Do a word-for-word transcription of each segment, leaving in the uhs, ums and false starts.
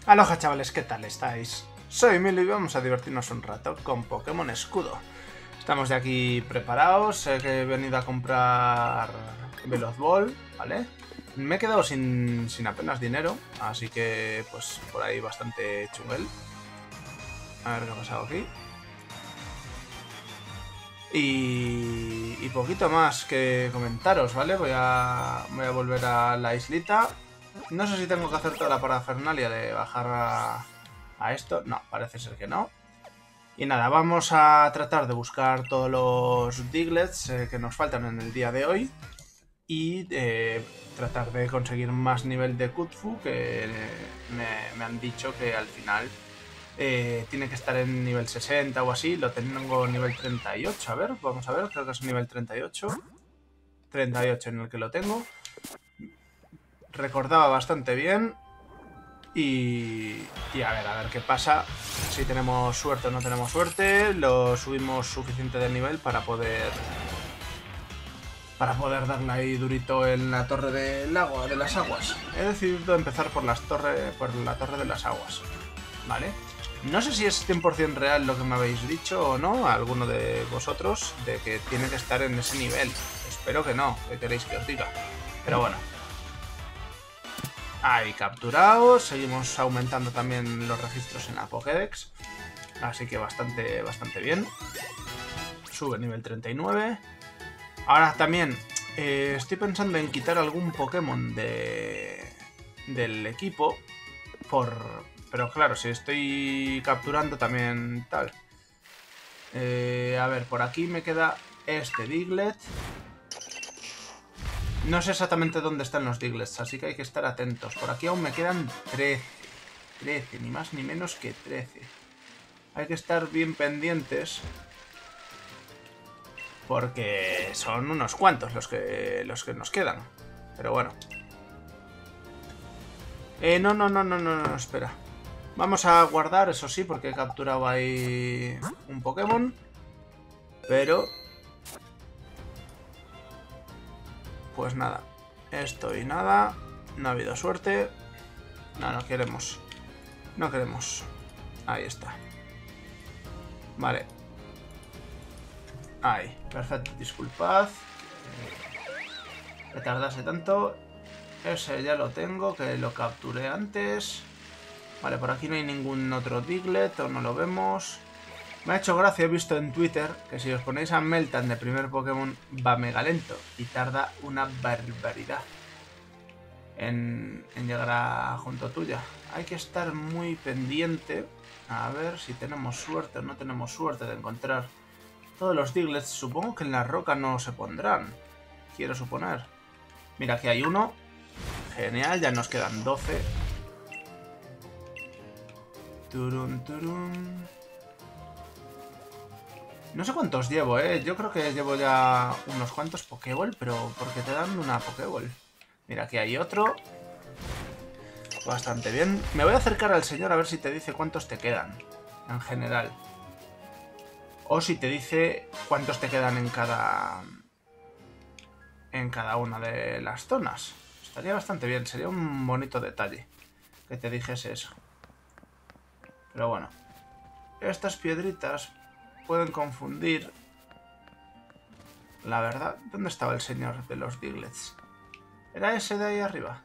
Aloha chavales, ¿qué tal estáis? Soy Milo y vamos a divertirnos un rato con Pokémon Escudo. Estamos de aquí preparados, sé que he venido a comprar Veloz Ball, ¿vale? Me he quedado sin, sin apenas dinero, así que pues por ahí bastante chunguel. A ver qué ha pasado aquí. Y, y poquito más que comentaros, ¿vale? Voy a, voy a volver a la islita. No sé si tengo que hacer toda la parafernalia de bajar a, a esto. No, parece ser que no. Y nada, vamos a tratar de buscar todos los Diglets eh, que nos faltan en el día de hoy. Y eh, tratar de conseguir más nivel de Kutfu, que me, me han dicho que al final eh, tiene que estar en nivel sesenta o así. Lo tengo nivel treinta y ocho, a ver, vamos a ver, creo que es nivel treinta y ocho. treinta y ocho en el que lo tengo. Recordaba bastante bien. Y, y a ver, a ver qué pasa. Si tenemos suerte o no tenemos suerte. Lo subimos suficiente de nivel para poder... Para poder darle ahí durito en la torre del agua, de las aguas. He decidido empezar por, las torre, por la torre de las aguas. ¿Vale? No sé si es cien por cien real lo que me habéis dicho o no, a alguno de vosotros, de que tiene que estar en ese nivel. Espero que no, que queréis que os diga. Pero bueno. Ahí capturados, seguimos aumentando también los registros en la Pokédex. Así que bastante, bastante bien. Sube nivel treinta y nueve. Ahora también eh, estoy pensando en quitar algún Pokémon de, del equipo. Por, pero claro, si estoy capturando también tal. Eh, a ver, por aquí me queda este Diglett. No sé exactamente dónde están los Diglets, así que hay que estar atentos. Por aquí aún me quedan trece. trece, ni más ni menos que trece. Hay que estar bien pendientes. Porque son unos cuantos los que, los que nos quedan. Pero bueno. Eh, no, no, no, no, no, no, espera. Vamos a guardar, eso sí, porque he capturado ahí un Pokémon. Pero... Pues nada, esto y nada, no ha habido suerte. No, no queremos. No queremos. Ahí está. Vale. Ahí, perfecto, disculpad. Que tardase tanto. Ese ya lo tengo, que lo capturé antes. Vale, por aquí no hay ningún otro Diglett, o no lo vemos. Me ha hecho gracia, he visto en Twitter que si os ponéis a Meltan de primer Pokémon va mega lento y tarda una barbaridad en, en llegar a junto tuya. Hay que estar muy pendiente a ver si tenemos suerte o no tenemos suerte de encontrar todos los Diglets. Supongo que en la roca no se pondrán, quiero suponer. Mira, aquí hay uno. Genial, ya nos quedan doce. Turun, turun. No sé cuántos llevo, ¿eh? Yo creo que llevo ya unos cuantos Pokéball, pero porque te dan una Pokéball. Mira, aquí hay otro. Bastante bien. Me voy a acercar al señor a ver si te dice cuántos te quedan, en general. O si te dice cuántos te quedan en cada... en cada una de las zonas. Estaría bastante bien, sería un bonito detalle que te dijese eso. Pero bueno. Estas piedritas... pueden confundir. La verdad, ¿dónde estaba el señor de los Diglets? ¿Era ese de ahí arriba?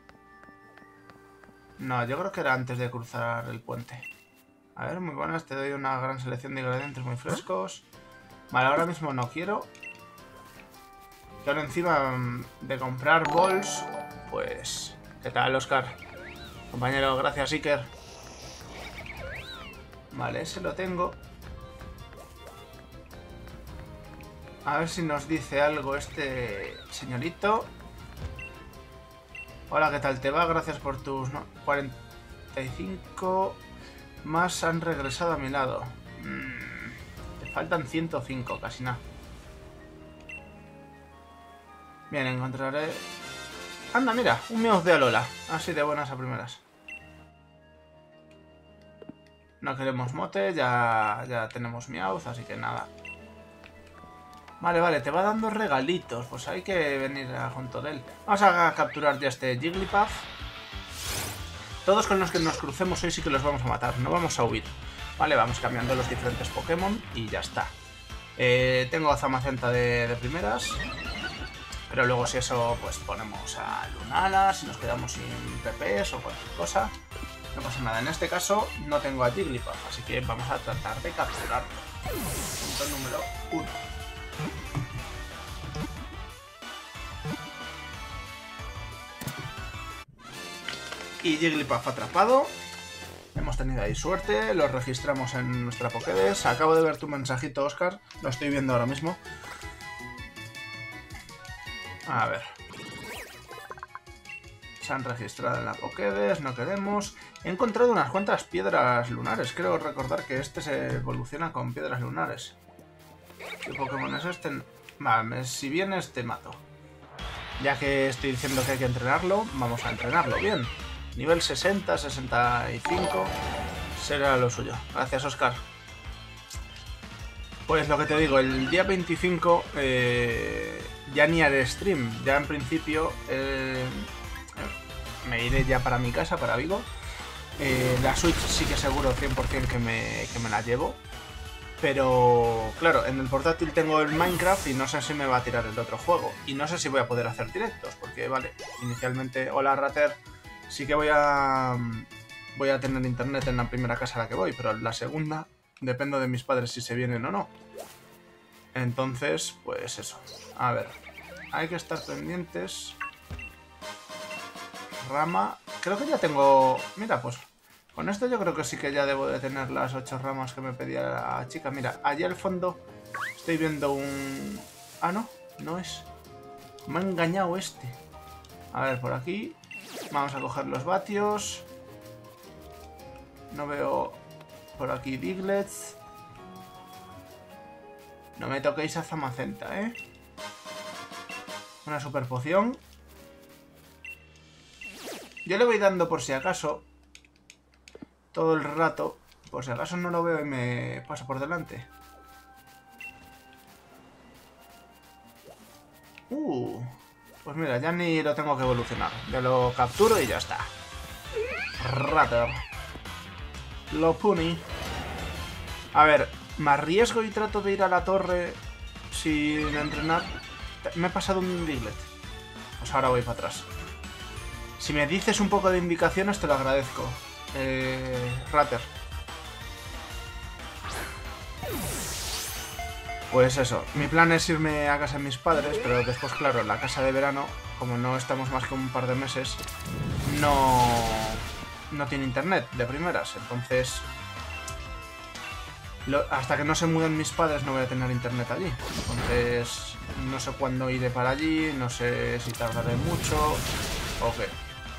No, yo creo que era antes de cruzar el puente. A ver, muy buenas, te doy una gran selección de ingredientes muy frescos. Vale, ahora mismo no quiero. Y ahora encima de comprar balls, pues... ¿Qué tal, Oscar? Compañero, gracias, Iker. Vale, ese lo tengo. A ver si nos dice algo este señorito. Hola, ¿qué tal te va? Gracias por tus no, cuarenta y cinco más han regresado a mi lado. Mm, te faltan ciento cinco, casi nada. Bien, encontraré... Anda, mira, un Meowth de Alola. Así de buenas a primeras. No queremos mote, ya, ya tenemos Meowth, así que nada. Vale, vale, te va dando regalitos. Pues hay que venir a junto de él. Vamos a capturar ya este Jigglypuff. todos con los que nos crucemos hoy sí que los vamos a matar, no vamos a huir. Vale, vamos cambiando los diferentes Pokémon y ya está. Eh, tengo a Zamacenta de, de primeras. Pero luego si eso, pues ponemos a Lunala, si nos quedamos sin P Ps o cualquier cosa. No pasa nada. En este caso no tengo a Jigglypuff, así que vamos a tratar de capturarlo. Punto número uno. Y Jigglypuff atrapado. Hemos tenido ahí suerte, lo registramos en nuestra Pokédex. Acabo de ver tu mensajito, Oscar, lo estoy viendo ahora mismo. A ver. Se han registrado en la Pokédex, no queremos. He encontrado unas cuantas piedras lunares. Creo recordar que este se evoluciona con piedras lunares. ¿Qué Pokémon es este? Vale, si vienes te mato. Ya que estoy diciendo que hay que entrenarlo, vamos a entrenarlo bien. Nivel sesenta, sesenta y cinco será lo suyo. Gracias, Oscar. Pues lo que te digo, el día veinticinco eh, ya ni haré stream. Ya en principio eh, me iré ya para mi casa, para Vigo. Eh, la Switch sí que seguro cien por cien que me, que me la llevo. Pero claro, en el portátil tengo el Minecraft y no sé si me va a tirar el otro juego. Y no sé si voy a poder hacer directos, porque vale, inicialmente, hola Rater, sí que voy a voy a tener internet en la primera casa a la que voy, pero en la segunda dependo de mis padres si se vienen o no. Entonces, pues eso. A ver, hay que estar pendientes. Rama, creo que ya tengo... Mira, pues con esto yo creo que sí que ya debo de tener las ocho ramas que me pedía la chica. Mira, allí al fondo estoy viendo un... Ah, no, no es. Me ha engañado este. A ver, por aquí. Vamos a coger los vatios. No veo por aquí Diglets. No me toquéis a Zamacenta, ¿eh? Una super poción. Yo le voy dando por si acaso. Todo el rato. Por si acaso no lo veo y me paso por delante. Uh... Pues mira, ya ni lo tengo que evolucionar. Ya lo capturo y ya está. Rater. Lopunny. A ver, ¿me arriesgo y trato de ir a la torre sin entrenar? Me he pasado un Diglett. Pues ahora voy para atrás. Si me dices un poco de indicaciones te lo agradezco. Eh, Rater. Pues eso, mi plan es irme a casa de mis padres, pero después, claro, la casa de verano, como no estamos más que un par de meses, no, no tiene internet de primeras. Entonces, lo, hasta que no se muden mis padres no voy a tener internet allí. Entonces, no sé cuándo iré para allí, no sé si tardaré mucho o qué.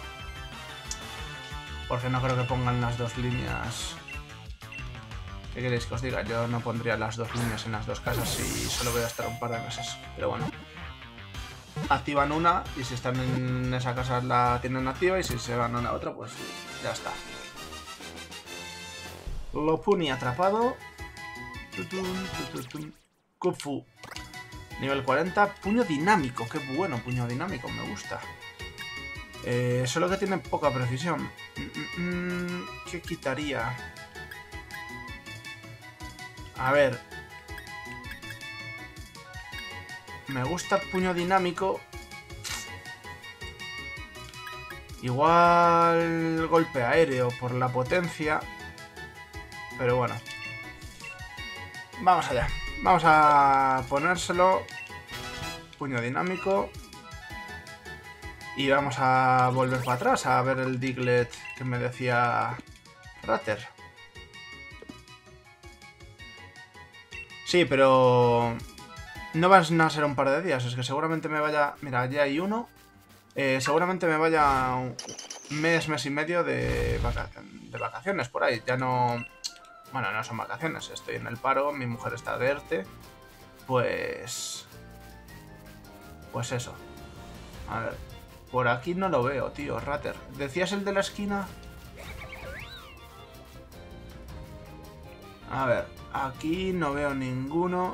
Porque no creo que pongan las dos líneas... ¿Qué queréis que os diga? Yo no pondría las dos líneas en las dos casas si solo voy a estar un par de meses. Pero bueno. Activan una y si están en esa casa la tienen activa y si se van a la otra pues ya está. Lopunny atrapado. Kufu. Nivel cuarenta. Puño dinámico. Qué bueno, puño dinámico. Me gusta. Eh, solo que tiene poca precisión. ¿Qué quitaría? A ver. Me gusta puño dinámico. Igual golpe aéreo por la potencia. Pero bueno. Vamos allá. Vamos a ponérselo. Puño dinámico. Y vamos a volver para atrás a ver el Diglett que me decía Rater. Sí, pero no van a ser un par de días, es que seguramente me vaya... Mira, allí hay uno. Eh, seguramente me vaya un mes, mes y medio de, vaca... de vacaciones por ahí. Ya no... Bueno, no son vacaciones, estoy en el paro, mi mujer está de ERTE. Pues... Pues eso. A ver, por aquí no lo veo, tío, Rater. ¿Decías el de la esquina? A ver, aquí no veo ninguno.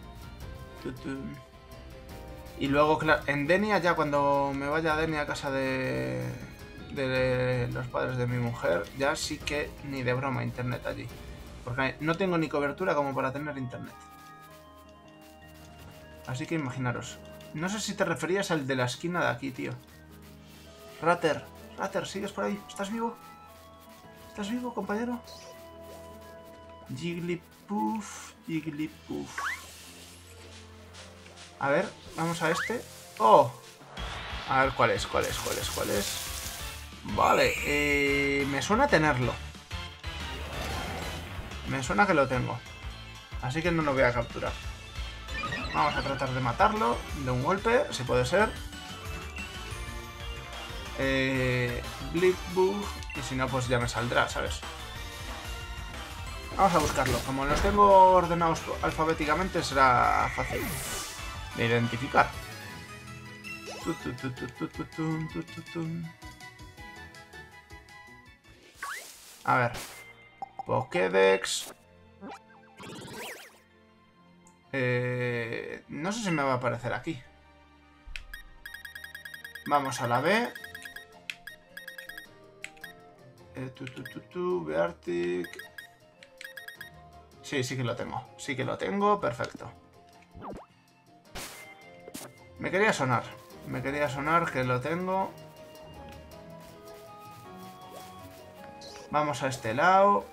Y luego, claro, en Denia ya cuando me vaya a Denia a casa de, de los los padres de mi mujer, ya sí que ni de broma internet allí. Porque no tengo ni cobertura como para tener internet. Así que imaginaros. No sé si te referías al de la esquina de aquí, tío. Ratter, Ratter, ¿sigues por ahí? ¿Estás vivo? ¿Estás vivo, compañero? Jigglypuff, Jigglypuff. A ver, vamos a este. ¡Oh! A ver cuál es, cuál es, cuál es, cuál es. Vale, eh, me suena tenerlo. Me suena que lo tengo. Así que no lo voy a capturar. Vamos a tratar de matarlo de un golpe, si puede ser. Eh, Blitzbug. Y si no, pues ya me saldrá, ¿sabes? Vamos a buscarlo. Como los tengo ordenados alfabéticamente, será fácil de identificar. A ver. Pokédex. Eh, no sé si me va a aparecer aquí. Vamos a la B. Eh, tu, tu, tu, tu, Beartic. Sí, sí que lo tengo. Sí que lo tengo. Perfecto. Me quería sonar. Me quería sonar que lo tengo. Vamos a este lado.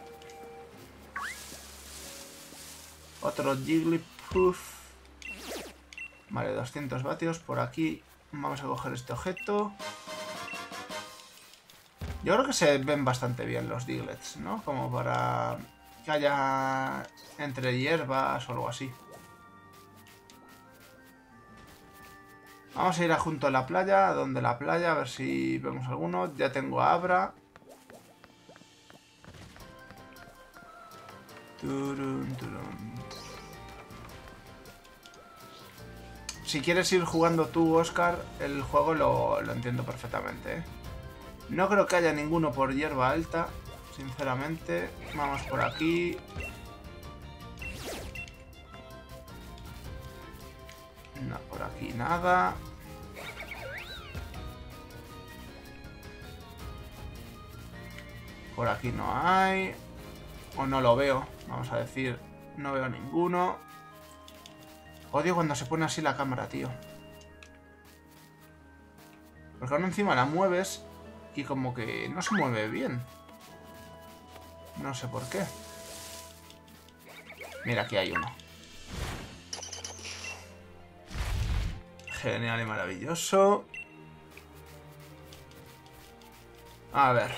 Otro Jigglypuff. Vale, doscientos vatios. Por aquí vamos a coger este objeto. Yo creo que se ven bastante bien los Diglets, ¿no? Como para que haya entre hierbas o algo así. Vamos a ir a junto a la playa, donde la playa, a ver si vemos alguno. Ya tengo a Abra. Turun, turun. Si quieres ir jugando tú, Oscar, el juego lo, lo entiendo perfectamente, ¿eh? No creo que haya ninguno por hierba alta, sinceramente. Vamos por aquí. No, por aquí nada. Por aquí no hay. O no lo veo, vamos a decir. No veo ninguno. Odio cuando se pone así la cámara, tío. Porque ahora encima la mueves y como que no se mueve bien. No sé por qué. Mira, aquí hay uno. Genial y maravilloso. A ver.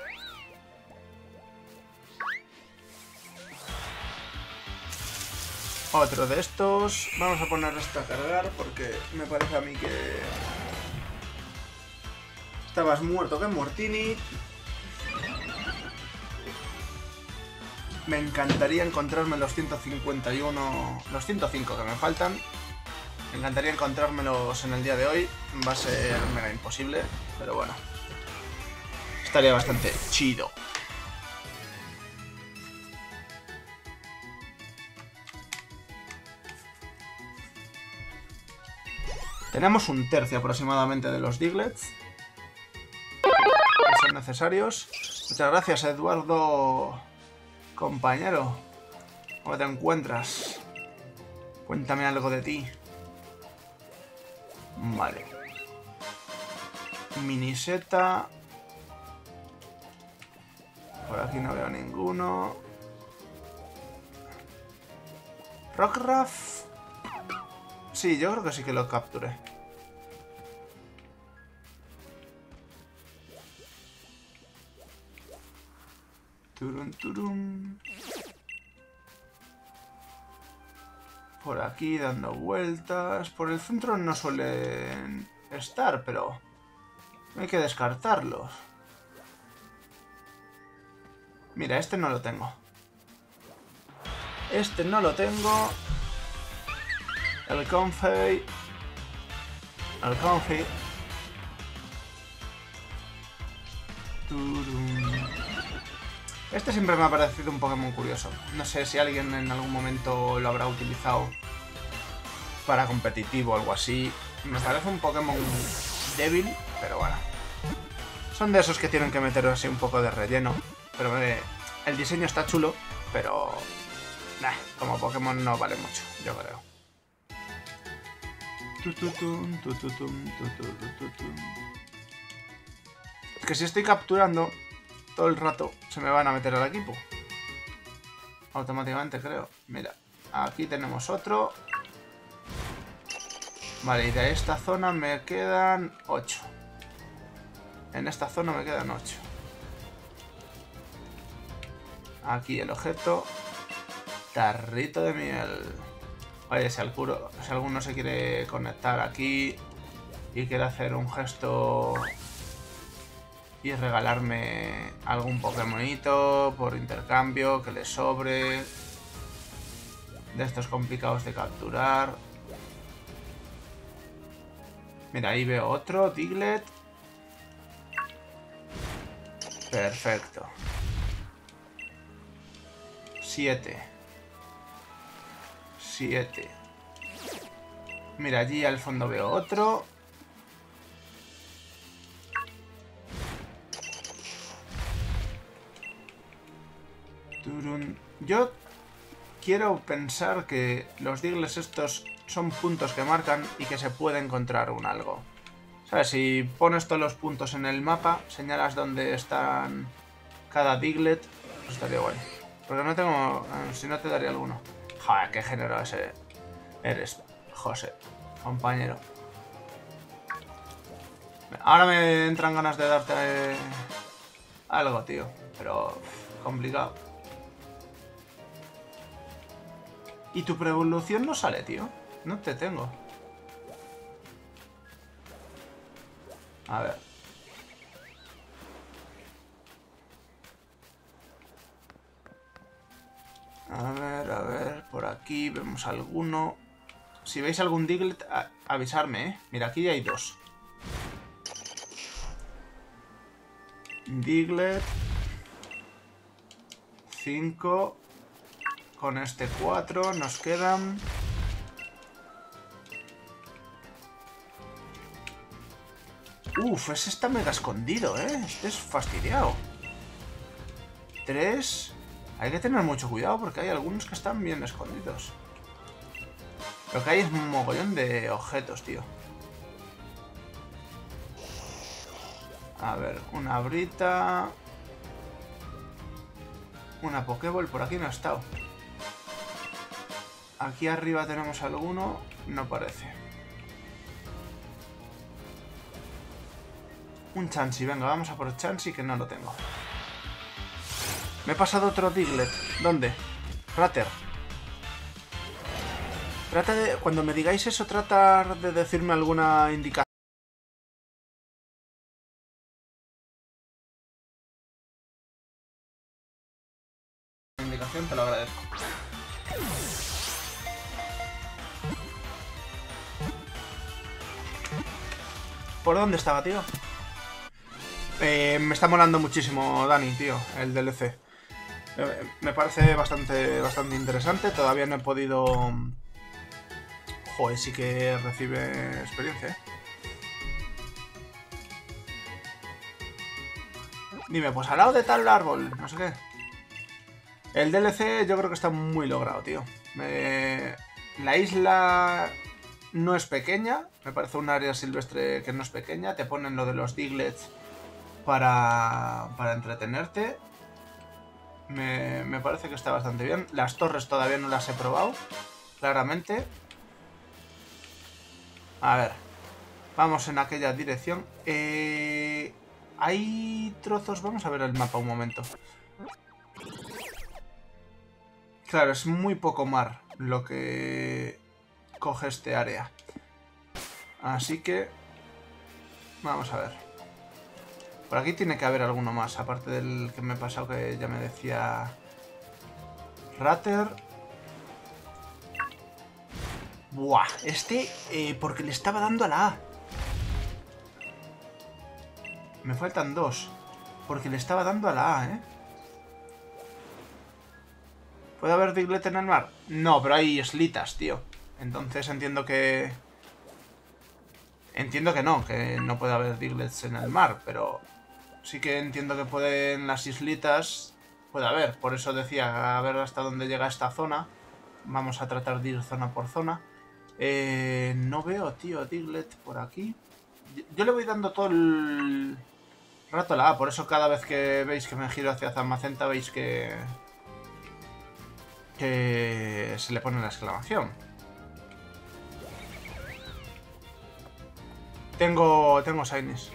Otro de estos. Vamos a poner esto a cargar porque me parece a mí que... Estabas muerto que Mortini. Me encantaría encontrarme los ciento cincuenta y uno... Los ciento cinco que me faltan. Me encantaría encontrármelos en el día de hoy. Va a ser mega imposible, pero bueno. Estaría bastante chido. Tenemos un tercio aproximadamente de los Diglets que son necesarios. Muchas gracias, Eduardo, compañero. ¿Cómo te encuentras? Cuéntame algo de ti. Vale. Miniseta. Por aquí no veo ninguno. Rockruff. Sí, yo creo que sí que lo capturé. Turun, turun. Por aquí dando vueltas. Por el centro no suelen estar, pero hay que descartarlos. Mira, este no lo tengo. Este no lo tengo. El Comfey. El Comfey. Este siempre me ha parecido un Pokémon curioso. No sé si alguien en algún momento lo habrá utilizado para competitivo o algo así. Me parece un Pokémon débil, pero bueno. Son de esos que tienen que meter así un poco de relleno. Pero eh, el diseño está chulo, pero... Nah, como Pokémon no vale mucho, yo creo. Es que si estoy capturando todo el rato, se me van a meter al equipo. Automáticamente, creo. Mira, aquí tenemos otro. Vale, y de esta zona me quedan ocho. En esta zona me quedan ocho. Aquí el objeto. Tarrito de miel. Oye, si, alguno, si alguno se quiere conectar aquí y quiere hacer un gesto y regalarme algún Pokémonito por intercambio que le sobre, de estos complicados de capturar. Mira, ahí veo otro, Diglett. Perfecto. Siete. Siete. Mira, allí al fondo veo otro. Turun. Yo quiero pensar que los Diglets estos son puntos que marcan y que se puede encontrar un algo. ¿Sabes? Si pones todos los puntos en el mapa, señalas dónde están cada Diglett, pues estaría guay. Porque no tengo... Si no te daría alguno. Joder, qué género ese eres, José, compañero. Ahora me entran ganas de darte eh, algo, tío. Pero complicado. ¿Y tu preevolución no sale, tío? No te tengo. A ver. A ver, a ver, por aquí vemos alguno. Si veis algún Diglett, avisarme, ¿eh? Mira, aquí ya hay dos. Diglett. Cinco. Con este cuatro nos quedan... Uf, ese está mega escondido, ¿eh? Este es fastidiado. Tres... Hay que tener mucho cuidado porque hay algunos que están bien escondidos. Lo que hay es un mogollón de objetos, tío. A ver, una brita. Una Pokéball, por aquí no ha estado. Aquí arriba tenemos alguno. No parece. Un Chansey, venga, vamos a por Chansey que no lo tengo. Me he pasado otro Diglett. ¿Dónde? Ratter. Trata de... Cuando me digáis eso, tratar de decirme alguna indicación. Indicación, te lo agradezco. ¿Por dónde estaba, tío? Eh, me está molando muchísimo, Dani, tío, el D L C. Me parece bastante, bastante interesante. Todavía no he podido... Joder, sí que recibe experiencia, ¿eh? Dime, pues al lado de tal árbol, no sé qué. El D L C yo creo que está muy logrado, tío. Me... La isla no es pequeña. Me parece un área silvestre que no es pequeña. Te ponen lo de los Diglets para, para entretenerte. Me, me parece que está bastante bien. Las torres todavía no las he probado, claramente. A ver, vamos en aquella dirección. Eh, hay trozos... Vamos a ver el mapa un momento. Claro, es muy poco mar lo que coge este área. Así que... Vamos a ver. Por aquí tiene que haber alguno más, aparte del que me he pasado que ya me decía Ratter. Buah, este eh, porque le estaba dando a la A. Me faltan dos. Porque le estaba dando a la A, ¿eh? ¿Puede haber Diglett en el mar? No, pero hay islitas, tío. Entonces entiendo que... Entiendo que no, que no puede haber Diglets en el mar, pero... sí que entiendo que pueden las islitas, puede haber. Por eso decía, a ver hasta dónde llega esta zona. Vamos a tratar de ir zona por zona. Eh, no veo, tío, Diglett por aquí. Yo, yo le voy dando todo el rato a la A, por eso cada vez que veis que me giro hacia Zamacenta veis que... que se le pone la exclamación. Tengo... tengo Shinies.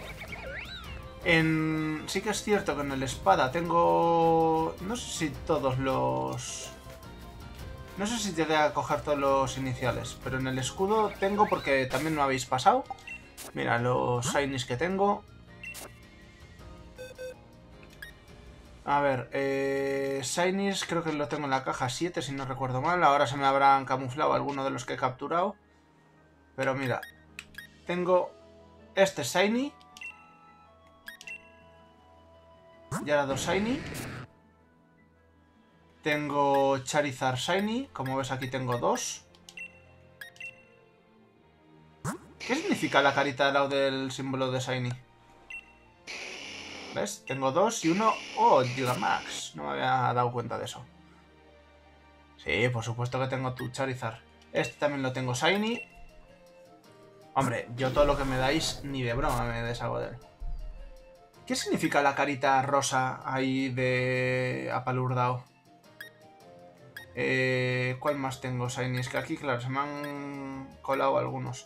En... Sí que es cierto que en el espada tengo... No sé si todos los... No sé si llegué a coger todos los iniciales, pero en el escudo tengo porque también no habéis pasado. Mira, los Shinies que tengo. A ver, eh, Shinies creo que lo tengo en la caja siete si no recuerdo mal. Ahora se me habrán camuflado algunos de los que he capturado. Pero mira, tengo este Shiny. Y ahora dos Shiny. Tengo Charizard Shiny. Como ves aquí tengo dos. ¿Qué significa la carita al lado del símbolo de Shiny? ¿Ves? Tengo dos y uno... ¡Oh, Gigamax! No me había dado cuenta de eso. Sí, por supuesto que tengo tu Charizard. Este también lo tengo Shiny. Hombre, yo todo lo que me dais ni de broma me deshago de él. ¿Qué significa la carita rosa ahí de Apalurdao? Eh, ¿Cuál más tengo Shiny? Es que aquí, claro, se me han colado algunos.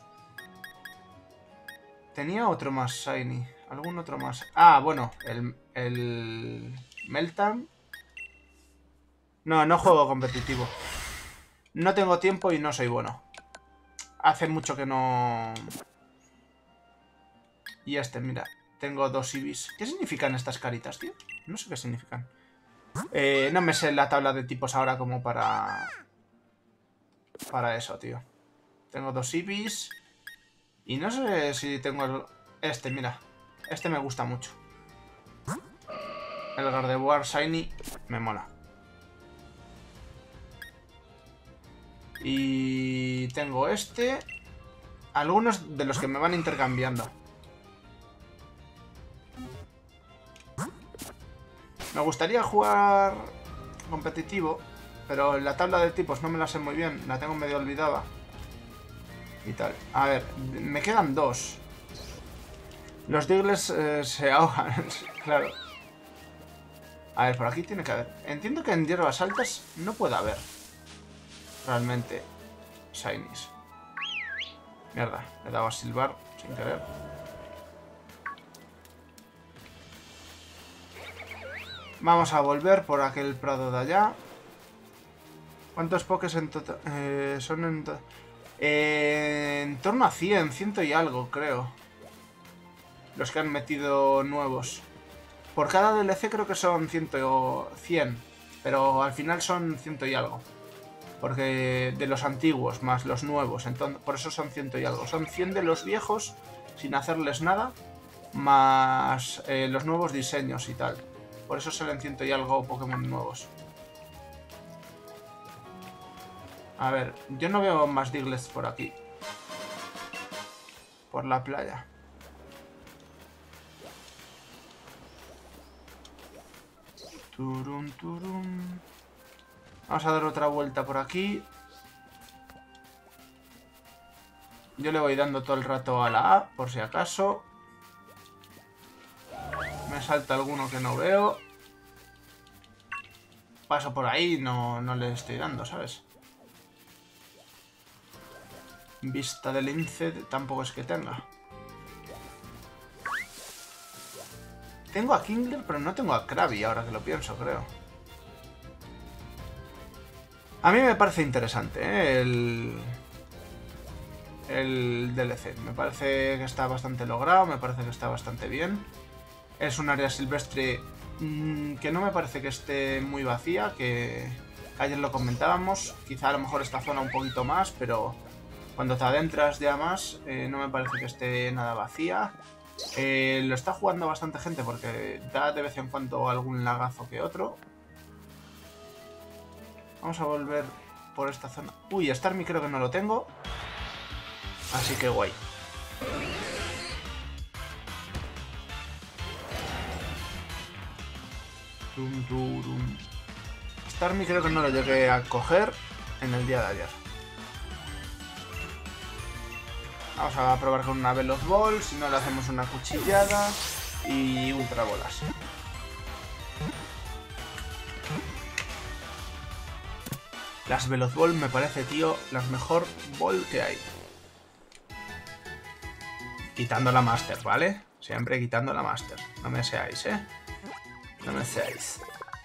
Tenía otro más Shiny. ¿Algún otro más? Ah, bueno, el, el Meltan. No, no juego competitivo. No tengo tiempo y no soy bueno. Hace mucho que no... Y este, mira. Tengo dos Ibis. ¿Qué significan estas caritas, tío? No sé qué significan. Eh, no me sé la tabla de tipos ahora como para... Para eso, tío. Tengo dos Ibis. Y no sé si tengo el... Este, mira. Este me gusta mucho. El Gardevoir Shiny me mola. Y tengo este. Algunos de los que me van intercambiando. Me gustaría jugar competitivo, pero la tabla de tipos no me la sé muy bien. La tengo medio olvidada. Y tal. A ver, me quedan dos. Los Diglets eh, se ahogan, claro. A ver, por aquí tiene que haber. Entiendo que en hierbas altas no puede haber realmente Shinies. Mierda, le he dado a silbar sin querer. Vamos a volver por aquel prado de allá. ¿Cuántos pokés en total? Eh, son en, to eh, en torno a cien, ciento y algo, creo. Los que han metido nuevos. Por cada D L C creo que son cien, pero al final son ciento y algo. Porque de los antiguos más los nuevos, entonces por eso son ciento y algo. Son cien de los viejos sin hacerles nada, más eh, los nuevos diseños y tal. Por eso salen ciento y algo Pokémon nuevos. A ver, yo no veo más Diglets por aquí. Por la playa. Turum, turum. Vamos a dar otra vuelta por aquí. Yo le voy dando todo el rato a la A, por si acaso. Me salta alguno que no veo. Paso por ahí y no, no le estoy dando, ¿sabes? Vista del lince tampoco es que tenga. Tengo a Kingler, pero no tengo a Krabby, ahora que lo pienso, creo. A mí me parece interesante, ¿eh? El... El D L C. Me parece que está bastante logrado, me parece que está bastante bien. Es un área silvestre mmm, que no me parece que esté muy vacía, que ayer lo comentábamos. Quizá a lo mejor esta zona un poquito más, pero cuando te adentras ya más, eh, no me parece que esté nada vacía. Eh, lo está jugando bastante gente porque da de vez en cuando algún lagazo que otro. Vamos a volver por esta zona. Uy, Starmie creo que no lo tengo. Así que guay. Tum, turum. Starmie creo que no lo llegué a coger en el día de ayer. Vamos a probar con una Veloz Ball, si no le hacemos una cuchillada y ultra bolas. Las Veloz Ball me parece, tío, la mejor ball que hay. Quitando la Master, ¿vale? Siempre quitando la Master. No me seáis, ¿eh? No me seáis.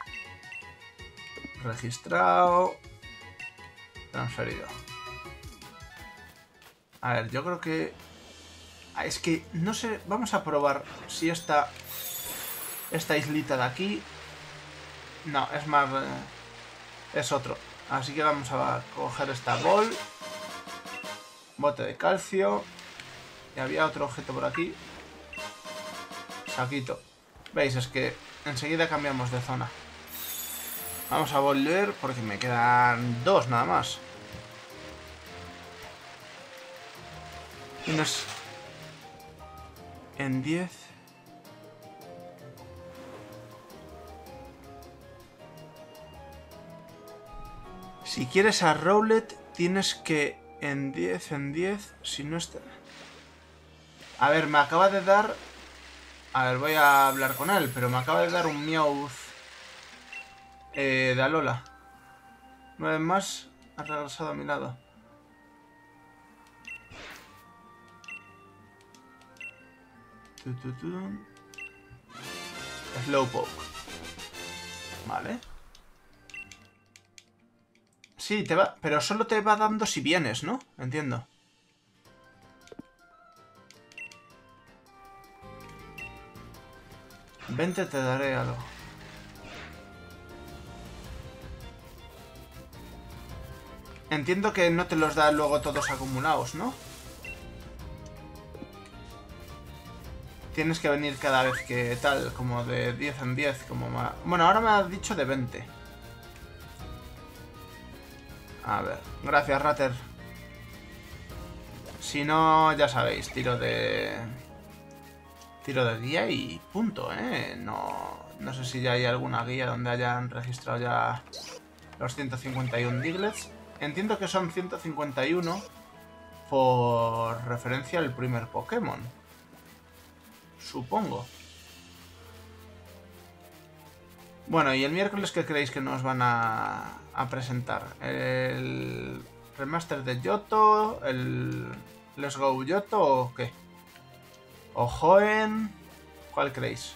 Registrado. Transferido. A ver, yo creo que... Ah, es que, no sé, vamos a probar si esta... Esta islita de aquí... No, es más... Eh, es otro. Así que vamos a coger esta ball. Bote de calcio. Y había otro objeto por aquí. Saquito. ¿Veis? Es que enseguida cambiamos de zona. Vamos a volver porque me quedan dos nada más. Y nos... En diez... Si quieres a Rowlet, tienes que en diez, en diez, si no está... A ver, me acaba de dar... A ver, voy a hablar con él, pero me acaba de dar un Meowth eh, de Alola. Una vez más, ha regresado a mi lado. Tu, tu, tu. Slowpoke. Vale. Sí, te va... Pero solo te va dando si vienes, ¿no? Entiendo. Vente, te daré algo. Entiendo que no te los da luego todos acumulados, ¿no? Tienes que venir cada vez que tal, como de diez en diez, como más... Bueno, ahora me has dicho de veinte. A ver, gracias, Ratter. Si no, ya sabéis, tiro de... Tiro de guía y punto, ¿eh? No, no sé si ya hay alguna guía donde hayan registrado ya los ciento cincuenta y uno Diglets. Entiendo que son ciento cincuenta y uno por referencia al primer Pokémon. Supongo. Bueno, ¿y el miércoles qué creéis que nos van a, a presentar? ¿El remaster de Yoto? ¿El Let's Go Yoto o qué? ¿O Hoenn? ¿Cuál creéis?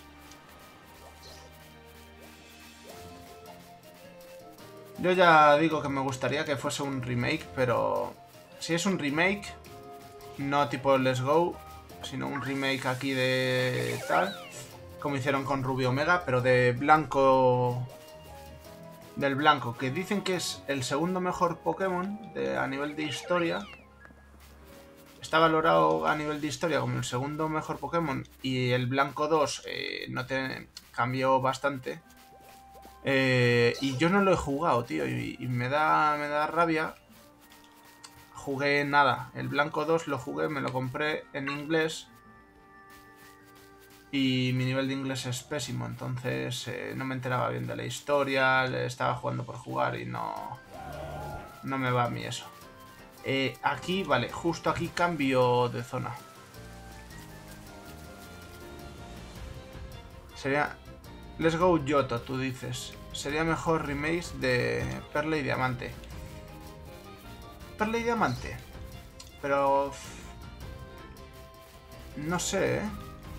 Yo ya digo que me gustaría que fuese un remake, pero si es un remake, no tipo Let's Go, sino un remake aquí de tal, como hicieron con Ruby Omega, pero de blanco, del blanco, que dicen que es el segundo mejor Pokémon de, a nivel de historia. Está valorado a nivel de historia como el segundo mejor Pokémon y el Blanco dos eh, no te cambió bastante. Eh, y yo no lo he jugado, tío, y, y me da me da rabia. Jugué nada. El Blanco dos lo jugué, me lo compré en inglés. Y mi nivel de inglés es pésimo, entonces eh, no me enteraba bien de la historia, le estaba jugando por jugar y no, no me va a mí eso. Eh, aquí, vale, justo aquí cambio de zona. Sería... Let's Go Yoto, tú dices. Sería mejor remake de Perla y Diamante. Perla y Diamante. Pero... No sé, ¿eh?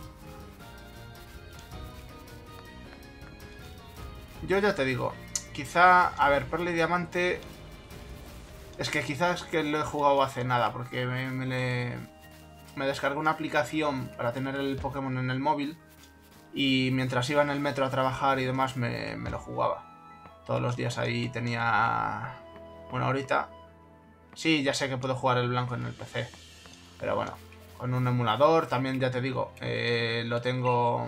Yo ya te digo, quizá... A ver, Perla y Diamante... Es que quizás que lo he jugado hace nada, porque me, me, le, me descargué una aplicación para tener el Pokémon en el móvil y mientras iba en el metro a trabajar y demás me, me lo jugaba. Todos los días ahí tenía una horita. Sí, ya sé que puedo jugar el blanco en el P C, pero bueno, con un emulador también ya te digo, eh, lo tengo...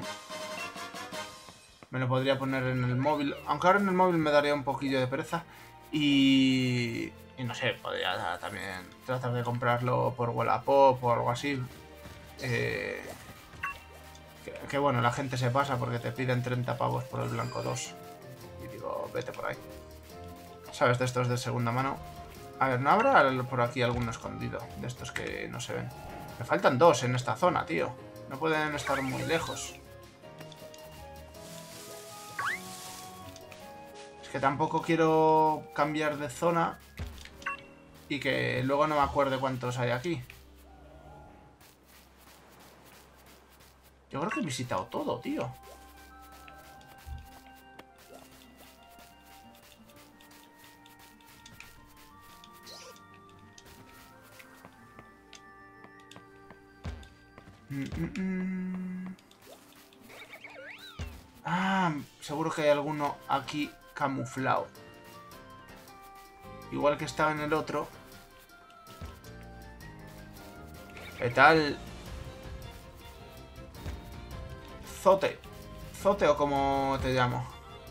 Me lo podría poner en el móvil, aunque ahora en el móvil me daría un poquillo de pereza y... Y no sé, podría también tratar de comprarlo por Wallapop o algo así. Eh, Que, que bueno, la gente se pasa porque te piden treinta pavos por el blanco dos. Y digo, vete por ahí. ¿Sabes? De estos de segunda mano. A ver, ¿no habrá por aquí alguno escondido? De estos que no se ven. Me faltan dos en esta zona, tío. No pueden estar muy lejos. Es que tampoco quiero cambiar de zona y que luego no me acuerde cuántos hay aquí. Yo creo que he visitado todo, tío. Mm, mm, mm. Ah, seguro que hay alguno aquí camuflado. Igual que estaba en el otro. ¿Qué tal? Zote. Zote o como te llamo.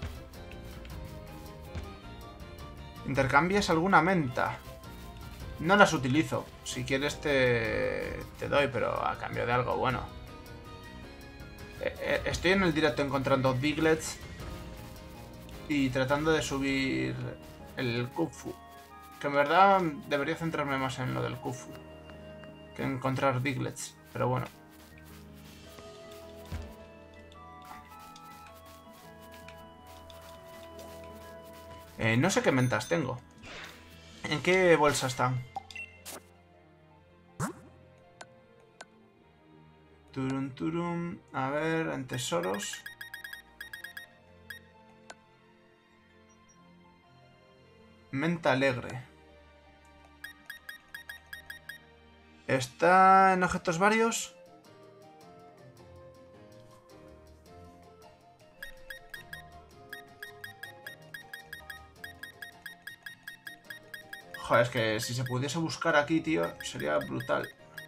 ¿Intercambias alguna menta? No las utilizo. Si quieres te, te doy, pero a cambio de algo bueno. Estoy en el directo encontrando Diglets y tratando de subir el Khufu. Que en verdad debería centrarme más en lo del Khufu que en encontrar Diglets, pero bueno. Eh, no sé qué mentas tengo. ¿En qué bolsa están? Turum, turum. A ver, en tesoros. Menta alegre. ¿Está en objetos varios? Joder, es que si se pudiese buscar aquí, tío, sería brutal.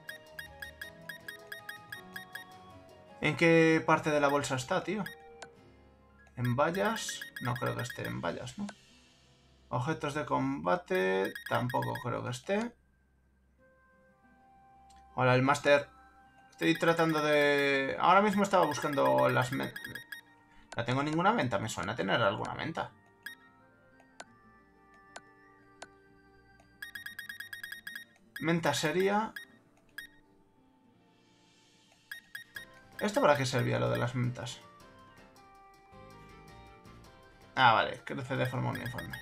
¿En qué parte de la bolsa está, tío? ¿En vallas? No creo que esté en vallas, ¿no? Objetos de combate... Tampoco creo que esté. Hola, el máster. Estoy tratando de... Ahora mismo estaba buscando las mentas. No tengo ninguna menta. Me suena tener alguna menta. Menta sería... ¿Esto para qué servía lo de las mentas? Ah, vale. Crece de forma uniforme.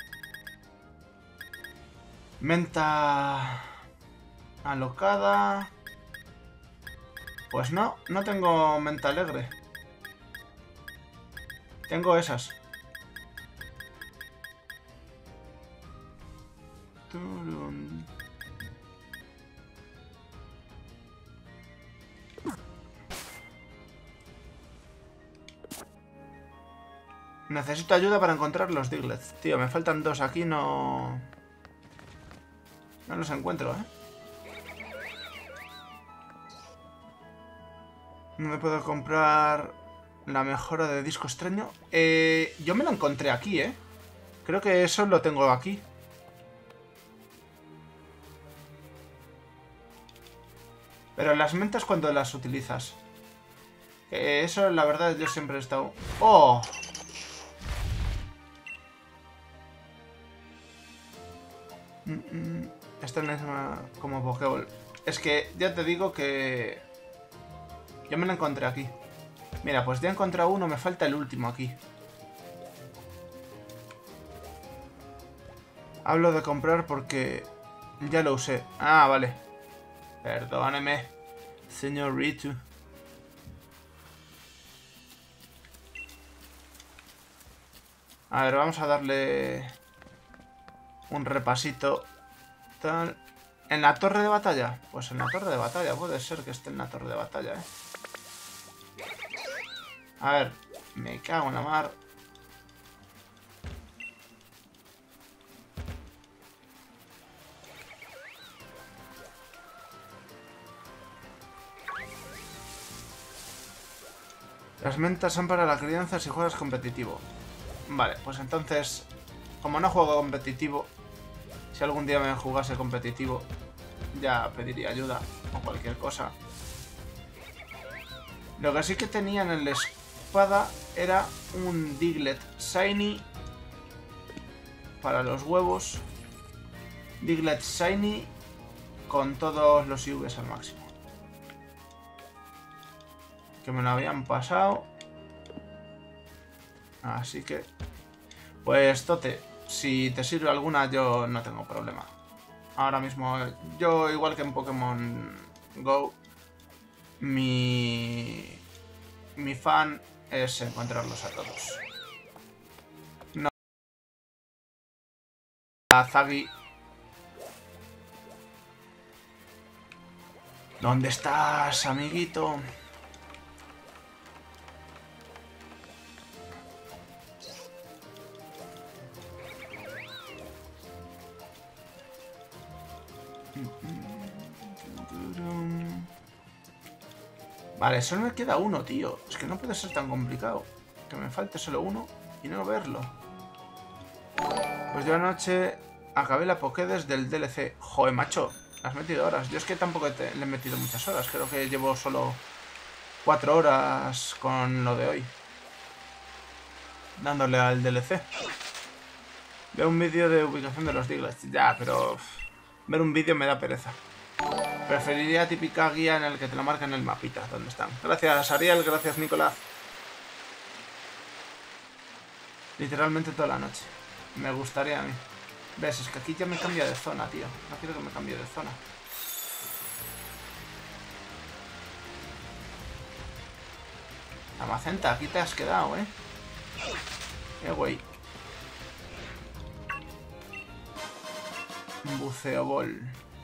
Menta... alocada... Pues no, no tengo menta alegre. Tengo esas. Turum. Necesito ayuda para encontrar los Diglets. Tío, me faltan dos aquí, no... No los encuentro, ¿eh? No me puedo comprar la mejora de disco extraño. Eh, yo me lo encontré aquí, ¿eh? Creo que eso lo tengo aquí. Pero las mentas, ¿cuándo las utilizas? Eh, eso, la verdad, yo siempre he estado... ¡Oh! Esta no es una... como Pokéball. Es que ya te digo que... Yo me lo encontré aquí. Mira, pues ya he encontrado uno, me falta el último aquí. Hablo de comprar porque ya lo usé. Ah, vale. Perdóneme, señor Ritu. A ver, vamos a darle un repasito. Tal. ¿En la torre de batalla? Pues en la torre de batalla. Puede ser que esté en la torre de batalla, ¿eh? A ver, me cago en la mar. Las mentas son para la crianza si juegas competitivo. Vale, pues entonces, como no juego competitivo, si algún día me jugase competitivo, ya pediría ayuda o cualquier cosa. Lo que sí que tenía en el espada era un Diglett Shiny para los huevos. Diglett Shiny con todos los I Vs al máximo. Que me lo habían pasado. Así que... Pues Tote, si te sirve alguna yo no tengo problema. Ahora mismo, yo igual que en Pokémon Go, mi... Mi fan es encontrarlos a todos. No. La Zaggy. ¿Dónde estás, amiguito? Vale, solo me queda uno, tío. Es que no puede ser tan complicado. Que me falte solo uno y no verlo. Pues yo anoche acabé la Pokédex del D L C. Joder, macho. Has metido horas. Yo es que tampoco te, le he metido muchas horas. Creo que llevo solo cuatro horas con lo de hoy. Dándole al D L C. Veo un vídeo de ubicación de los Diglett. Ya, pero... Ver un vídeo me da pereza. Preferiría típica guía en el que te lo marcan en el mapita. ¿Dónde están? Gracias, Ariel. Gracias, Nicolás. Literalmente toda la noche. Me gustaría a mí. ¿Ves? Es que aquí ya me cambia de zona, tío. No quiero que me cambie de zona. Zamacenta, aquí te has quedado, ¿eh? Eh, güey. Buceo Ball.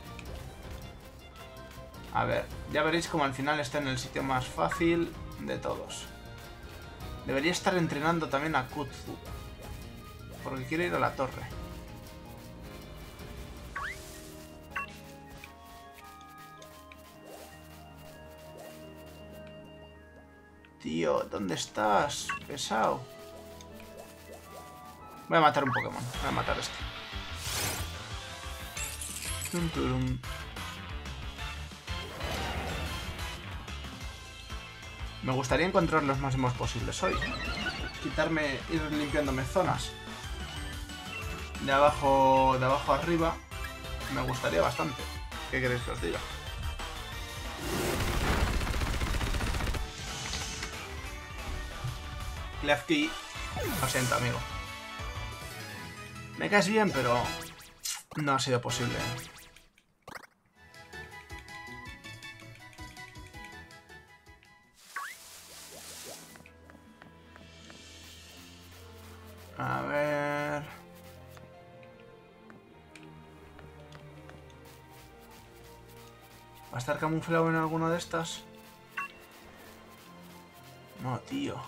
A ver, ya veréis como al final está en el sitio más fácil de todos. Debería estar entrenando también a Kutzu, porque quiere ir a la torre. Tío, ¿dónde estás? Pesado. Voy a matar un Pokémon. Voy a matar a este. Tum, turum. Me gustaría encontrar los máximos posibles hoy. Quitarme, ir limpiándome zonas. De abajo, de abajo arriba. Me gustaría bastante. ¿Qué queréis que os diga? Lefty. Lo siento, amigo. Me caes bien, pero no ha sido posible. A ver... ¿Va a estar camuflado en alguna de estas? No, tío.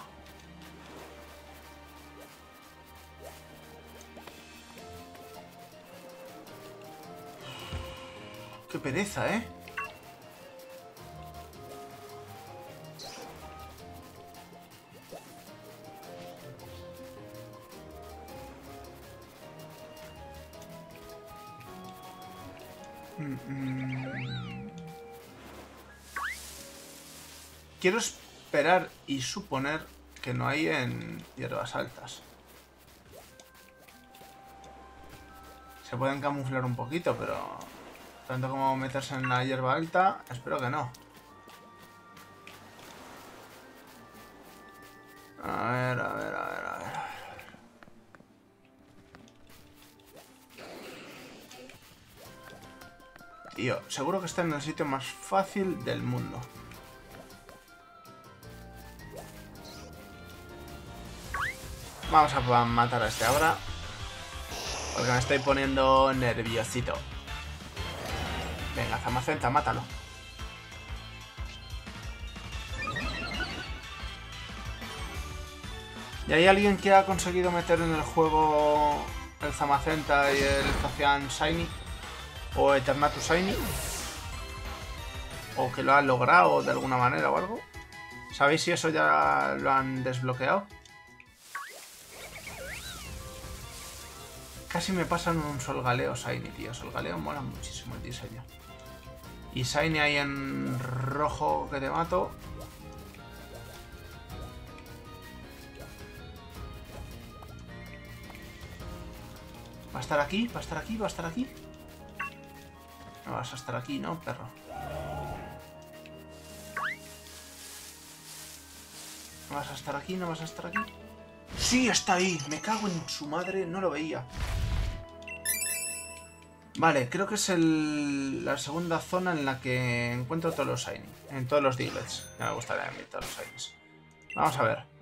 Qué pereza, ¿eh? Quiero esperar y suponer que no hay en hierbas altas. Se pueden camuflar un poquito, pero tanto como meterse en la hierba alta, espero que no. A ver, a ver, a ver, a ver. Tío, seguro que está en el sitio más fácil del mundo. Vamos a matar a este ahora. Porque me estoy poniendo nerviosito. Venga, Zamacenta, mátalo. ¿Y hay alguien que ha conseguido meter en el juego el Zamacenta y el Zacian Shiny? ¿O Eternatus Shiny? ¿O que lo han logrado de alguna manera o algo? ¿Sabéis si eso ya lo han desbloqueado? Casi me pasan un Solgaleo Shiny, tío. Solgaleo mola muchísimo el diseño. Y Shiny ahí en rojo que te mato. ¿Va a estar aquí? ¿Va a estar aquí? ¿Va a estar aquí? No vas a estar aquí, ¿no, perro? ¿No vas a estar aquí? ¿No vas a estar aquí? ¡Sí, está ahí! Me cago en su madre, no lo veía. Vale, creo que es el, la segunda zona en la que encuentro todos los Shiny. En todos los Diglets. Ya me gustaría a mí todos los Shinies. Vamos a ver.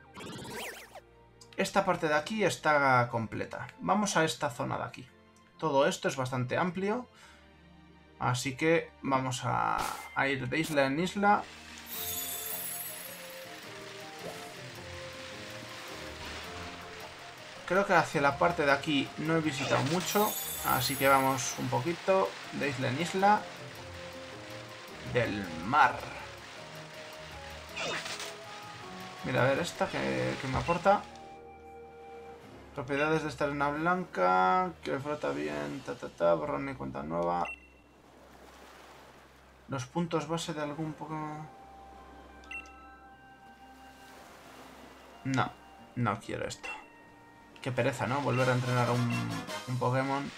Esta parte de aquí está completa. Vamos a esta zona de aquí. Todo esto es bastante amplio. Así que vamos a, a ir de isla en isla. Creo que hacia la parte de aquí no he visitado mucho. Así que vamos un poquito de isla en isla. Del mar. Mira, a ver esta que, que me aporta. Propiedades de esta arena blanca. Que flota bien. Ta, ta, ta. Borrón y cuenta nueva. Los puntos base de algún Pokémon. No, no quiero esto. Qué pereza, ¿no? Volver a entrenar a un, un Pokémon.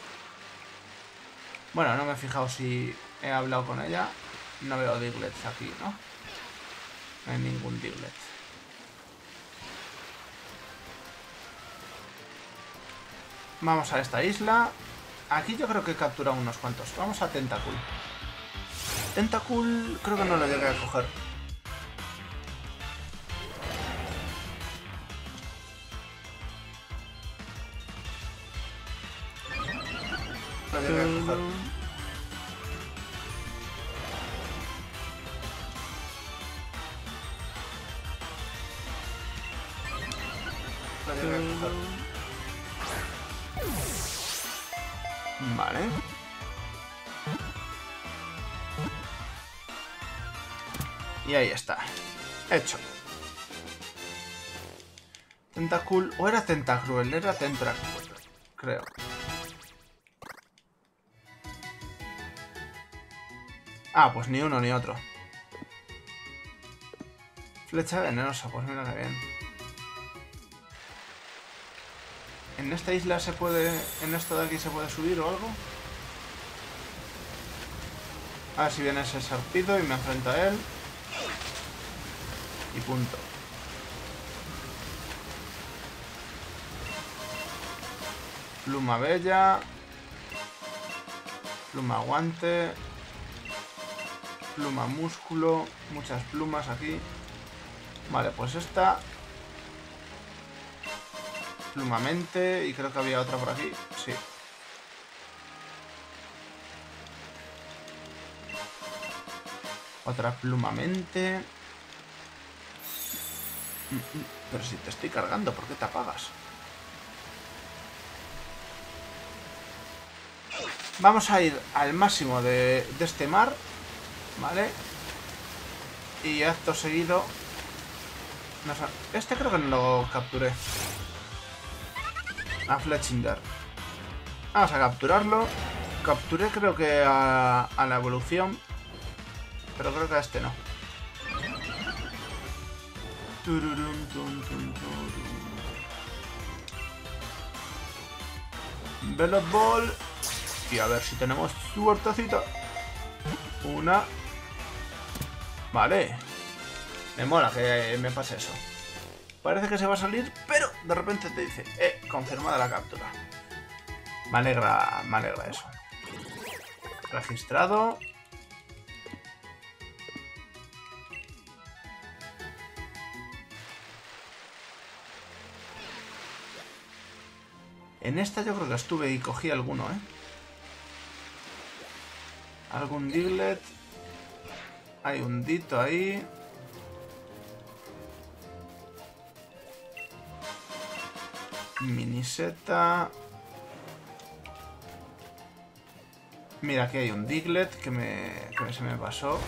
Bueno, no me he fijado si he hablado con ella. No veo Diglets aquí, ¿no? No hay ningún Diglett. Vamos a esta isla. Aquí yo creo que he capturado unos cuantos. Vamos a Tentacool. Tentacool creo que no lo llegué a coger. Lo llegué a coger. Lo llegué a coger. Vale. Y ahí está. Hecho. Tentacool. O era Tentacruel, era Tentacruel, creo. Ah, pues ni uno ni otro. Flecha venenosa, pues mira que bien. ¿En esta isla se puede... en esto de aquí se puede subir o algo? A ver si viene ese Sarpido y me enfrento a él. Y punto. Pluma bella. Pluma guante. Pluma músculo. Muchas plumas aquí. Vale, pues esta... Plumamente. Y creo que había otra por aquí. Sí. Otra plumamente. Pero si te estoy cargando, ¿por qué te apagas? Vamos a ir al máximo de, de este mar. ¿Vale? Y acto seguido... No sé, este creo que no lo capturé. A Fletchinder. Vamos a capturarlo. Capturé creo que a, a la evolución. Pero creo que a este no. Velot Ball. Y a ver si tenemos suertecita. Una. Vale. Me mola que me pase eso. Parece que se va a salir, pero de repente te dice, eh, confirmada la captura. Me alegra, me alegra eso. Registrado. En esta yo creo que estuve y cogí alguno, ¿eh? Algún Diglett. Hay un Dito ahí. Miniseta. Mira, aquí hay un Diglett que, me, que se me pasó.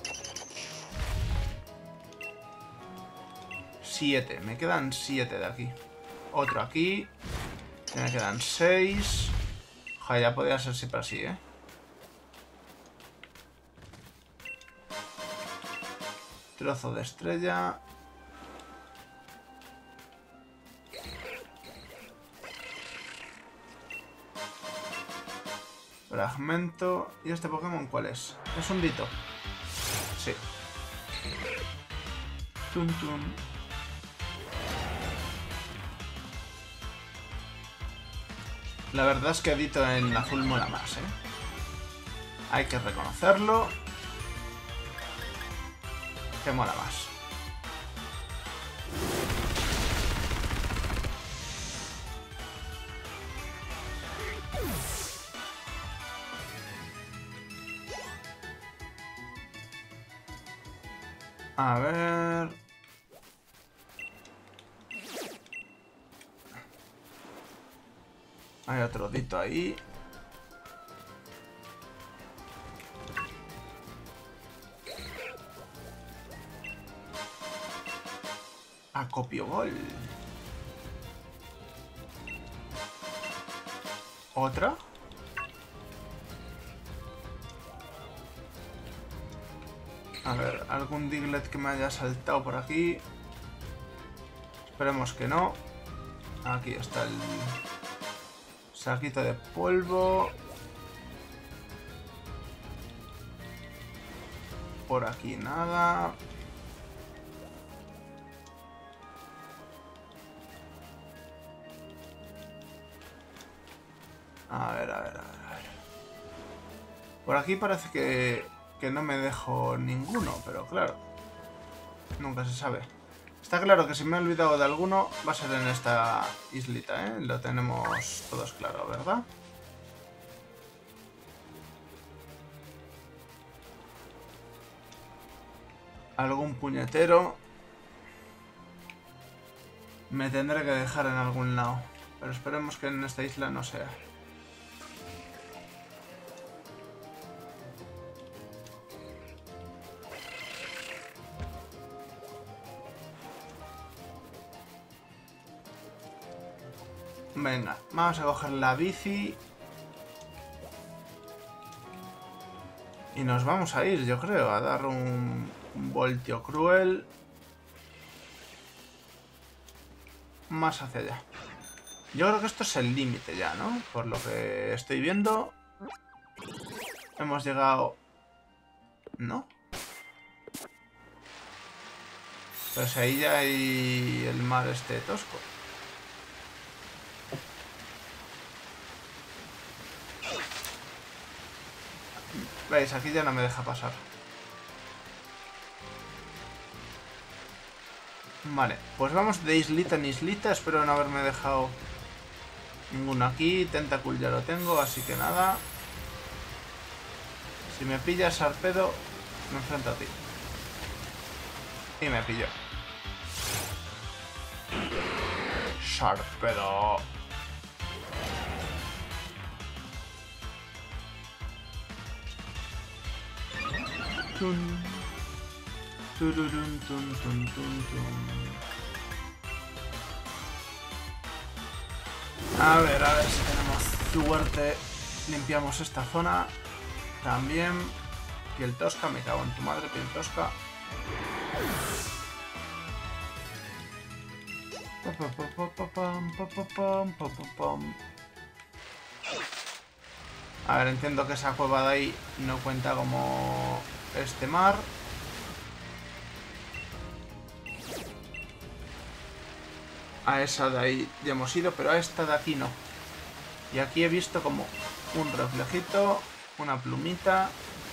Siete. Me quedan siete de aquí. Otro aquí. Me quedan seis. Ojalá, ya podría ser siempre así, ¿eh? Trozo de estrella. Fragmento. ¿Y este Pokémon cuál es? ¿Es un Dito? Sí. Tum, tum. La verdad es que Dito en azul mola más, ¿eh? Hay que reconocerlo. Que mola más. A ver... Hay otro Dito ahí. Acopio gol. ¿Otra? A ver, algún Diglett que me haya saltado por aquí. Esperemos que no. Aquí está el saquito de polvo. Por aquí nada. A ver, a ver, a ver, a ver. Por aquí parece que, que no me dejo ninguno, pero claro. Nunca se sabe. Está claro que si me he olvidado de alguno, va a ser en esta islita, ¿eh? Lo tenemos todos claro, ¿verdad? Algún puñetero me tendré que dejar en algún lado. Pero esperemos que en esta isla no sea. Venga, vamos a coger la bici. Y nos vamos a ir, yo creo, a dar un, un voltio cruel. Más hacia allá. Yo creo que esto es el límite ya, ¿no? Por lo que estoy viendo. Hemos llegado... ¿No? Pues ahí ya hay el mar este tosco. ¿Veis? Aquí ya no me deja pasar. Vale, pues vamos de islita en islita. Espero no haberme dejado ninguno aquí. Tentacool ya lo tengo, así que nada. Si me pillas Sarpedo, me enfrento a ti. Y me pilló. Sarpedo. Tun. Tururun, tun, tun, tun, tun. A ver, a ver si tenemos suerte. Limpiamos esta zona. También. Piel tosca, me cago en tu madre, piel tosca. A ver, entiendo que esa cueva de ahí no cuenta como este mar. A esa de ahí ya hemos ido, pero a esta de aquí no. Y aquí he visto como un reflejito, una plumita.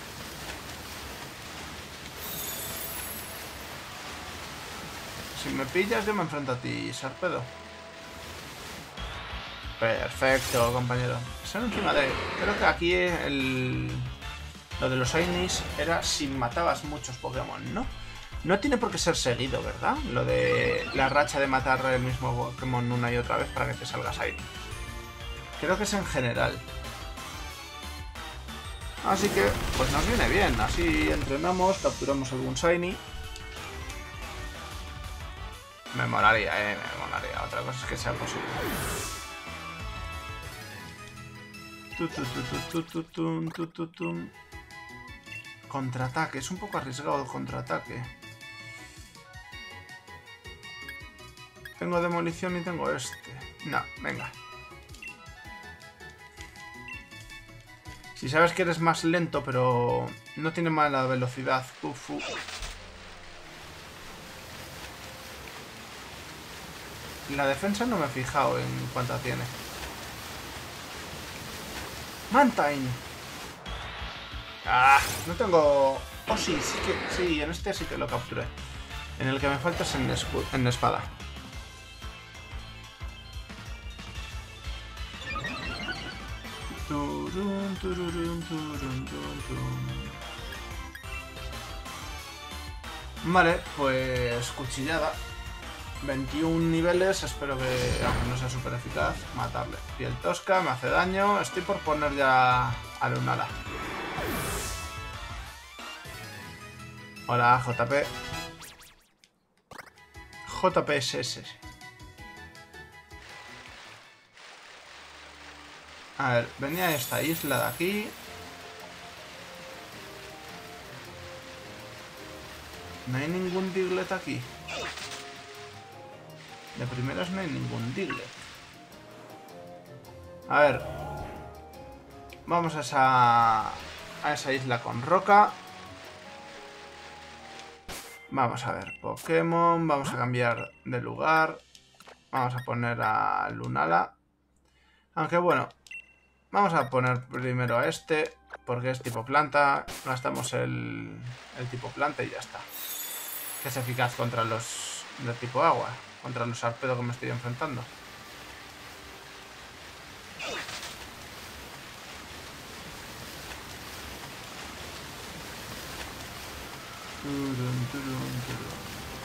Si me pillas, yo me enfrento a ti, Sarpedo. Perfecto, compañero. Son encima de... Creo que aquí el... Lo de los Shinies era si matabas muchos Pokémon, ¿no? No tiene por qué ser seguido, ¿verdad? Lo de la racha de matar el mismo Pokémon una y otra vez para que te salga Shiny. Creo que es en general. Así que, pues nos viene bien. Así entrenamos, capturamos algún Shiny. Me molaría, eh, me molaría. Otra cosa es que sea posible. Tu, tu, tu, tu, tu, tu, tu, tu, tu. Contraataque, es un poco arriesgado el contraataque. Tengo demolición y tengo este. No, venga. Si Si sabes que eres más lento, pero no tiene mala velocidad. Uf, uf. La defensa no me he fijado en cuánta tiene. Mantine. Ah, no tengo... Oh, sí, sí que... Sí, en este sí que lo capturé. En el que me falta es en, en espada. Turun, tururun, turun, turun. Vale, pues cuchillada. veintiún niveles, espero que, aunque no sea súper eficaz, matarle. Piel tosca, me hace daño. Estoy por poner ya a Lunala. Hola, J P. J P S S. A ver, venía a esta isla de aquí. No hay ningún Diglett aquí. De primeras no hay ningún Diglett. A ver. Vamos a esa... a esa isla con roca. Vamos a ver. Pokémon. Vamos a cambiar de lugar. Vamos a poner a Lunala. Aunque bueno. Vamos a poner primero a este. Porque es tipo planta. Gastamos el, el tipo planta y ya está. Que es eficaz contra los de tipo agua. Contra los Sharpedo que me estoy enfrentando. Turun, turun, turun.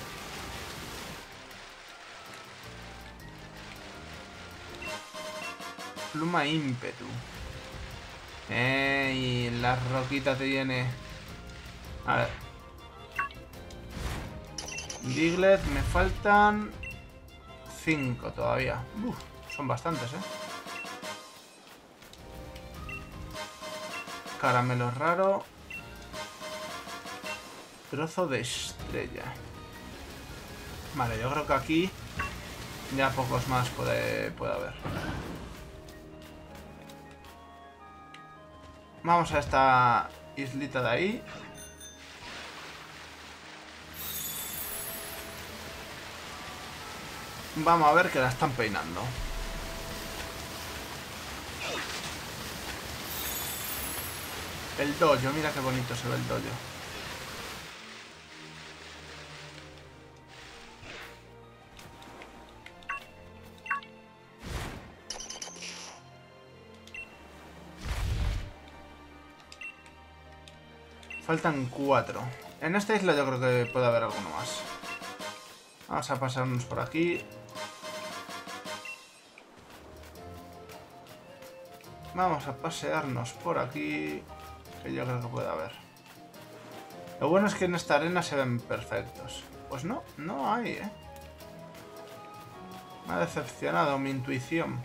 Pluma ímpetu. ¡Ey! La roquita te viene. A ver. Diglett, me faltan cinco todavía. Uf, son bastantes, ¿eh? Caramelo raro. Trozo de estrella. Vale, yo creo que aquí ya pocos más puede, puede haber. Vamos a esta islita de ahí. Vamos a ver que la están peinando. El dojo, mira qué bonito se ve el dojo. Faltan cuatro. En esta isla yo creo que puede haber alguno más. Vamos a pasarnos por aquí. Vamos a pasearnos por aquí. Que yo creo que puede haber. Lo bueno es que en esta arena se ven perfectos. Pues no, no hay, ¿eh? Me ha decepcionado mi intuición.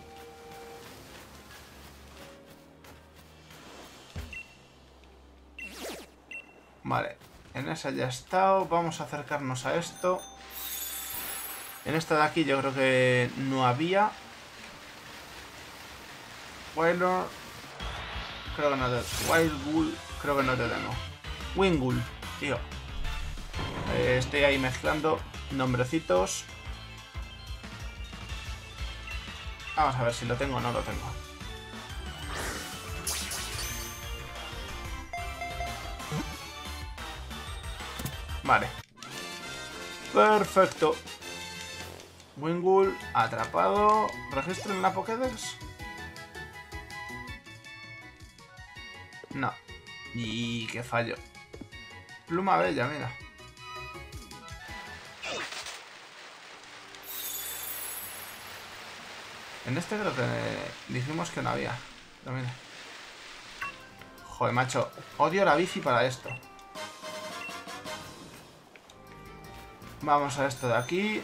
Vale, en esa ya he estado. Vamos a acercarnos a esto. En esta de aquí yo creo que no había. Wailord. Creo que no te... Wildwool. Creo que no te tengo. Wingull, tío. Eh, estoy ahí mezclando nombrecitos. Vamos a ver si lo tengo o no lo tengo. Vale. Perfecto. Wingull atrapado. ¿Registro en la Pokédex? No. Y qué fallo. Pluma bella, mira. En este creo que dijimos que no había. Pero mira. Joder, macho. Odio la bici para esto. Vamos a esto de aquí.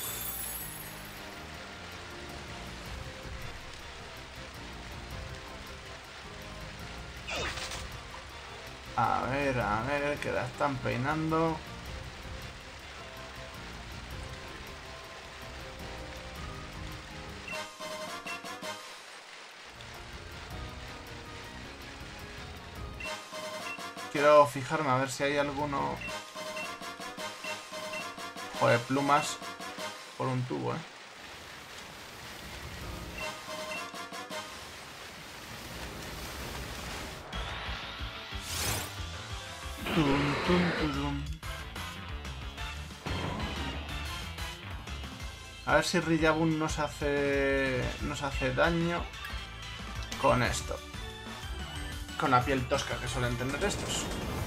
A ver, a ver, que la están peinando. quiero fijarme a ver si hay alguno... Joder, plumas por un tubo, eh. Tum, tum, turum. A ver si Rillabun nos hace... nos hace daño con esto. Con la piel tosca que suelen tener estos.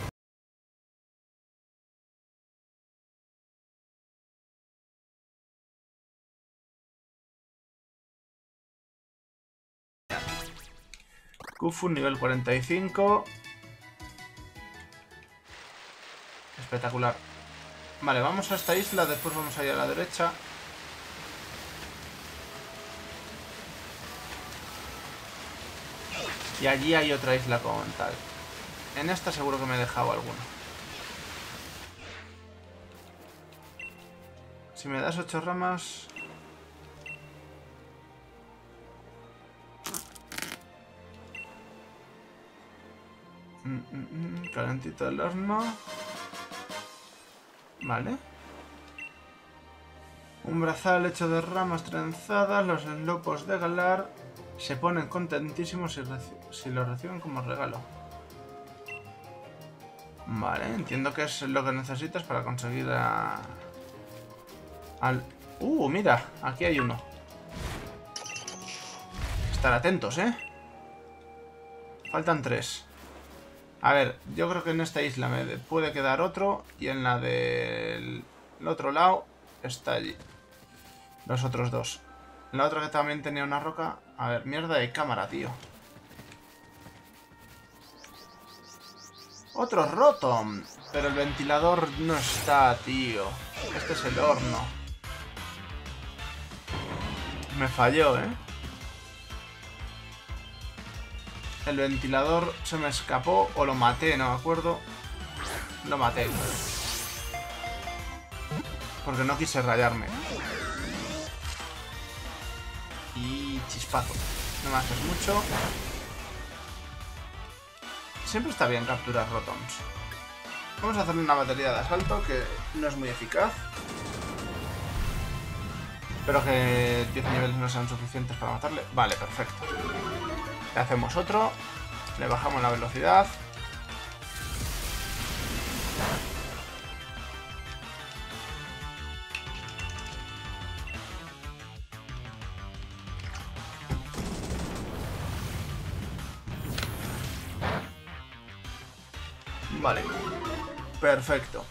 Kufu, nivel cuarenta y cinco. Espectacular. Vale, vamos a esta isla, después vamos a ir a la derecha. Y allí hay otra isla como tal. En esta seguro que me he dejado alguno. Si me das ocho ramas... Mm, mm, mm, calentito del horno. Vale. Un brazal hecho de ramas trenzadas. Los lopos de Galar se ponen contentísimos si, si lo reciben como regalo. Vale, entiendo que es lo que necesitas para conseguir a... al... Uh, mira, aquí hay uno. Estar atentos, ¿eh? Faltan tres. A ver, yo creo que en esta isla me puede quedar otro. Y en la del otro lado está allí. Los otros dos. La otra que también tenía una roca. A ver, mierda de cámara, tío. Otro roto. Pero el ventilador no está, tío. Este es el horno. Me falló, ¿eh? El ventilador se me escapó o lo maté, no me acuerdo. Lo maté. Porque no quise rayarme. Y chispazo. No me haces mucho. Siempre está bien capturar rotons. Vamos a hacerle una batería de asalto que no es muy eficaz. Espero que diez niveles no sean suficientes para matarle. Vale, perfecto. Le hacemos otro. Le bajamos la velocidad. Vale. Perfecto.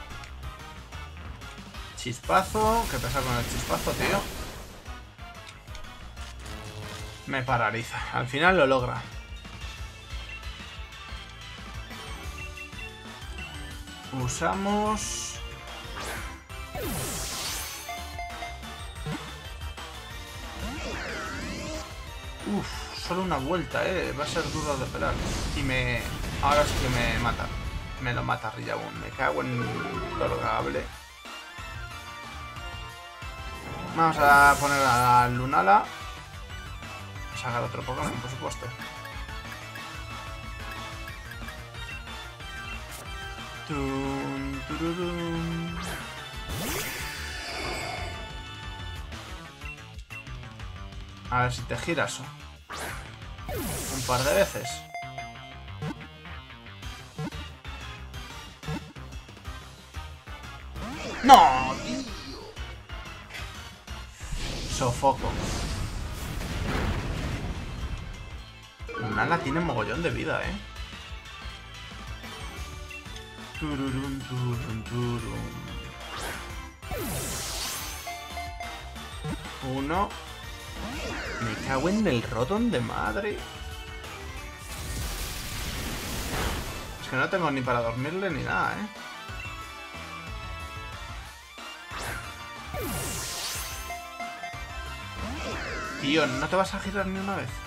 Chispazo. ¿Qué pasa con el chispazo, tío? Me paraliza. Al final lo logra. Usamos... Uf, solo una vuelta, eh. Va a ser duro de pelar. Y me... Ahora sí que me mata. Me lo mata Rillabun. Me cago en todo lo cagable. Vamos a poner a la Lunala. Sacar otro Pokémon, por supuesto. Tum, tururum. A ver si te giras un par de veces. ¡No, tío! Sofoco. Nala tiene mogollón de vida, eh. Tururum, turum, turum. Uno. Me cago en el Rotom de madre. Es que no tengo ni para dormirle ni nada, eh. Tío, ¿no te vas a girar ni una vez?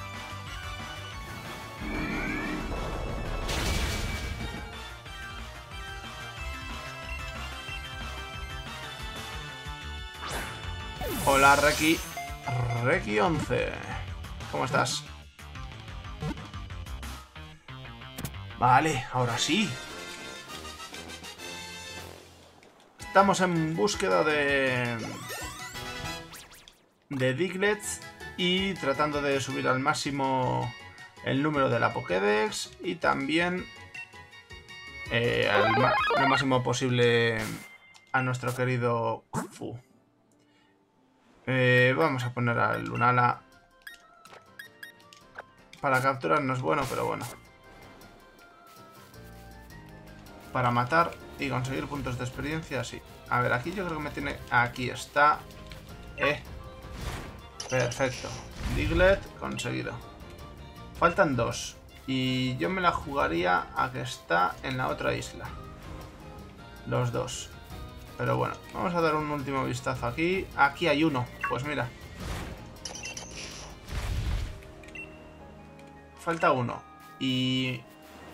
Hola, Reki. Reki once. ¿Cómo estás? Vale, ahora sí. Estamos en búsqueda de... de Diglets y tratando de subir al máximo el número de la Pokédex y también eh, al ma lo máximo posible a nuestro querido Fu. Eh, vamos a poner al Lunala. Para capturar no es bueno, pero bueno. Para matar y conseguir puntos de experiencia, sí. A ver, aquí yo creo que me tiene... Aquí está. Eh. Perfecto. Diglett conseguido. Faltan dos. Y yo me la jugaría a que está en la otra isla. Los dos. Pero bueno, vamos a dar un último vistazo aquí. Aquí hay uno. Pues mira. Falta uno. Y...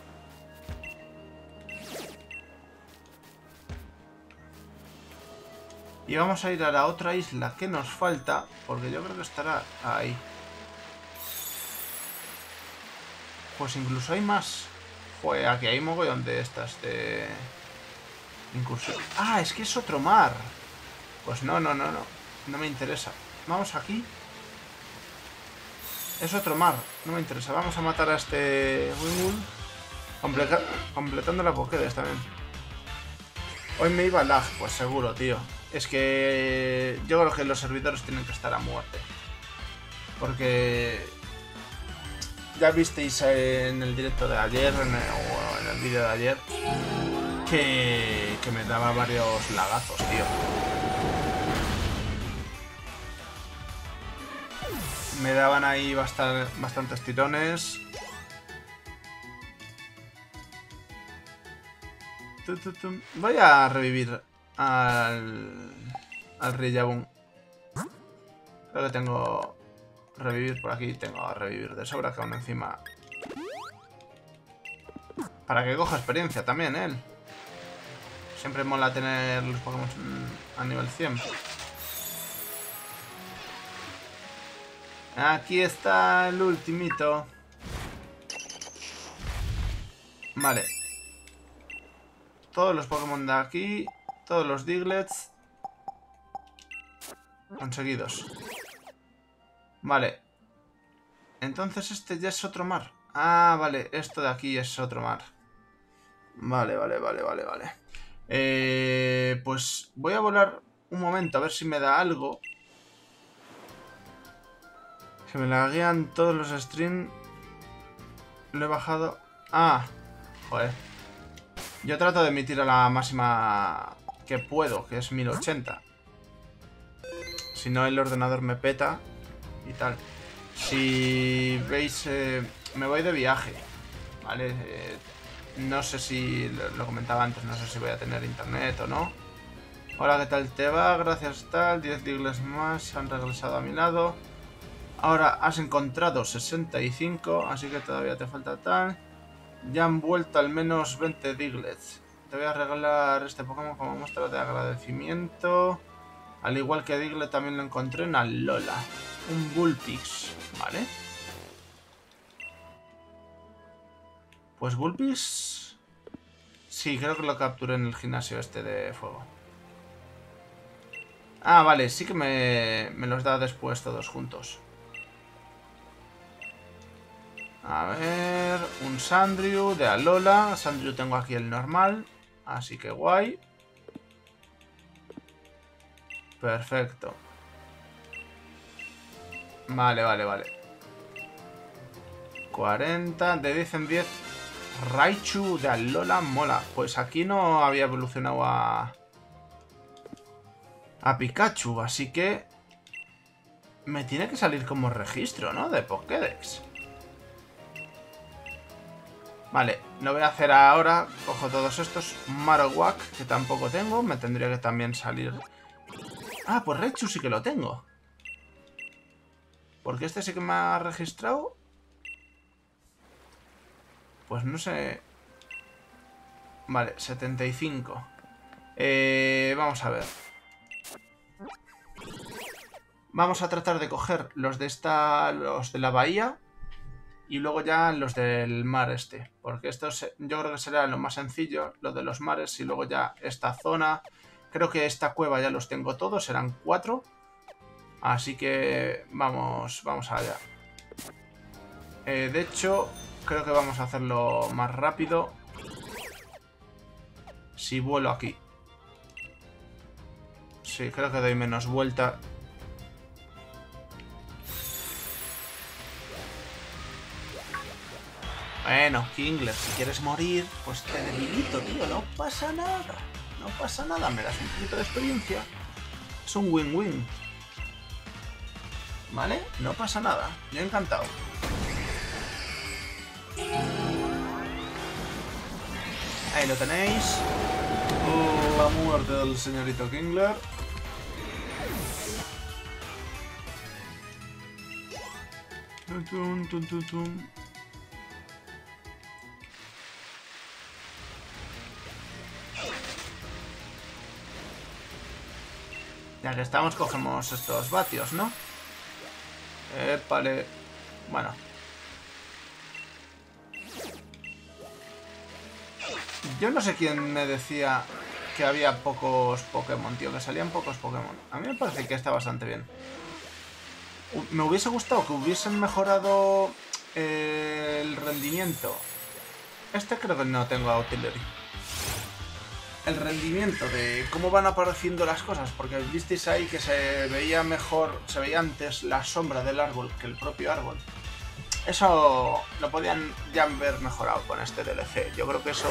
Y vamos a ir a la otra isla que nos falta, porque yo creo que estará ahí. Pues incluso hay más. Joder, aquí hay mogollón de estas de... incursión. Ah, es que es otro mar. Pues no, no, no, no. No me interesa. Vamos aquí. Es otro mar. No me interesa. Vamos a matar a este... Completa... Completando la Pokédex también. Hoy me iba lag, pues seguro, tío. Es que yo creo que los servidores tienen que estar a muerte. Porque ya visteis en el directo de ayer, en el, o en el vídeo de ayer, que, que me daba varios lagazos, tío. Me daban ahí bastante, bastantes tirones. Voy a revivir al, al Rillabun. Creo que tengo revivir por aquí. Tengo a revivir de sobra, que aún encima... Para que coja experiencia también, él. ¿eh? Siempre mola tener los Pokémon a nivel cien. Aquí está el ultimito. Vale. Todos los Pokémon de aquí, todos los Diglets conseguidos. Vale. Entonces este ya es otro mar. Ah, vale, esto de aquí es otro mar. Vale, vale, vale, vale, vale. Eh, pues voy a volar un momento a ver si me da algo. Se me laguean todos los streams. Lo he bajado. Ah, joder. Yo trato de emitir a la máxima que puedo, que es mil ochenta. Si no, el ordenador me peta y tal. Si veis, eh, me voy de viaje, ¿vale? Eh, no sé si, lo comentaba antes, no sé si voy a tener internet o no. Hola, ¿qué tal te va? Gracias, tal. diez Diglets más han regresado a mi lado. Ahora has encontrado sesenta y cinco, así que todavía te falta tal. Ya han vuelto al menos veinte Diglets. Te voy a regalar este Pokémon como muestra de agradecimiento. Al igual que Diglett también lo encontré en Alola. Un Bullpix, ¿vale? Pues Bullpix... Sí, creo que lo capturé en el gimnasio este de fuego. Ah, vale, sí que me, me los da después todos juntos. A ver, un Sandrew de Alola. Sandrew tengo aquí el normal, así que guay. Perfecto. Vale, vale, vale. cuarenta, de diez en diez. Raichu de Alola mola. Pues aquí no había evolucionado a... a Pikachu, así que... me tiene que salir como registro, ¿no? De Pokédex. Vale, lo voy a hacer ahora. Cojo todos estos. Marowak, que tampoco tengo. Me tendría que también salir... Ah, pues Raichu sí que lo tengo. Porque este sí que me ha registrado. Pues no sé... Vale, setenta y cinco. Eh, vamos a ver. Vamos a tratar de coger los de esta... los de la bahía. Y luego ya los del mar este. Porque esto es, yo creo que será lo más sencillo, lo de los mares. Y luego ya esta zona. Creo que esta cueva ya los tengo todos, serán cuatro. Así que vamos, vamos allá. Eh, de hecho, creo que vamos a hacerlo más rápido si vuelo aquí. Sí, creo que doy menos vuelta. Bueno, Kingler, si quieres morir, pues te debilito, tío. No pasa nada. No pasa nada. Me das un poquito de experiencia. Es un win-win. ¿Vale? No pasa nada. Yo encantado. Ahí lo tenéis. Oh, la muerte del señorito Kingler. Tum, tum, tum, tum. Ya que estamos, cogemos estos vatios, ¿no? Épale. Bueno. Yo no sé quién me decía que había pocos Pokémon, tío, que salían pocos Pokémon. A mí me parece que está bastante bien. Me hubiese gustado que hubiesen mejorado eh, el rendimiento. Este creo que no tengo Artillery. El rendimiento de cómo van apareciendo las cosas, porque visteis ahí que se veía mejor, se veía antes la sombra del árbol que el propio árbol. Eso lo podían ya haber mejorado con este D L C. Yo creo que eso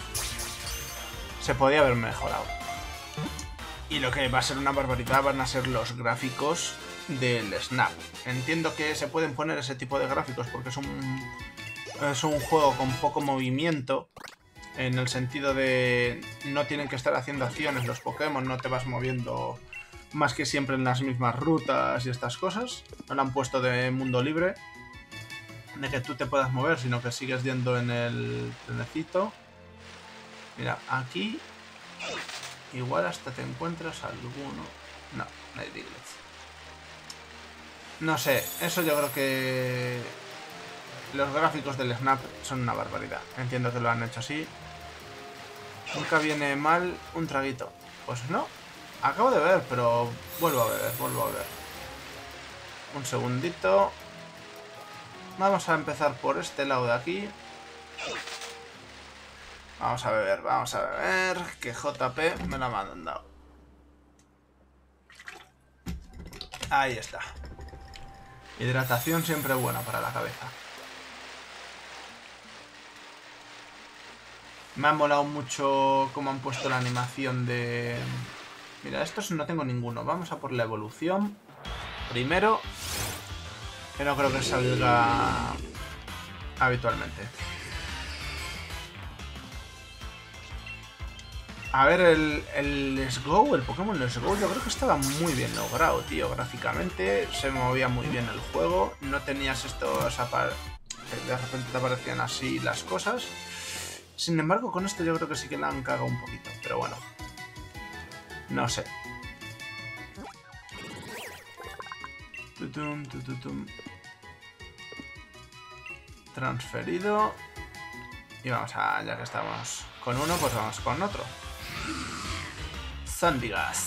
se podía haber mejorado. Y lo que va a ser una barbaridad van a ser los gráficos del Snap. Entiendo que se pueden poner ese tipo de gráficos porque es un, es un juego con poco movimiento. En el sentido de no tienen que estar haciendo acciones los Pokémon, no te vas moviendo más que siempre en las mismas rutas y estas cosas. No lo han puesto de mundo libre, de que tú te puedas mover, sino que sigues yendo en el trenecito. Mira, aquí igual hasta te encuentras alguno. No, no hay Diglett. No sé, eso yo creo que los gráficos del Snap son una barbaridad. Entiendo que lo han hecho así. Nunca viene mal un traguito. Pues no. Acabo de beber, pero vuelvo a beber, vuelvo a beber. Un segundito. Vamos a empezar por este lado de aquí. Vamos a beber, vamos a beber. Que J P me lo ha mandado. Ahí está. Hidratación siempre buena para la cabeza. Me ha molado mucho cómo han puesto la animación de... Mira, estos no tengo ninguno. Vamos a por la evolución. Primero. Que no creo que salga habitualmente. A ver, el, el Let's Go, el Pokémon Let's Go, yo creo que estaba muy bien logrado, tío. Gráficamente se movía muy bien el juego. No tenías estos... De repente te aparecían así las cosas. Sin embargo, con esto yo creo que sí que la han cagado un poquito. Pero bueno. No sé. Tutum, tutum. Transferido. Y vamos a... Ya que estamos con uno, pues vamos con otro. Sandygast.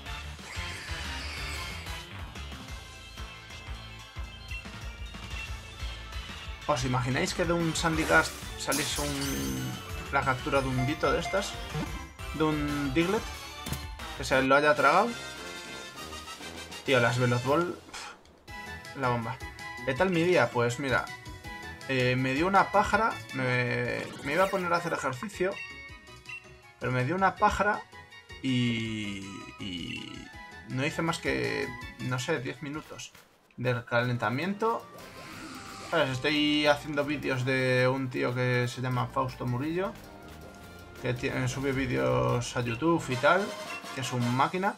¿Os imagináis que de un Sandygast salís un... la captura de un dito de estas? De un Diglett. Que se lo haya tragado. Tío, las Veloz Ball... La bomba. ¿Qué tal mi día? Pues mira... Eh, me dio una pájara. Me... me iba a poner a hacer ejercicio. Pero me dio una pájara. Y... y... no hice más que... no sé, diez minutos. Del calentamiento... Estoy haciendo vídeos de un tío que se llama Fausto Murillo, que tiene, sube vídeos a YouTube y tal, que es un máquina.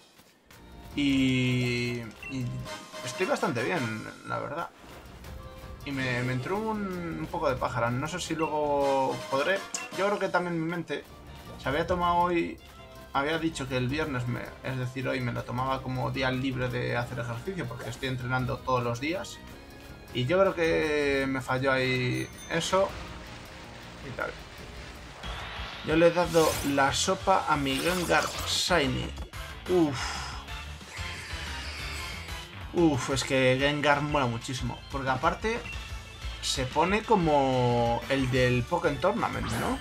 Y, y estoy bastante bien, la verdad. Y me, me entró un, un poco de pájara. No sé si luego podré... Yo creo que también mi mente se había tomado hoy... Había dicho que el viernes, me, es decir, hoy me lo tomaba como día libre de hacer ejercicio, porque estoy entrenando todos los días. Y yo creo que me falló ahí eso. Y tal. Yo le he dado la sopa a mi Gengar Shiny. Uff. Uff, es que Gengar mola muchísimo. Porque aparte se pone como el del Pokémon Tournament, ¿no?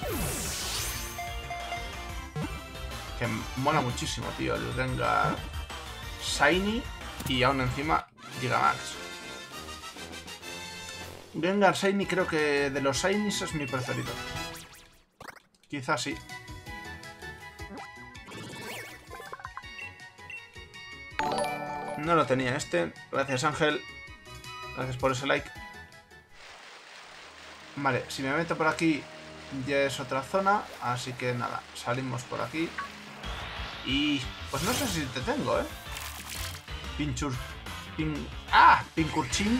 Que mola muchísimo, tío. El Gengar Shiny y aún encima Gigamax. Gengar Shiny creo que de los Shinies es mi preferido. Quizás sí. No lo tenía este. Gracias, Ángel. Gracias por ese like. Vale, si me meto por aquí ya es otra zona. Así que nada, salimos por aquí. Y pues no sé si te tengo, ¿eh? Pinchur... Pin... ¡Ah! Pincurchin.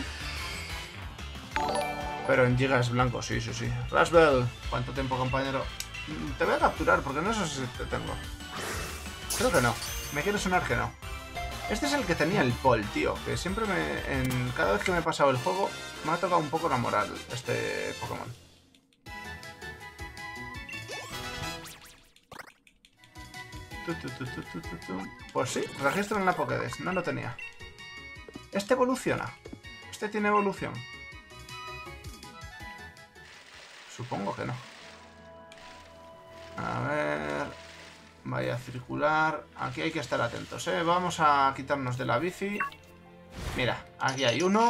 Pero en gigas blanco, sí, sí, sí. Rasbel, ¿cuánto tiempo, compañero? Te voy a capturar porque no sé si te tengo. Creo que no. Me quiere sonar que no. Este es el que tenía el Pol, tío. Que siempre me... En, cada vez que me he pasado el juego me ha tocado un poco la moral este Pokémon. Tu, tu, tu, tu, tu, tu, tu. Pues sí, registro en la Pokédex. No lo tenía. Este evoluciona. Este tiene evolución. Supongo que no. A ver... Vaya circular. Aquí hay que estar atentos, ¿eh? Vamos a quitarnos de la bici. Mira, aquí hay uno.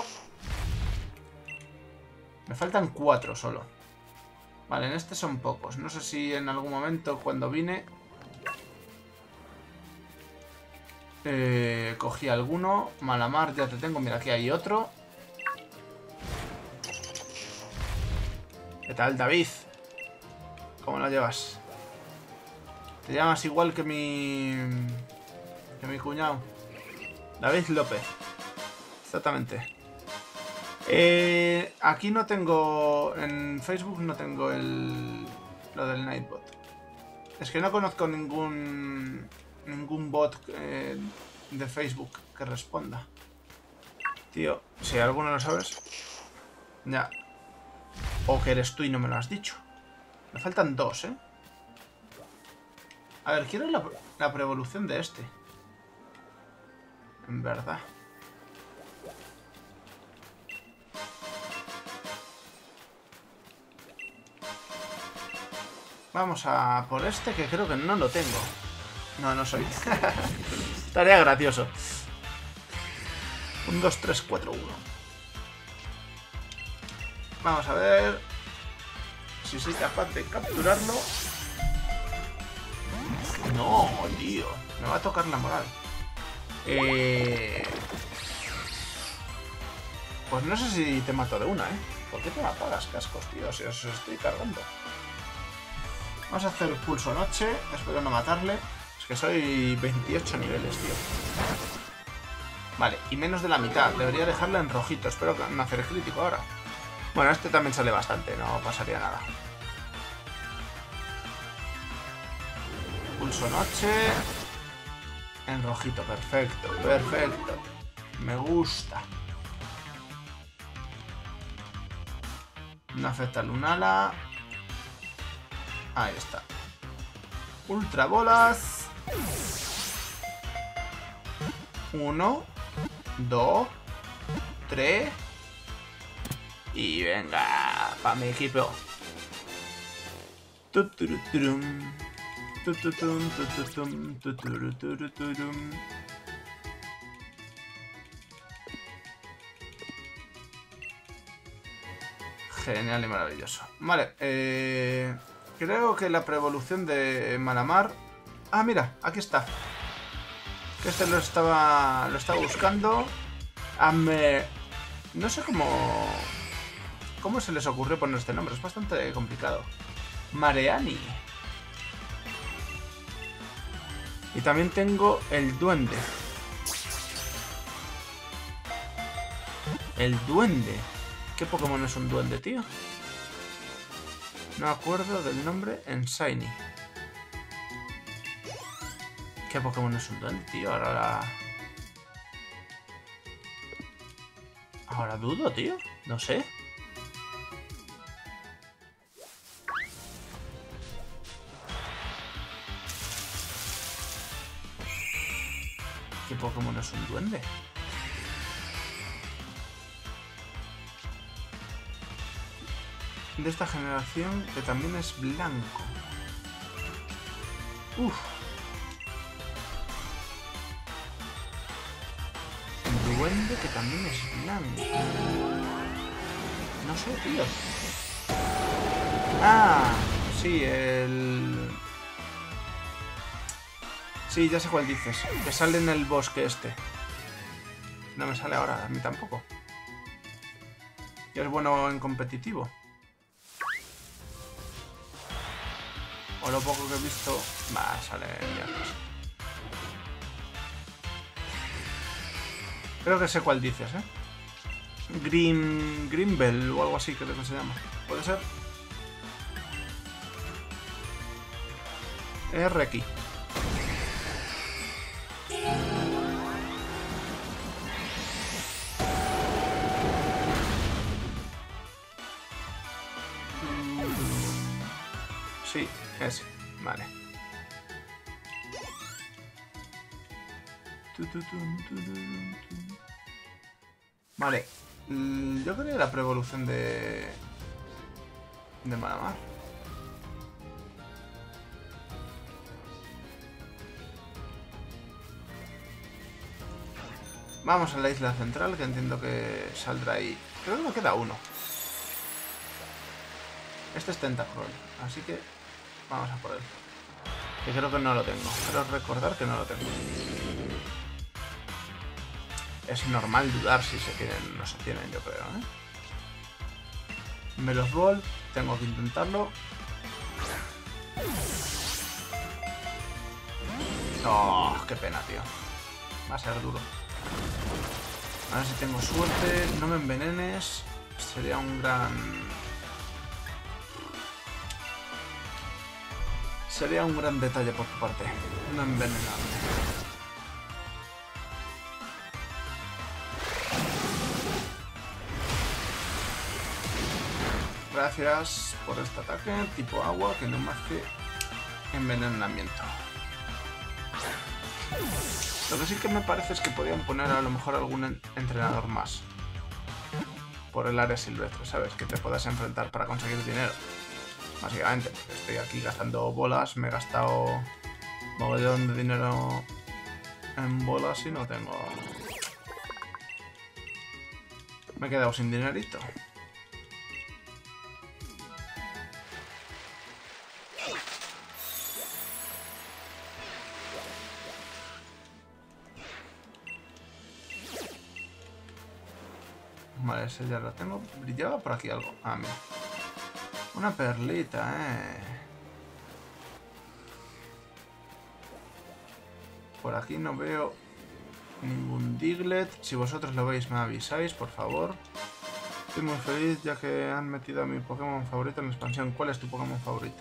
Me faltan cuatro solo. Vale, en este son pocos. No sé si en algún momento cuando vine... Eh, cogí alguno. Malamar, ya te tengo. Mira, aquí hay otro. ¿Qué tal, David? ¿Cómo lo llevas? Te llamas igual que mi... Que mi cuñado. David López. Exactamente. Eh, aquí no tengo... En Facebook no tengo el... Lo del Nightbot. Es que no conozco ningún... Ningún bot eh, de Facebook que responda. Tío, si alguno lo sabes... Ya. O que eres tú y no me lo has dicho. Me faltan dos, ¿eh? A ver, quiero la, la preevolución de este. En verdad. Vamos a por este, que creo que no lo tengo. No, no soy. Estaría gracioso. Un, dos, tres, cuatro, uno. Vamos a ver si soy capaz de capturarlo. No, tío. Me va a tocar la moral. Eh... Pues no sé si te mato de una, ¿eh? ¿Por qué te me apagas, cascos, tío? Si os estoy cargando. Vamos a hacer pulso noche. Espero no matarle. Es que soy veintiocho niveles, tío. Vale, y menos de la mitad. Debería dejarla en rojito. Espero no hacer crítico ahora. Bueno, este también sale bastante. No pasaría nada. Pulso noche. En rojito. Perfecto, perfecto. Me gusta. No afecta al Lunala. Ahí está. Ultra bolas. Uno. Dos. Tres. Y venga. Para mi equipo. Tuturuturum. Tututum, tututum, tuturuturuturum. Genial y maravilloso. Vale, eh, creo que la preevolución de Malamar... Ah, mira, aquí está. Que este lo estaba, lo estaba buscando. Ah, me... No sé cómo... ¿Cómo se les ocurrió poner este nombre? Es bastante complicado. Mareani. Y también tengo el duende. El duende. ¿Qué Pokémon es un duende, tío? No me acuerdo del nombre en Shiny. ¿Qué Pokémon es un duende, tío? Ahora la... Ahora dudo, tío. No sé. ¿Qué Pokémon es un duende? De esta generación que también es blanco. Uf. Un duende que también es blanco. No sé, tío. Ah, sí, el... Sí, ya sé cuál dices. Que sale en el bosque este. No me sale ahora, a mí tampoco. Y es bueno en competitivo. O lo poco que he visto... Va, sale mierdas. Creo que sé cuál dices, ¿eh? Green... Greenbell o algo así, creo que se llama. ¿Puede ser? R aquí. Sí, ese. Vale. Vale. Yo quería la pre-evolución de... de Malamar. Vamos a la isla central, que entiendo que saldrá ahí. Creo que me queda uno. Este es Tentacruel, así que vamos a por él. Que creo que no lo tengo. Quiero recordar que no lo tengo. Es normal dudar si se tienen o no se tienen, yo creo, ¿eh? Melosball, tengo que intentarlo. Oh, qué pena, tío. Va a ser duro. A ver si tengo suerte. No me envenenes. Sería un gran... Sería un gran detalle por tu parte. No envenenarme. Gracias por este ataque tipo agua que no me hace envenenamiento. Lo que sí que me parece es que podrían poner a lo mejor algún entrenador más por el área silvestre, ¿sabes? Que te puedas enfrentar para conseguir dinero. Básicamente, porque estoy aquí gastando bolas, me he gastado mogollón de dinero en bolas y no tengo... Me he quedado sin dinerito. Vale, ese ya lo tengo. Brillaba por aquí algo. Ah, mira. Una perlita, eh. Por aquí no veo ningún Diglett. Si vosotros lo veis me avisáis, por favor. Estoy muy feliz ya que han metido a mi Pokémon favorito en la expansión. ¿Cuál es tu Pokémon favorito?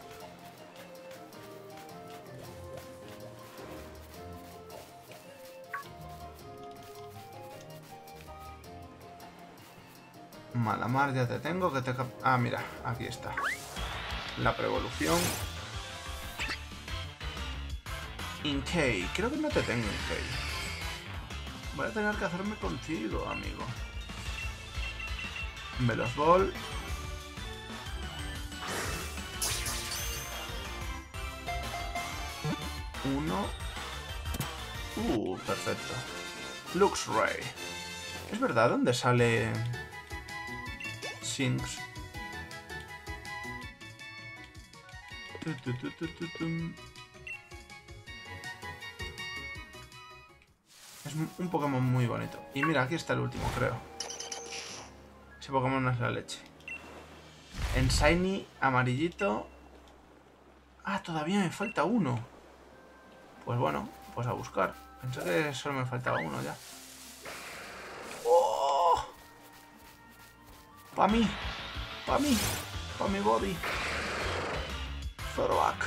Malamar ya te tengo, que te... Ah, mira, aquí está. La pre-evolución. Inkay. Creo que no te tengo, Inkay. Voy a tener que hacerme contigo, amigo. Melosball. Uno. Uh, perfecto. Luxray. Es verdad, ¿dónde sale... Sinks? Es un Pokémon muy bonito. Y mira, aquí está el último, creo. Ese Pokémon no es la leche. En Shiny, amarillito. Ah, todavía me falta uno. Pues bueno, pues a buscar. Pensé que solo me faltaba uno ya. ¡Oh! Pa' mí. Pa' mí. Pa' mi body. Zoroark.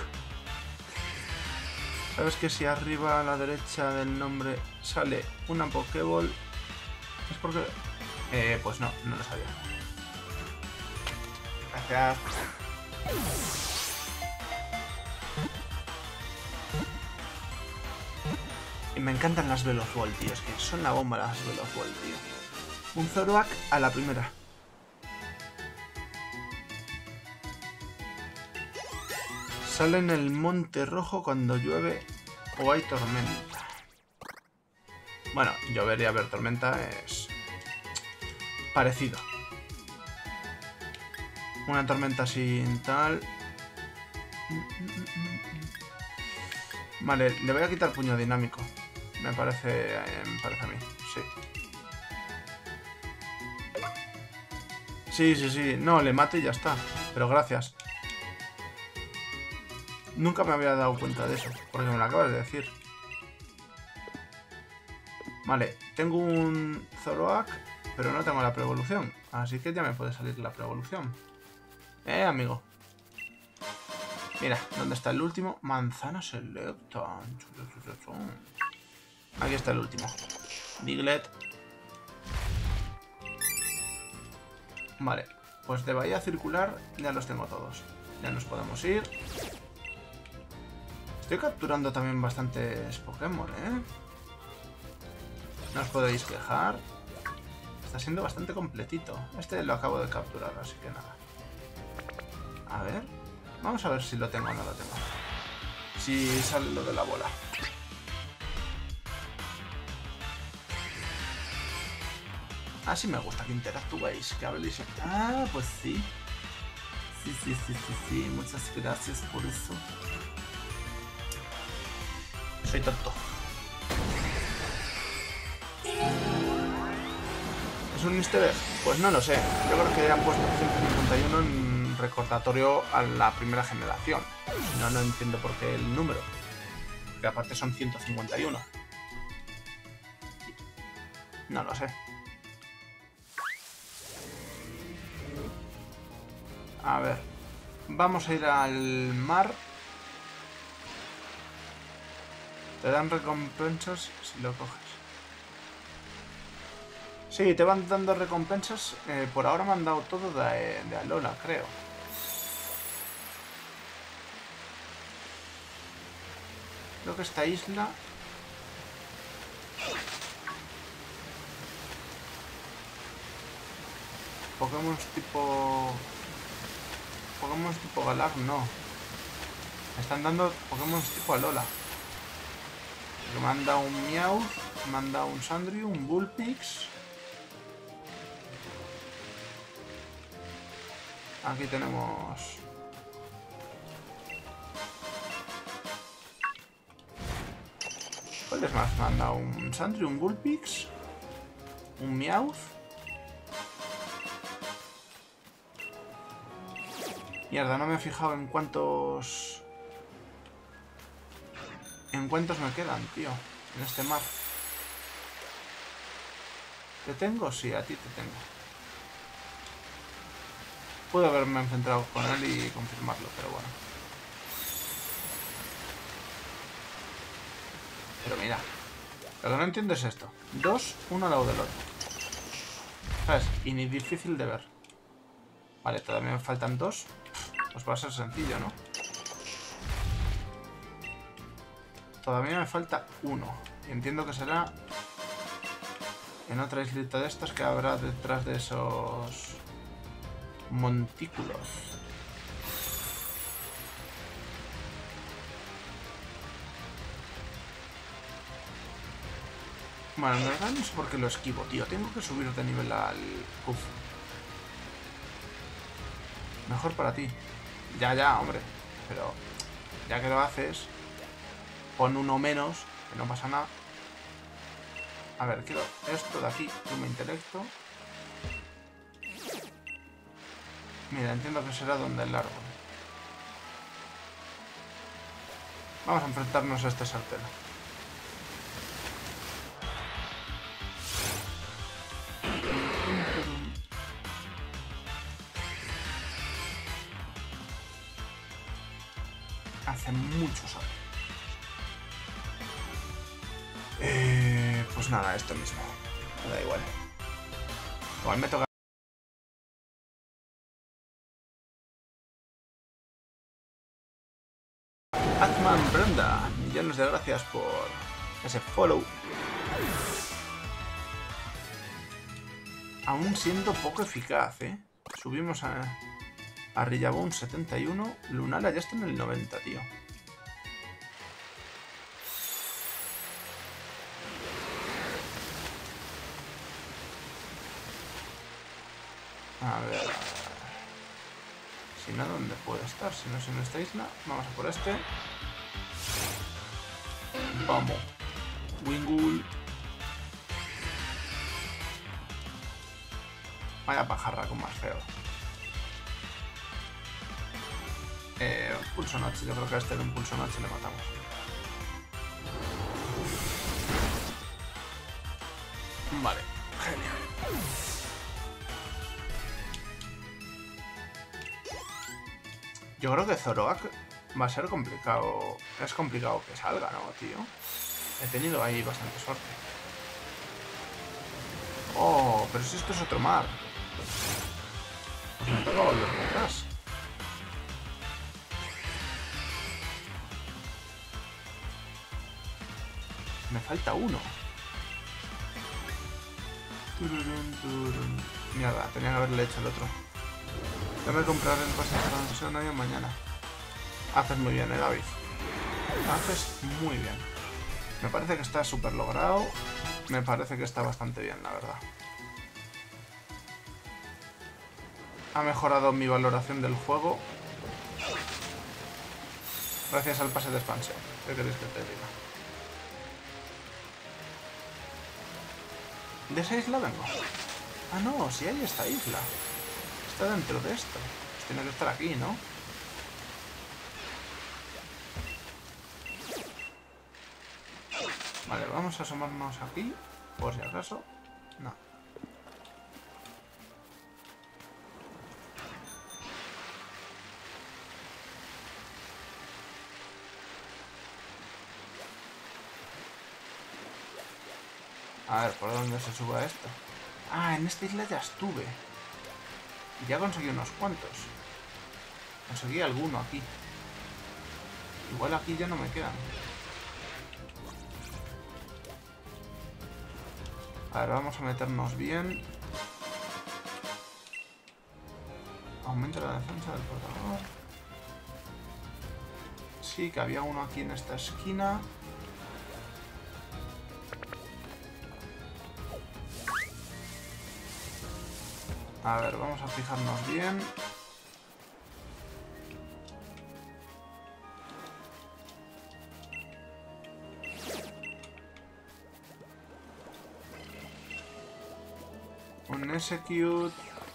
¿Sabes que si arriba a la derecha del nombre sale una Pokéball? Es porque Eh, pues no, no lo sabía. Gracias. Y me encantan las Velothwall, tío. Es que son la bomba las Velothwall, tío. Un Zoroark a la primera. Sale en el Monte Rojo cuando llueve o hay tormenta. Bueno, llover y haber tormenta es parecido. Una tormenta sin tal. Vale, le voy a quitar puño dinámico. Me parece, eh, me parece a mí, sí. Sí, sí, sí. No, le mato y ya está. Pero gracias. Nunca me había dado cuenta de eso, porque me lo acabas de decir. Vale, tengo un Zoroark, pero no tengo la pre-evolución. Así que ya me puede salir la pre-evolución. Eh, amigo. Mira, ¿dónde está el último? Manzana selecta. Aquí está el último. Diglett. Vale, pues de bahía circular ya los tengo todos. Ya nos podemos ir. Estoy capturando también bastantes Pokémon, ¿eh? No os podéis quejar. Está siendo bastante completito. Este lo acabo de capturar, así que nada. A ver. Vamos a ver si lo tengo o no lo tengo. Si sale lo de la bola. Ah, sí me gusta que interactuéis, que habléis. Ah, pues sí. Sí, sí, sí, sí, sí. Muchas gracias por eso. Soy tonto. ¿Es un easter egg? Pues no lo sé. Yo creo que han puesto ciento cincuenta y uno en recordatorio a la primera generación. No, no entiendo por qué el número. Que aparte son ciento cincuenta y uno. No lo sé. A ver. Vamos a ir al mar. Te dan recompensas si lo coges. Sí, te van dando recompensas. Eh, por ahora me han dado todo de, de Alola, creo. Creo que esta isla... Pokémon tipo... Pokémon tipo Galar, no. Me están dando Pokémon tipo Alola. Me han dado un Meowth, me han dado un Sandrew, un Bullpix. Aquí tenemos... ¿Cuál es más? Me han dado un Sandrew, un Bullpix, un Meowth. Mierda, no me he fijado en cuántos... ¿En cuántos me quedan, tío? En este mar. ¿Te tengo? Sí, a ti te tengo. Puedo haberme enfrentado con él y confirmarlo, pero bueno. Pero mira. Lo que no entiendo es esto. Dos, uno al lado del otro. ¿Sabes? Y ni difícil de ver. Vale, todavía me faltan dos. Pues va a ser sencillo, ¿no? Todavía me falta uno. Y entiendo que será en otra islita de estas que habrá detrás de esos montículos. Bueno, en verdad no sé por qué lo esquivo, tío. Tengo que subir de nivel al Uf. Mejor para ti. Ya, ya, hombre. Pero ya que lo haces... Pon uno menos, que no pasa nada. A ver, quiero esto de aquí, pluma intelecto. Mira, entiendo que será donde el árbol. Vamos a enfrentarnos a este sartén. Hace mucho sol. Eh, pues nada, esto mismo. Me da igual. Igual me toca... Atman Brenda, millones de gracias por ese follow. Aún siendo poco eficaz, ¿eh? Subimos a, a Rillabone setenta y uno. Lunala ya está en el noventa, tío. A ver, a ver. Si no, ¿dónde puede estar? Si no es en esta isla. Vamos a por este. Vamos. Wingull. Vaya pajarraco más feo. Eh, pulso noche. Yo creo que a este de un pulso noche le matamos. Vale. Genial. Yo creo que Zoroark va a ser complicado. Es complicado que salga, ¿no, tío? He tenido ahí bastante suerte. Oh, pero si esto es otro mar. Pues me toca volver para atrás. Me falta uno. Tururun, tururun. Mierda, tenía que haberle hecho el otro. Ya me compraré el pase de expansión hoy o mañana. Haces muy bien, eh, David. Haces muy bien. Me parece que está súper logrado. Me parece que está bastante bien, la verdad. Ha mejorado mi valoración del juego. Gracias al pase de expansión. ¿Qué queréis que te diga? ¿De esa isla vengo? Ah, no, si hay esta isla. Está dentro de esto. Pues tiene que estar aquí, ¿no? Vale, vamos a asomarnos aquí, por si acaso. No. A ver, ¿por dónde se sube esto? Ah, en esta isla ya estuve. Y ya conseguí unos cuantos. Conseguí alguno aquí. Igual aquí ya no me quedan. A ver, vamos a meternos bien. Aumenta la defensa del portador. Sí, que había uno aquí en esta esquina. A ver, vamos a fijarnos bien. Un execute.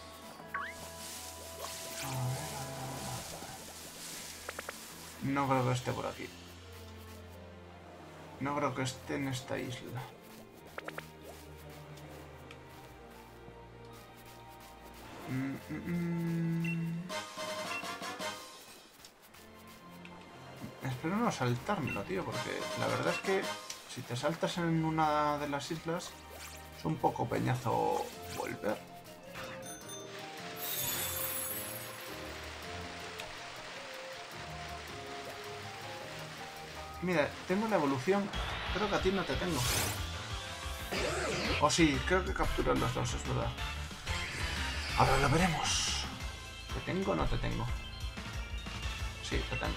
A ver, a ver, a ver. No creo que esté por aquí. No creo que esté en esta isla. Mm, mm, mm. Espero no saltármelo, tío, porque la verdad es que si te saltas en una de las islas es un poco peñazo volver. Mira, tengo la evolución. Creo que a ti no te tengo. O sí, creo que capturan los dos, es verdad. Ahora lo veremos. ¿Te tengo o no te tengo? Sí, te tengo.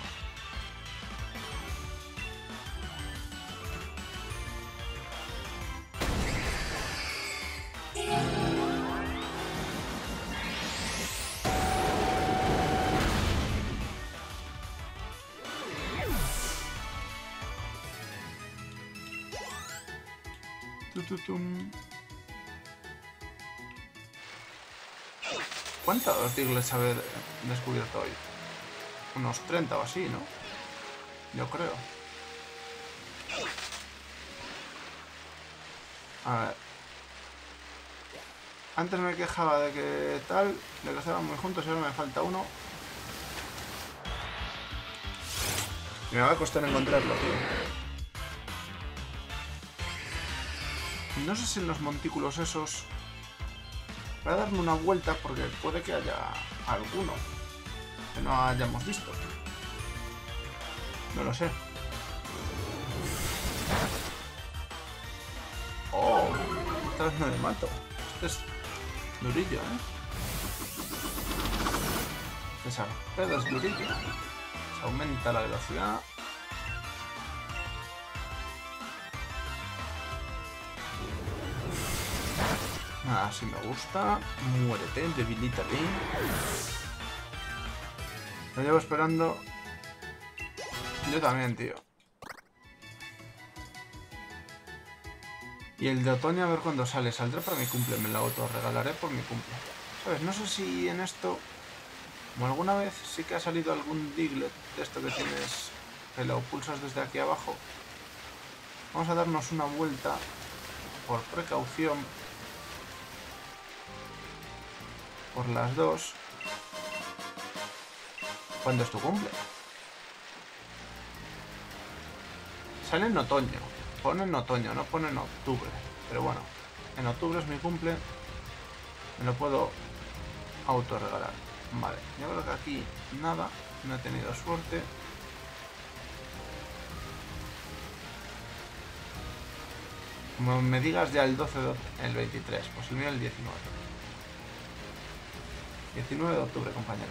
Tututum. ¿Cuántos Diglets haber descubierto hoy? Unos treinta o así, ¿no? Yo creo. A ver. Antes me quejaba de que tal, de que estaban muy juntos y ahora me falta uno. Y me va a costar encontrarlo, tío. No sé si en los montículos esos Voy a darme una vuelta porque puede que haya alguno que no hayamos visto. No lo sé. Oh, esta vez no le mato. Este es durillo, ¿eh? Esa pedo es durillo. Se aumenta la velocidad. Así me gusta. Muérete, debilítate. Lo llevo esperando. Yo también, tío. Y el de otoño a ver cuándo sale. Saldrá para mi cumple. Me lo autorregalaré por mi cumple. ¿Sabes? No sé si en esto... Como alguna vez sí que ha salido algún Diglett de esto que tienes... Que lo pulsas desde aquí abajo. Vamos a darnos una vuelta. Por precaución. Por las dos. ¿Cuándo es tu cumple? Sale en otoño. Pone en otoño, no pone en octubre. Pero bueno, en octubre es mi cumple. Me lo puedo autorregalar. Vale, yo creo que aquí nada. No he tenido suerte. Como me digas ya el doce de octubre, el veintitrés, pues el mío el diecinueve. diecinueve de octubre, compañero.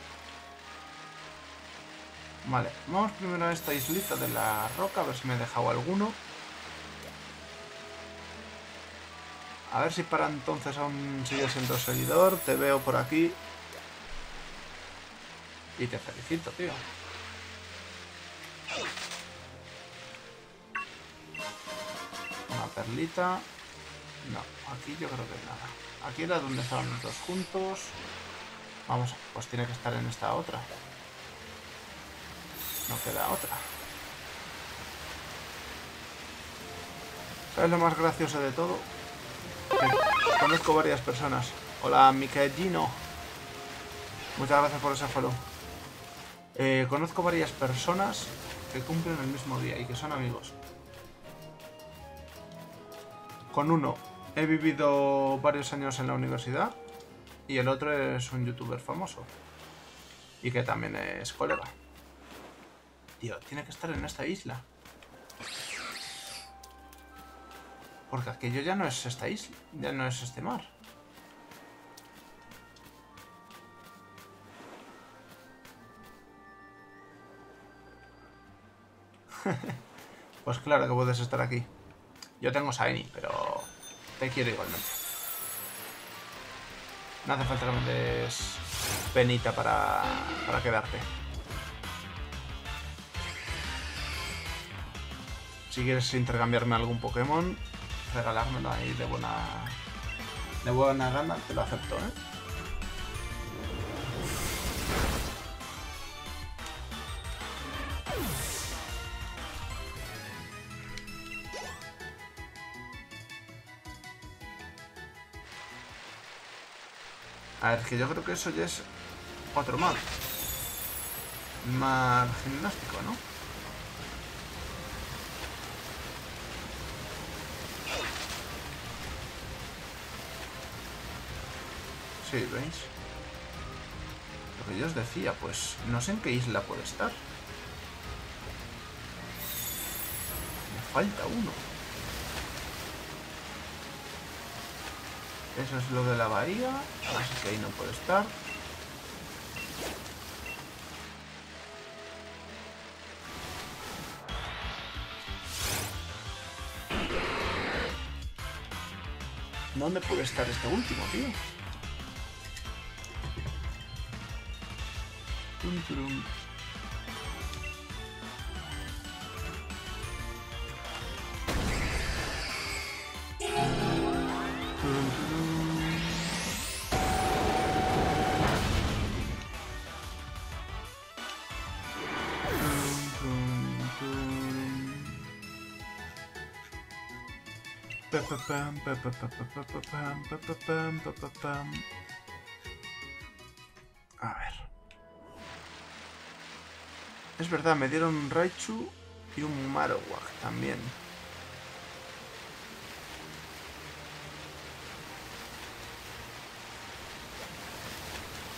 Vale, vamos primero a esta islita de la roca, a ver si me he dejado alguno. A ver si para entonces aún sigue siendo seguidor. Te veo por aquí. Y te felicito, tío. Una perlita. No, aquí yo creo que nada. Aquí era donde estaban los dos juntos. Vamos, pues tiene que estar en esta otra. No queda otra. ¿Sabes lo más gracioso de todo? Que conozco varias personas. Hola, Miquelino. Muchas gracias por ese follow. Eh, conozco varias personas que cumplen el mismo día y que son amigos. Con uno he vivido varios años en la universidad y el otro es un youtuber famoso y que también es colega. Tío, tiene que estar en esta isla. Porque aquello ya no es esta isla, ya no es este mar. Pues claro que puedes estar aquí. Yo tengo Shiny, pero te quiero igualmente. No hace falta que me des penita para, para quedarte. Si quieres intercambiarme algún Pokémon, regalármelo ahí de buena, de buena gana, te lo acepto, ¿eh? A ver, que yo creo que eso ya es otro mar. Mar gimnástico, ¿no? Sí, ¿veis? Lo que yo os decía, pues no sé en qué isla puede estar. Me falta uno. Eso es lo de la bahía, así que ahí no puede estar. ¿Dónde puede estar este último, tío? Tum, turum. Turum, turum. Turum, turum, turum. Pa, pa, pam, pa, pa, pa, pa, pa, pam, pa, pa, pam, pa, pa, pam. A ver. Es verdad, me dieron un Raichu y un Marowak también.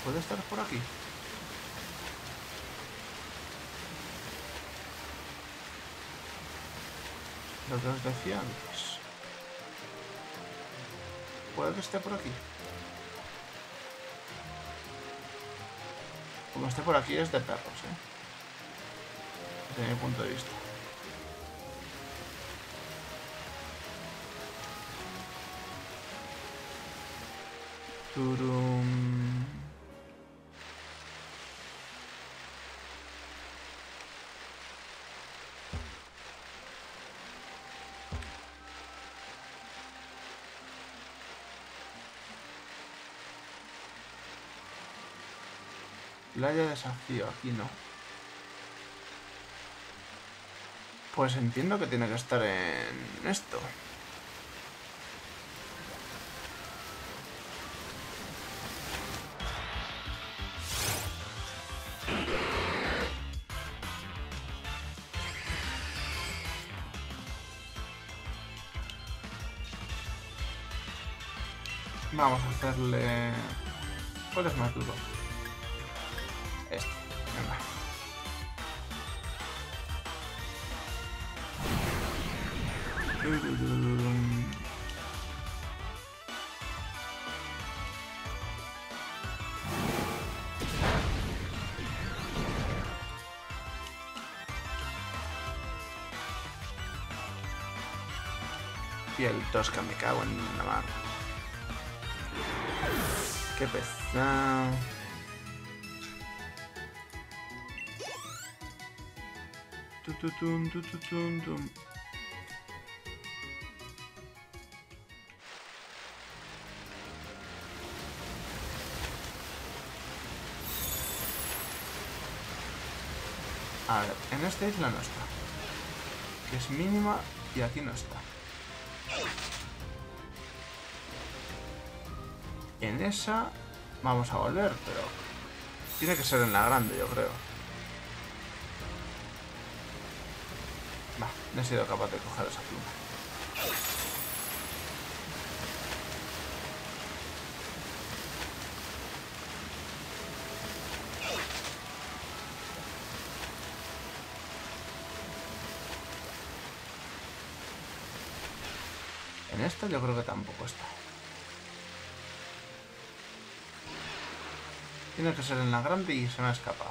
¿Puede estar por aquí? Lo que os decía antes. ¿Puede que esté por aquí? Como esté por aquí es de perros, ¿eh? Desde mi punto de vista. Turum. Playa de desafío, aquí no. Pues entiendo que tiene que estar en esto. Vamos a hacerle... ¿Cuál es más duro? Este, venga. Piel tosca, me cago en la mar. Qué pesado. Tututum, tututum, tum. A ver, en esta isla no está. Que es mínima y aquí no está. En esa vamos a volver, pero tiene que ser en la grande, yo creo. Va, no he sido capaz de coger esa pluma. En esta yo creo que tampoco está. Tiene que ser en la grande y se me ha escapado.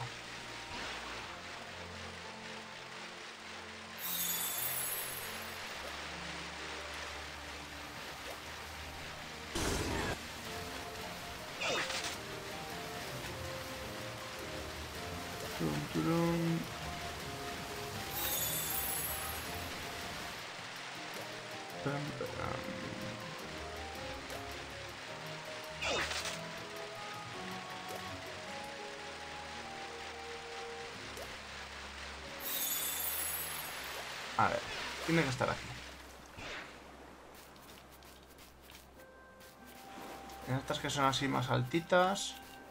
Tum, turum. Pam, pam. A ver, tiene que estar aquí. En estas que son así más altitas.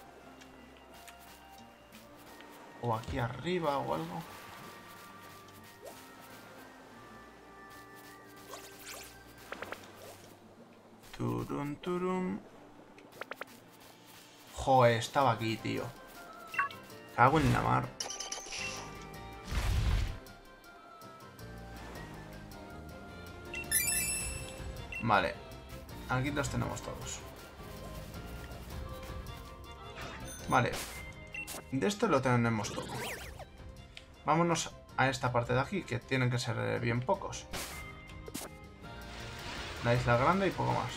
O aquí arriba o algo. Turum, turum. Joder, estaba aquí, tío. Cago en la mar. Vale. Aquí los tenemos todos. Vale. De esto lo tenemos todo. Vámonos a esta parte de aquí, que tienen que ser bien pocos. La isla grande y poco más.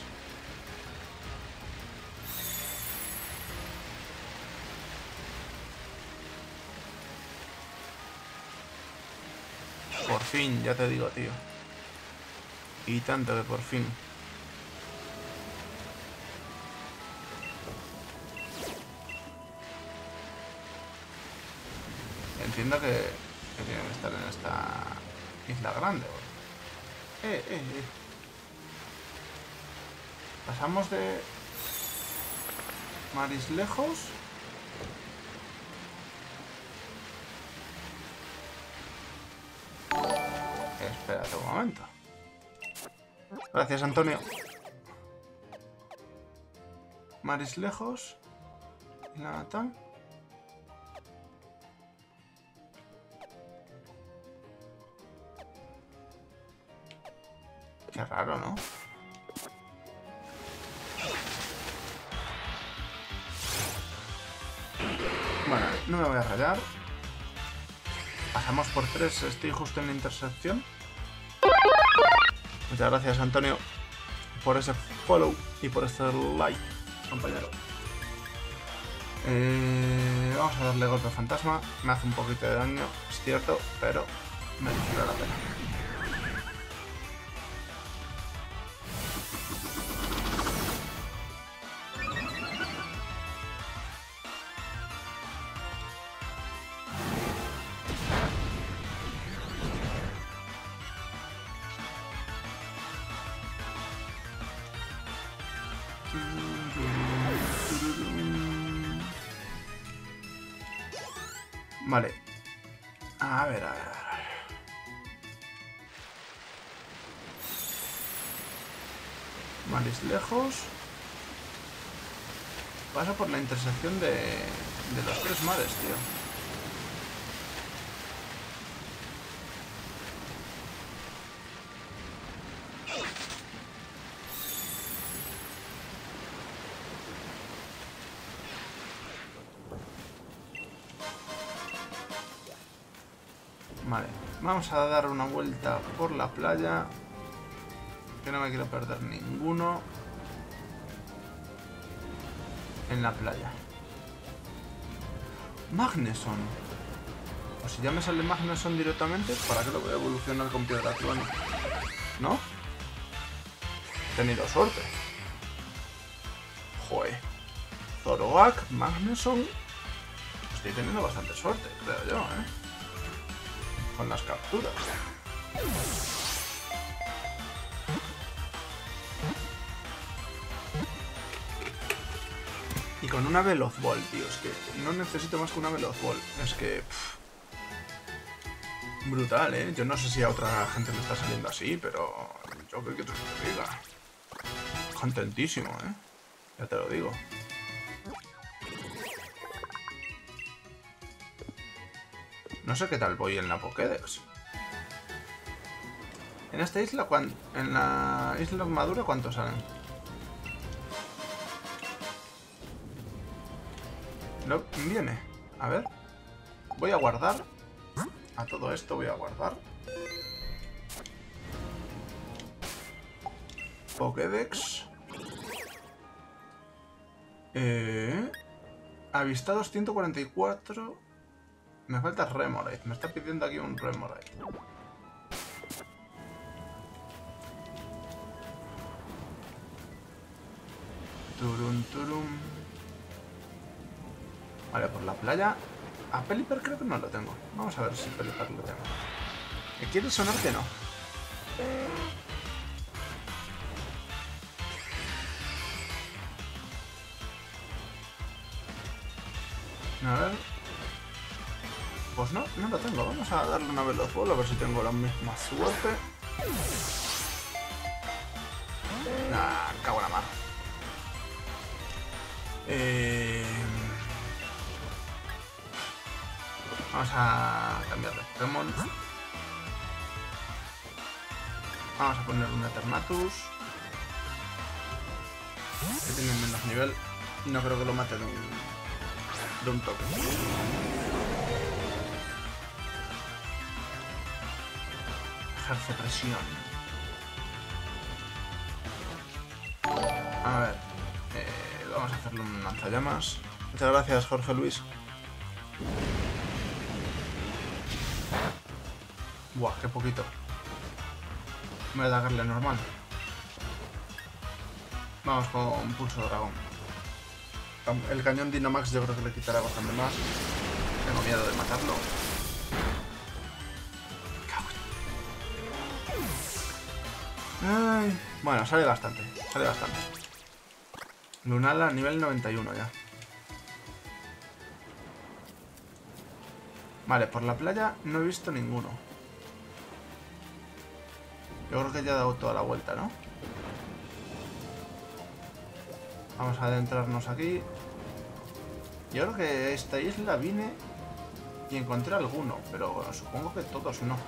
Por fin, ya te digo, tío. Y tanto que por fin. Entiendo que, que tienen que estar en esta isla grande. Eh, eh, eh. Pasamos de Marislejos. Espérate un momento. Gracias, Antonio. Marislejos. Y la matan. Qué raro, ¿no? Bueno, no me voy a rayar. Pasamos por tres, estoy justo en la intersección. Muchas gracias, Antonio, por ese follow y por este like, compañero. Eh, vamos a darle golpe fantasma. Me hace un poquito de daño, es cierto, pero merece la pena. Vale. A ver, a ver, a ver. Maris lejos. Paso por la intersección de, de los tres mares, tío. Vale, vamos a dar una vuelta por la playa. Que no me quiero perder ninguno en la playa. Magneson. Pues si ya me sale Magneson directamente, ¿para qué lo voy a evolucionar con Piedra Trueno? ¿No? He tenido suerte. Joder. Zoroark, Magneson. Estoy teniendo bastante suerte, creo yo, ¿eh? Con las capturas. Y con una Veloz Ball, tío. Es que no necesito más que una Veloz Ball. Es que... Pff, brutal, ¿eh? Yo no sé si a otra gente le está saliendo así, pero... Yo creo que te lo diga. Contentísimo, ¿eh? Ya te lo digo. No sé qué tal voy en la Pokédex. En esta isla, ¿cuán... en la isla Madura, ¿cuántos salen? No viene. A ver. Voy a guardar. A todo esto voy a guardar. Pokédex. Eh... Avistados ciento cuarenta y cuatro. Me falta Remoraid. Me está pidiendo aquí un Remoraid. Turum, turum. Vale, por la playa. A Pelipper creo que no lo tengo. Vamos a ver si Pelipper lo tengo. ¿Me quiere sonar que no? A ver. Pues no, no lo tengo. Vamos a darle una Veloz Ball a ver si tengo la misma suerte. Nah, cago en la mar. Eh... Vamos a cambiar de Pokémon. Vamos a poner un Eternatus. Que tiene menos nivel. No creo que lo mate de un, de un toque. Ejerce presión. A ver. Eh, vamos a hacerle un lanzallamas. Muchas gracias, Jorge Luis. Buah, qué poquito. Voy a darle normal. Vamos con Pulso Dragón. El cañón Dynamax yo creo que le quitará bastante más. Tengo miedo de matarlo. Ay, bueno, sale bastante. Sale bastante. Lunala nivel noventa y uno ya. Vale, por la playa no he visto ninguno. Yo creo que ya he dado toda la vuelta, ¿no? Vamos a adentrarnos aquí. Yo creo que esta isla vine y encontré alguno, pero bueno, supongo que todos no.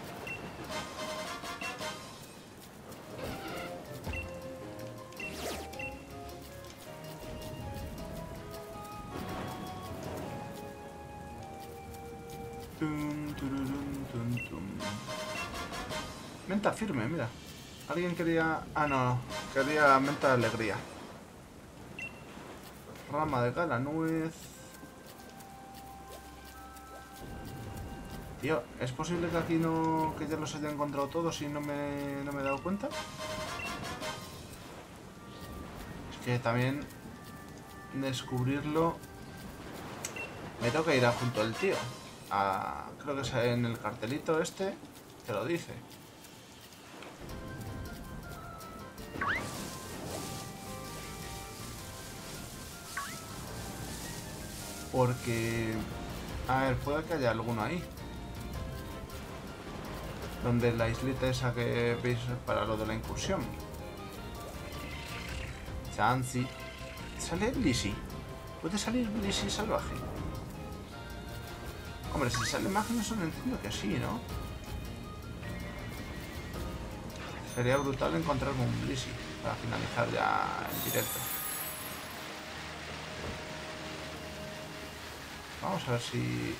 Tum, tururum, tum, tum. Menta firme, mira. Alguien quería... Ah, no. Quería menta de alegría. Rama de gala, nuez... Tío, ¿es posible que aquí no... que ya los haya encontrado todos y no me, no me he dado cuenta? Es que también... descubrirlo... Me toca ir a junto al tío. A... Creo que es en el cartelito este... Te lo dice. Porque... A ver, puede que haya alguno ahí. Donde la islita esa que veis para lo de la incursión. Chansey. ¿Sale Blissey? ¿Puede salir Blissey salvaje? Hombre, si sale Magnuson entiendo que sí, ¿no? Sería brutal encontrarme un Blissey para finalizar ya el directo. Vamos a ver si...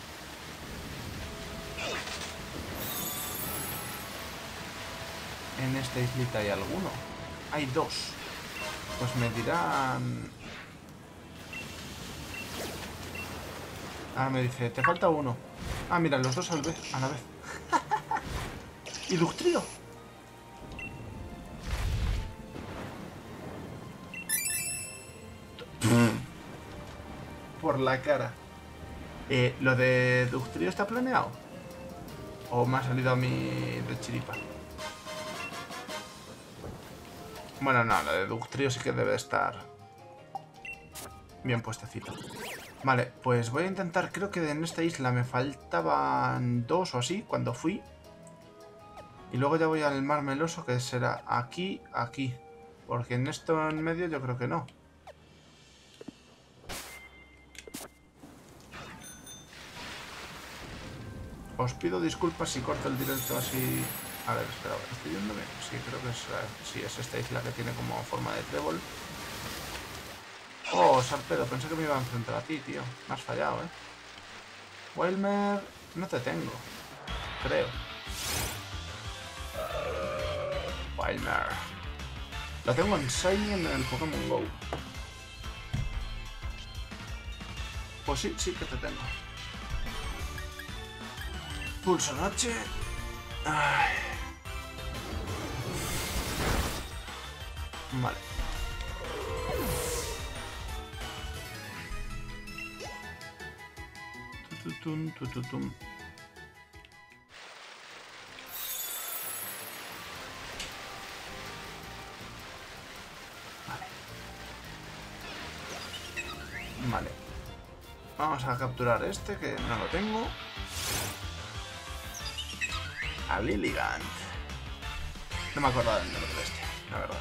en esta islita hay alguno. Hay dos. Pues me dirán... Ah, me dice, te falta uno. Ah, mira, los dos a la vez. A la vez. ¡Y Dugtrio! Por la cara. Eh, ¿Lo de Dugtrio está planeado? ¿O me ha salido a mí de chiripa? Bueno, no, lo de Dugtrio sí que debe estar bien puestecito. Vale, pues voy a intentar, creo que en esta isla me faltaban dos o así cuando fui. Y luego ya voy al Mar Meloso, que será aquí, aquí. Porque en esto en medio yo creo que no. Os pido disculpas si corto el directo así... A ver, espera, ¿estoy viendo bien? Sí, creo que es, sí, es esta isla que tiene como forma de trébol. Oh, Sarpedo, pensé que me iba a enfrentar a ti, tío. Me has fallado, ¿eh? Wilmer, no te tengo. Creo. Wilmer. Lo tengo en Shiny en el Pokémon Go. Pues sí, sí que te tengo. Pulso noche. Ay. Vale. Tututum, tututum. Vale. Vale. Vamos a capturar este, que no lo tengo. A Lilligant. No me acordaba del nombre de este, la verdad.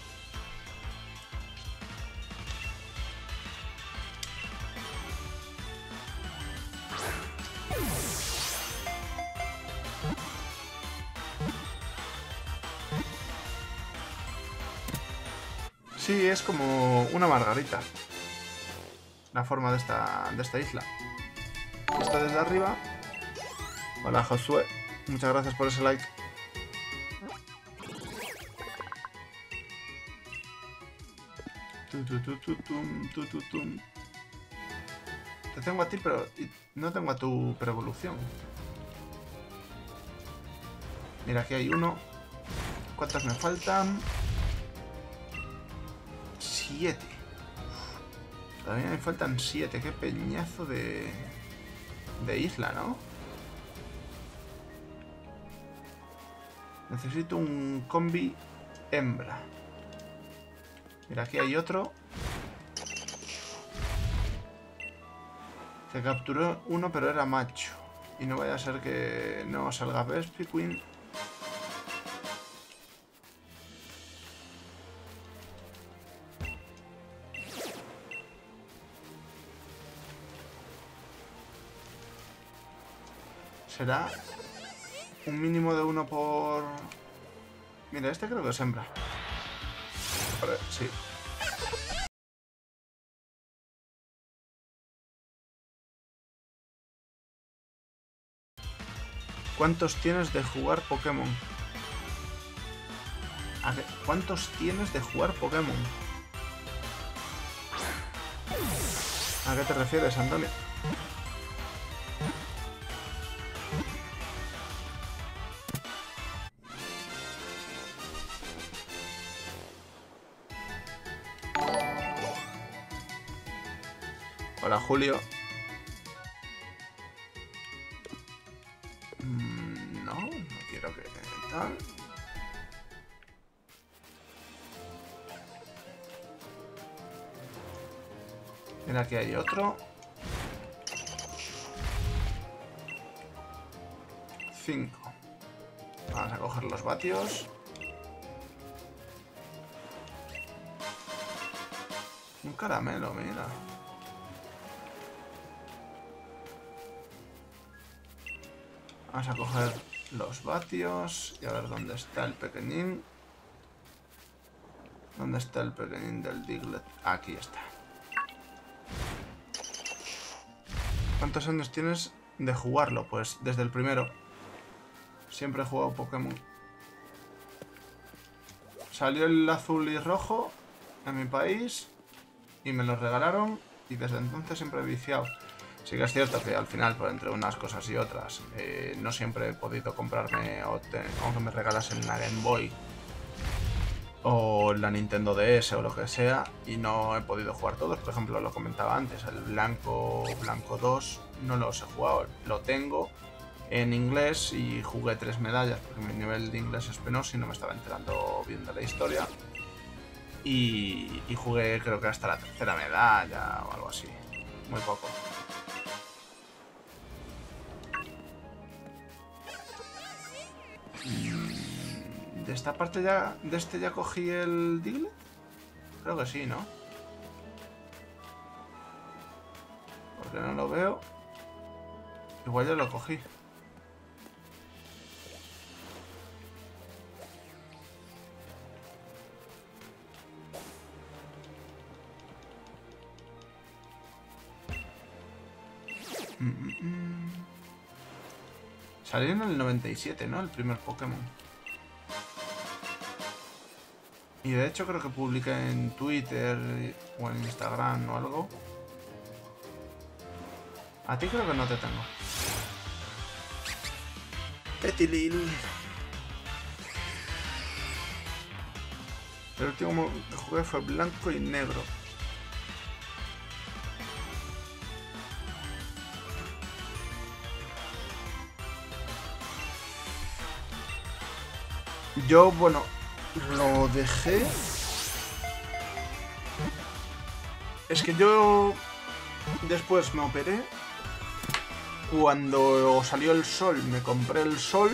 Sí, es como una margarita. La forma de esta, de esta isla. Esto desde arriba. Hola, Josué. Muchas gracias por ese like. Te tengo a ti, pero no tengo a tu preevolución. Mira, aquí hay uno. ¿Cuántas me faltan? Siete. Todavía me faltan siete. Qué peñazo de... de isla, ¿no? Necesito un combi hembra. Mira, aquí hay otro. Se capturó uno, pero era macho. Y no vaya a ser que no salga Vespiquen. Será un mínimo de uno por... Mira, este creo que es hembra. Vale, sí. ¿Cuántos tienes de jugar Pokémon? ¿A qué? ¿Cuántos tienes de jugar Pokémon? ¿A qué te refieres, Antonio? Hola, Julio. Mm, no, no quiero que tal. Mira, aquí hay otro. Cinco. Vamos a coger los vatios. Un caramelo, mira. Vamos a coger los vatios y a ver dónde está el pequeñín. ¿Dónde está el pequeñín del Diglett? Aquí está. ¿Cuántos años tienes de jugarlo? Pues desde el primero. Siempre he jugado Pokémon. Salió el azul y rojo en mi país y me los regalaron y desde entonces siempre he viciado. Sí que es cierto que al final, por entre unas cosas y otras, eh, no siempre he podido comprarme, o te, aunque me regalasen la Game Boy o la Nintendo D S o lo que sea, y no he podido jugar todos. Por ejemplo, lo comentaba antes, el Blanco, Blanco dos no los he jugado, lo tengo en inglés y jugué tres medallas porque mi nivel de inglés es penoso y no me estaba enterando bien de la historia. Y, y jugué creo que hasta la tercera medalla o algo así, muy poco. ¿De esta parte ya, de este ya cogí el Diglett? Creo que sí, ¿no? Porque no lo veo. Igual ya lo cogí. Mm, mm, mm. Salió en el noventa y siete, ¿no? El primer Pokémon. Y de hecho creo que publiqué en Twitter o en Instagram o algo. A ti creo que no te tengo. Petilil. El último que jugué fue blanco y negro. Yo, bueno, lo dejé. Es que yo después me operé. Cuando salió el sol, me compré el sol.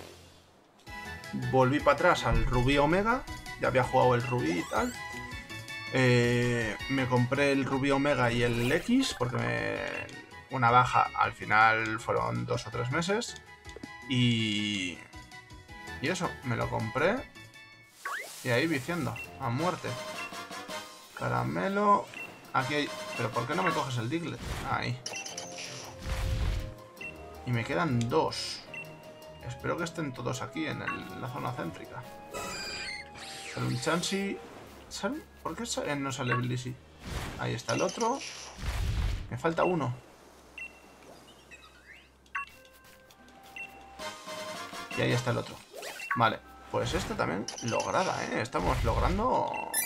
Volví para atrás al Rubí Omega. Ya había jugado el Rubí y tal. Eh, me compré el Rubí Omega y el X. Porque me, una baja al final fueron dos o tres meses. Y... Y eso, me lo compré. Y ahí viciando, a muerte. Caramelo. Aquí hay... ¿Pero por qué no me coges el Diglett? Ahí. Y me quedan dos. Espero que estén todos aquí, en, el, en la zona céntrica. Pero un Chansey... ¿Sale? ¿Por qué sale? No sale Blissey? Ahí está el otro. Me falta uno. Y ahí está el otro. Vale, pues este también lograda, ¿eh? Estamos logrando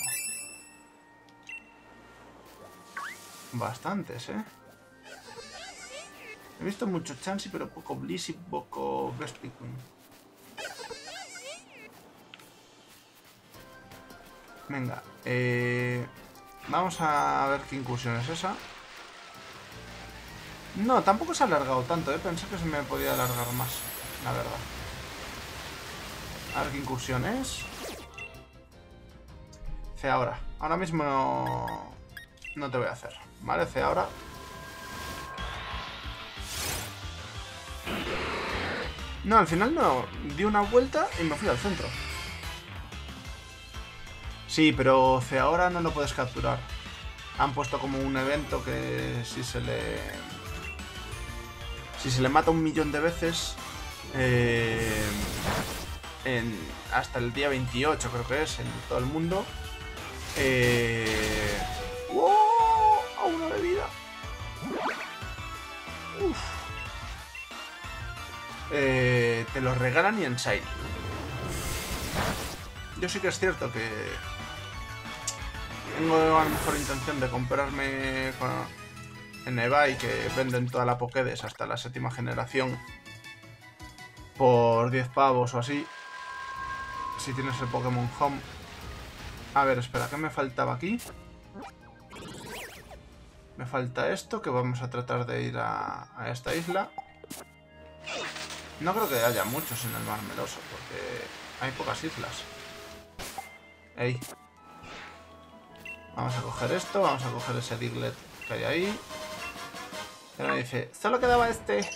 bastantes, ¿eh? He visto mucho Chansey, pero poco Blissey, poco Vespiquen. Venga, eh... vamos a ver qué incursión es esa. No, tampoco se ha alargado tanto, ¿eh? Pensé que se me podía alargar más, la verdad. A ver qué incursión es. C ahora. Ahora mismo no, no te voy a hacer. ¿Vale? C ahora. No, al final no. Di una vuelta y me fui al centro. Sí, pero ahora no lo puedes capturar. Han puesto como un evento que si se le... Si se le mata un millón de veces... Eh, en, hasta el día veintiocho creo que es, en todo el mundo. Eh, ¡wow! ¡A una de vida! Uf. Eh, te los regalan y en Shiny. Yo sí que es cierto que tengo a lo mejor intención de comprarme con, en eBay, que venden toda la Pokédex hasta la séptima generación por diez pavos o así, si tienes el Pokémon Home. A ver, espera, ¿qué me faltaba aquí? Me falta esto, que vamos a tratar de ir a, a esta isla. No creo que haya muchos en el Mar Meloso, porque hay pocas islas. Ey. Vamos a coger esto, vamos a coger ese Diglett que hay ahí. Y ahora me dice, solo quedaba este.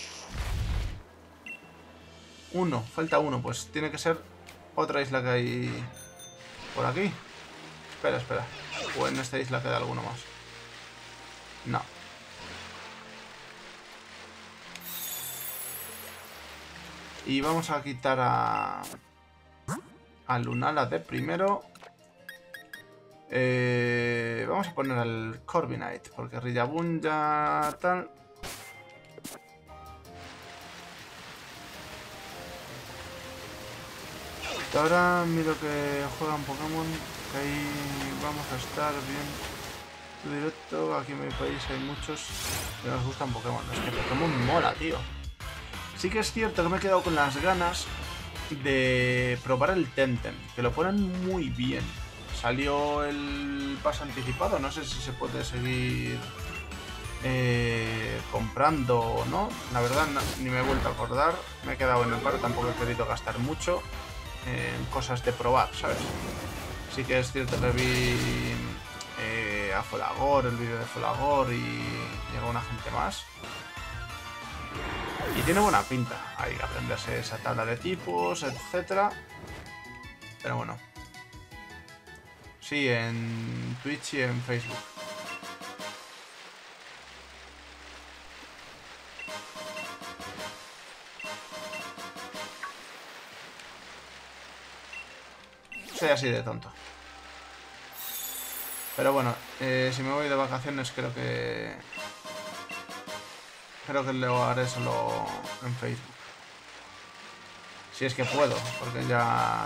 Uno, falta uno, pues tiene que ser otra isla que hay por aquí. Espera, espera. O en esta isla queda alguno más. No. Y vamos a quitar a... a Lunala de primero. Eh, vamos a poner al Corviknight, porque Rillaboom ya tal... Ahora miro que juegan Pokémon, que ahí vamos a estar bien directo. Aquí en mi país hay muchos que nos gustan Pokémon. Es que Pokémon mola, tío. Sí que es cierto que me he quedado con las ganas de probar el Temtem, que lo ponen muy bien. Salió el pase anticipado, no sé si se puede seguir eh, comprando o no. La verdad no, ni me he vuelto a acordar. Me he quedado en el paro, tampoco he querido gastar mucho en cosas de probar, ¿sabes? Sí que es cierto que vi eh, a Folagor, el vídeo de Folagor, y llegó una gente más. Y tiene buena pinta. Hay que aprenderse esa tabla de tipos, etcétera. Pero bueno. Sí, en Twitch y en Facebook. Soy así de tonto. Pero bueno, eh, si me voy de vacaciones creo que... Creo que lo haré solo en Facebook. Si es que puedo, porque ya...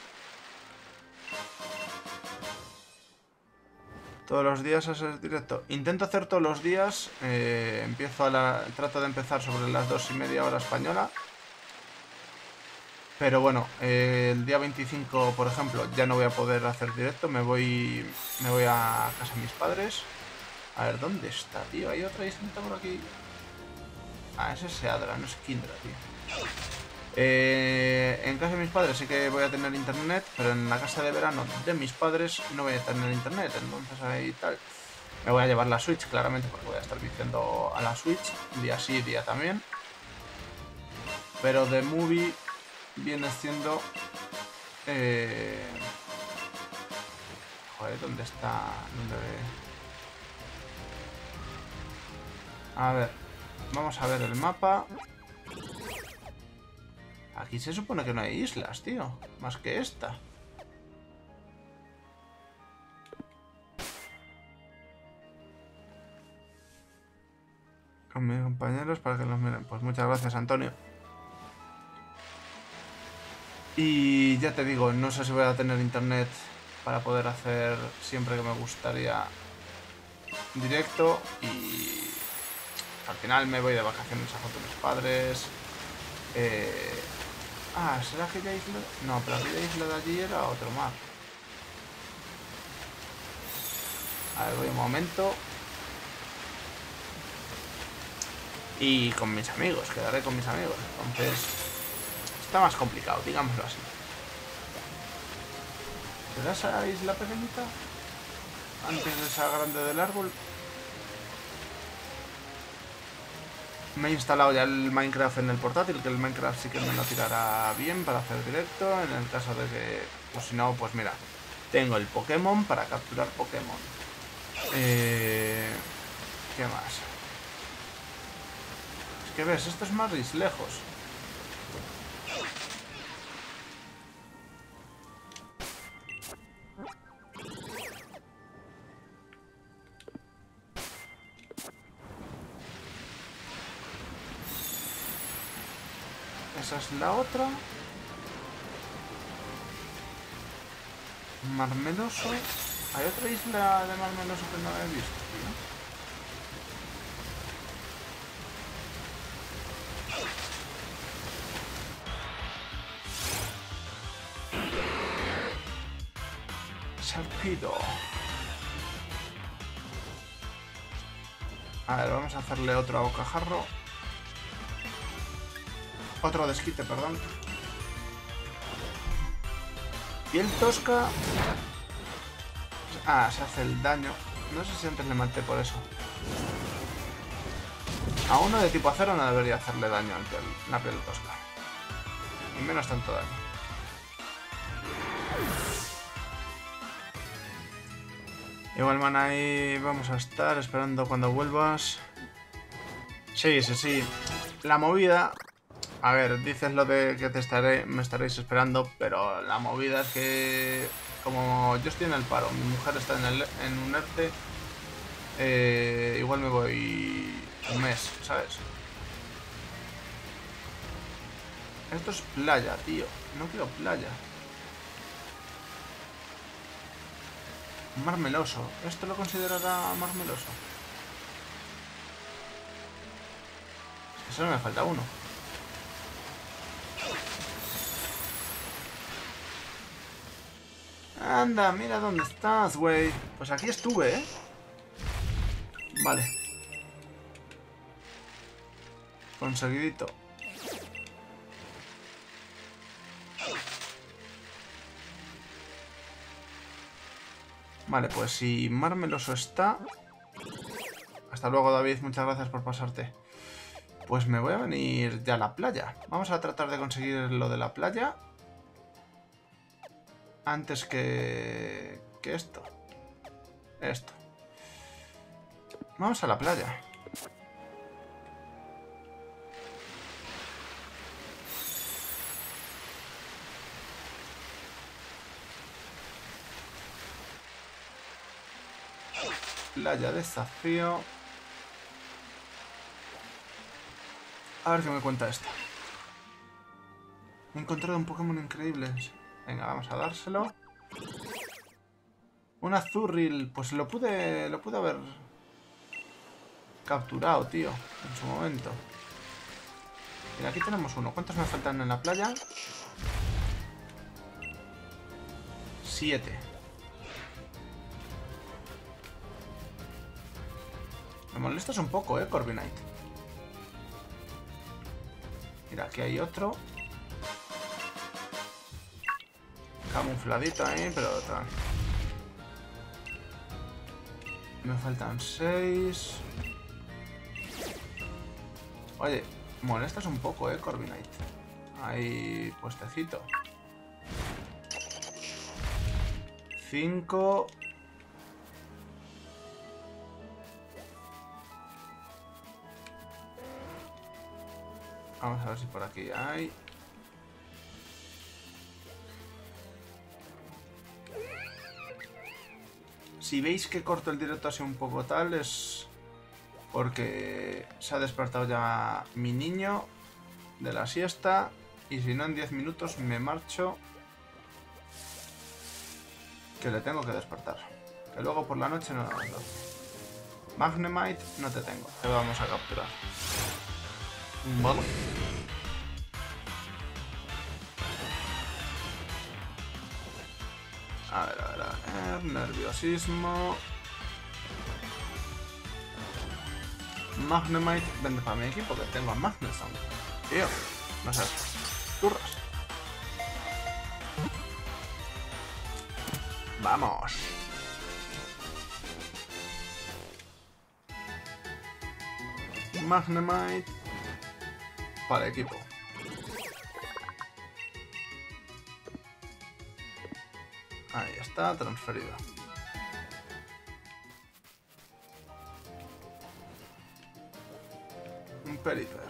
Todos los días hacer directo. Intento hacer todos los días. Eh, empiezo a la... Trato de empezar sobre las dos y media hora española. Pero bueno, eh, el día veinticinco, por ejemplo, ya no voy a poder hacer directo. Me voy me voy a casa de mis padres. A ver, ¿dónde está, tío? ¿Hay otra islita por aquí? Ah, ese es Seadra, no es Kindra, tío. Eh, en casa de mis padres sí que voy a tener internet, pero en la casa de verano de mis padres no voy a tener internet. Entonces ahí tal. Me voy a llevar la Switch, claramente, porque voy a estar viciando a la Switch. Día sí, día también. Pero de movie... viene siendo... Eh... Joder, ¿dónde está? ¿Dónde... A ver, vamos a ver el mapa. Aquí se supone que no hay islas, tío. Más que esta. Con mis compañeros para que los miren. Pues muchas gracias, Antonio. Y ya te digo, no sé si voy a tener internet para poder hacer siempre que me gustaría directo. Y al final me voy de vacaciones a junto a mis padres. Eh... Ah, ¿será aquella isla? No, pero aquella isla de allí era otro mar. A ver, voy un momento. Y con mis amigos, quedaré con mis amigos. Entonces... está más complicado, digámoslo así. ¿Será esa isla pequeñita? Antes de esa grande del árbol. Me he instalado ya el Minecraft en el portátil, que el Minecraft sí que me lo tirará bien para hacer directo. En el caso de que, pues si no, pues mira, tengo el Pokémon para capturar Pokémon. Eh, ¿Qué más? Es que ves, esto es más lejos. Esa es la otra. Marmeloso. Hay otra isla de Marmeloso que no he visto, tío. Salpido. A ver, vamos a hacerle otro a bocajarro. Otro desquite, perdón. Piel tosca. Ah, se hace el daño. No sé si antes le maté por eso. A uno de tipo acero no debería hacerle daño al piel, la piel tosca. Y menos tanto daño. Igual, man, ahí vamos a estar esperando cuando vuelvas. Sí, sí, sí. La movida... A ver, dices lo de que te estaré, me estaréis esperando, pero la movida es que... Como yo estoy en el paro, mi mujer está en, el, en un ERTE, eh, igual me voy un mes, ¿sabes? Esto es playa, tío. No quiero playa. Marmeloso. ¿Esto lo considerará marmeloso? Es que solo me falta uno. Anda, mira dónde estás, güey. Pues aquí estuve, ¿eh? Vale. Conseguidito. Vale, pues si Marmeloso está... Hasta luego, David. Muchas gracias por pasarte. Pues me voy a venir ya a la playa. Vamos a tratar de conseguir lo de la playa. Antes que... que esto. Esto. Vamos a la playa. Playa desafío. A ver qué me cuenta esta. He encontrado un Pokémon increíble. Venga, vamos a dárselo. Un Azurril. Pues lo pude. Lo pude haber capturado, tío. En su momento. Mira, aquí tenemos uno. ¿Cuántos me faltan en la playa? Siete. Me molestas un poco, eh, Corviknight. Mira, aquí hay otro. Camufladito ahí, pero tal. Me faltan seis. Oye, molestas un poco, eh, Corviknight. Ahí, puestecito. Cinco. Vamos a ver si por aquí hay. Si veis que corto el directo así un poco tal, es porque se ha despertado ya mi niño de la siesta. Y si no, en diez minutos me marcho. Que le tengo que despertar. Que luego por la noche no lo mando. Magnemite no te tengo. Te vamos a capturar. Vale. A ver, a ver, a ver. Nerviosismo. Magnemite. Vende para mi equipo que tengo a Magneson. Tío, no sé. Turras. Vamos. Magnemite. Vale, equipo. Ahí está, transferido. Un Periper.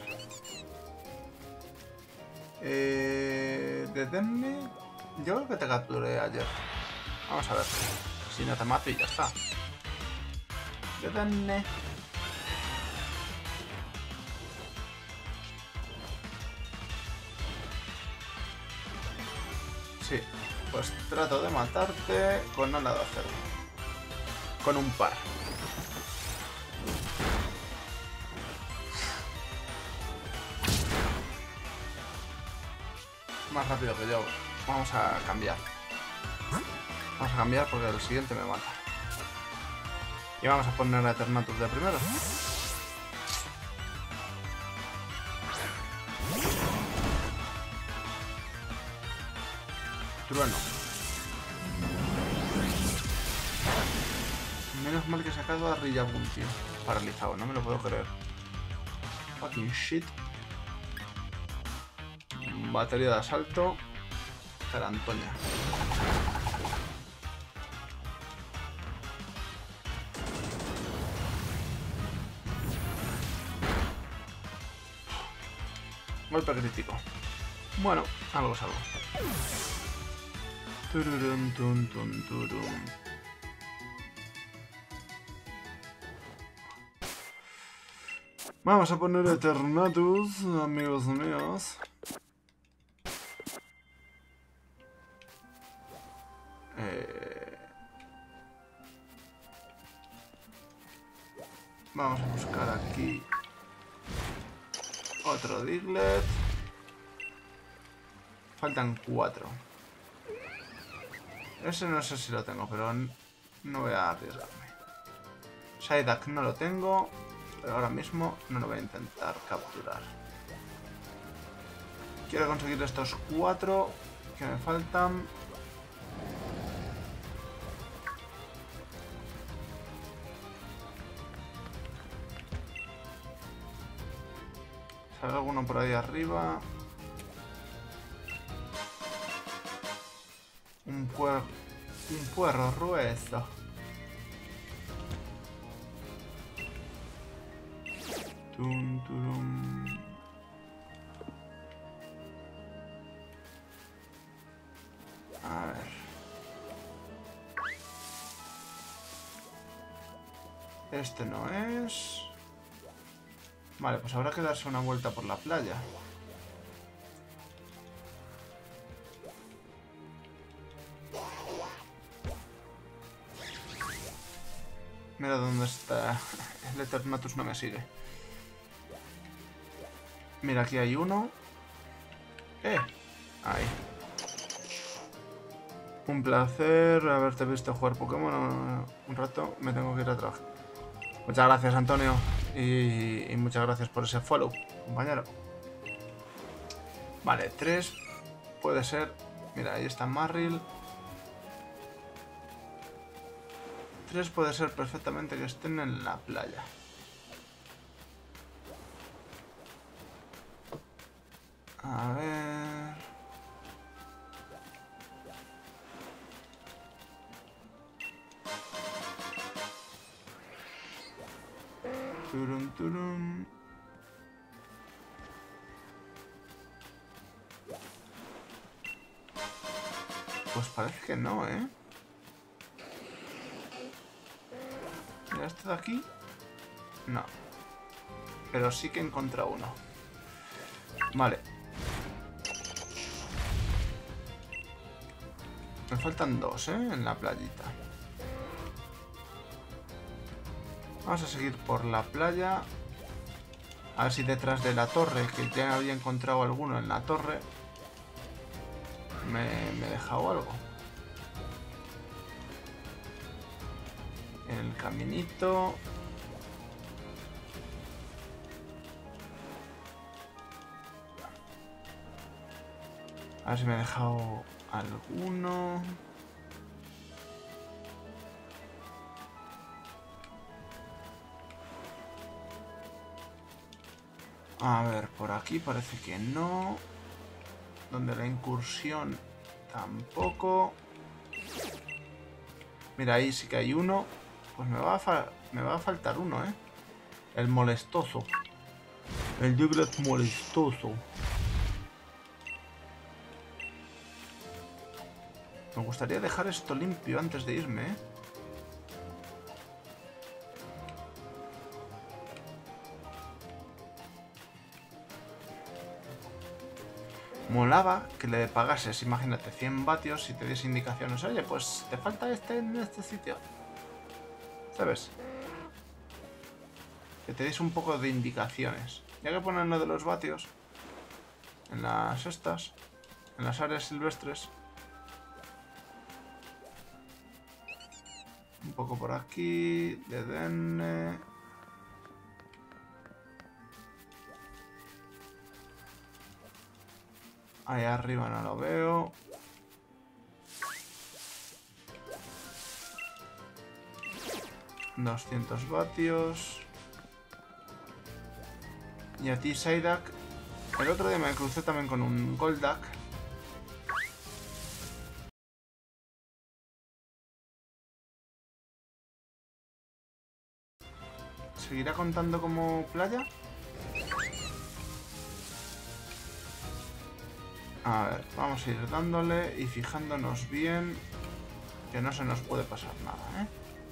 Eh, deténme. Yo creo que te capturé ayer. Vamos a ver. Si no te mato y ya está. Deténme. Sí. Pues trato de matarte con ala de acero. Con un par. Más rápido que yo. Vamos a cambiar. Vamos a cambiar porque el siguiente me mata. Y vamos a poner a Eternatus de primero. Trueno. Menos mal que he sacado a Rillabun, tío. Paralizado, no me lo puedo creer. Fucking shit. Batería de asalto. Carantoña. Golpe crítico. Bueno, algo es algo. Tururum, tun, tun, turum. Vamos a poner Eternatus, amigos míos. Eh... Vamos a buscar aquí otro Diglett. Faltan cuatro. Ese no sé si lo tengo, pero no voy a arriesgarme. Psyduck no lo tengo, pero ahora mismo no lo voy a intentar capturar. Quiero conseguir estos cuatro que me faltan. ¿Sale alguno por ahí arriba? Un puerro, un puerro grueso. Tum, turum. A ver. Este no es. Vale, pues habrá que darse una vuelta por la playa. Mira dónde está. El Eternatus no me sigue. Mira, aquí hay uno. Eh, ahí. Un placer haberte visto jugar Pokémon un rato. Me tengo que ir a trabajar. Muchas gracias, Antonio. Y, y muchas gracias por ese follow, compañero. Vale, tres. Puede ser. Mira, ahí está Marril. Tres puede ser perfectamente que estén en la playa. A ver... Turum, turum. Pues parece que no, ¿eh? Mira, este de aquí. No. Pero sí que he encontrado uno. Vale. Me faltan dos, ¿eh? En la playita. Vamos a seguir por la playa. A ver si detrás de la torre, que ya había encontrado alguno en la torre, me, me he dejado algo. En el caminito. A ver si me he dejado alguno. A ver, por aquí parece que no. Donde la incursión tampoco. Mira, ahí sí que hay uno. Pues me va a, fa me va a faltar uno, ¿eh? El molestoso. El Diglett molestoso. Me gustaría dejar esto limpio antes de irme, ¿eh? Molaba que le pagases, imagínate, cien vatios y te diese indicaciones. Oye, pues te falta este en este sitio. ¿Sabes? Que te diese un poco de indicaciones. Ya que ponen lo de los vatios en las estas, en las áreas silvestres. Un poco por aquí, de Denne. Ahí arriba no lo veo. doscientos vatios. Y a ti, Psyduck. El otro día me crucé también con un Golduck. ¿Seguirá contando como playa? A ver, vamos a ir dándole y fijándonos bien que no se nos puede pasar nada, ¿eh?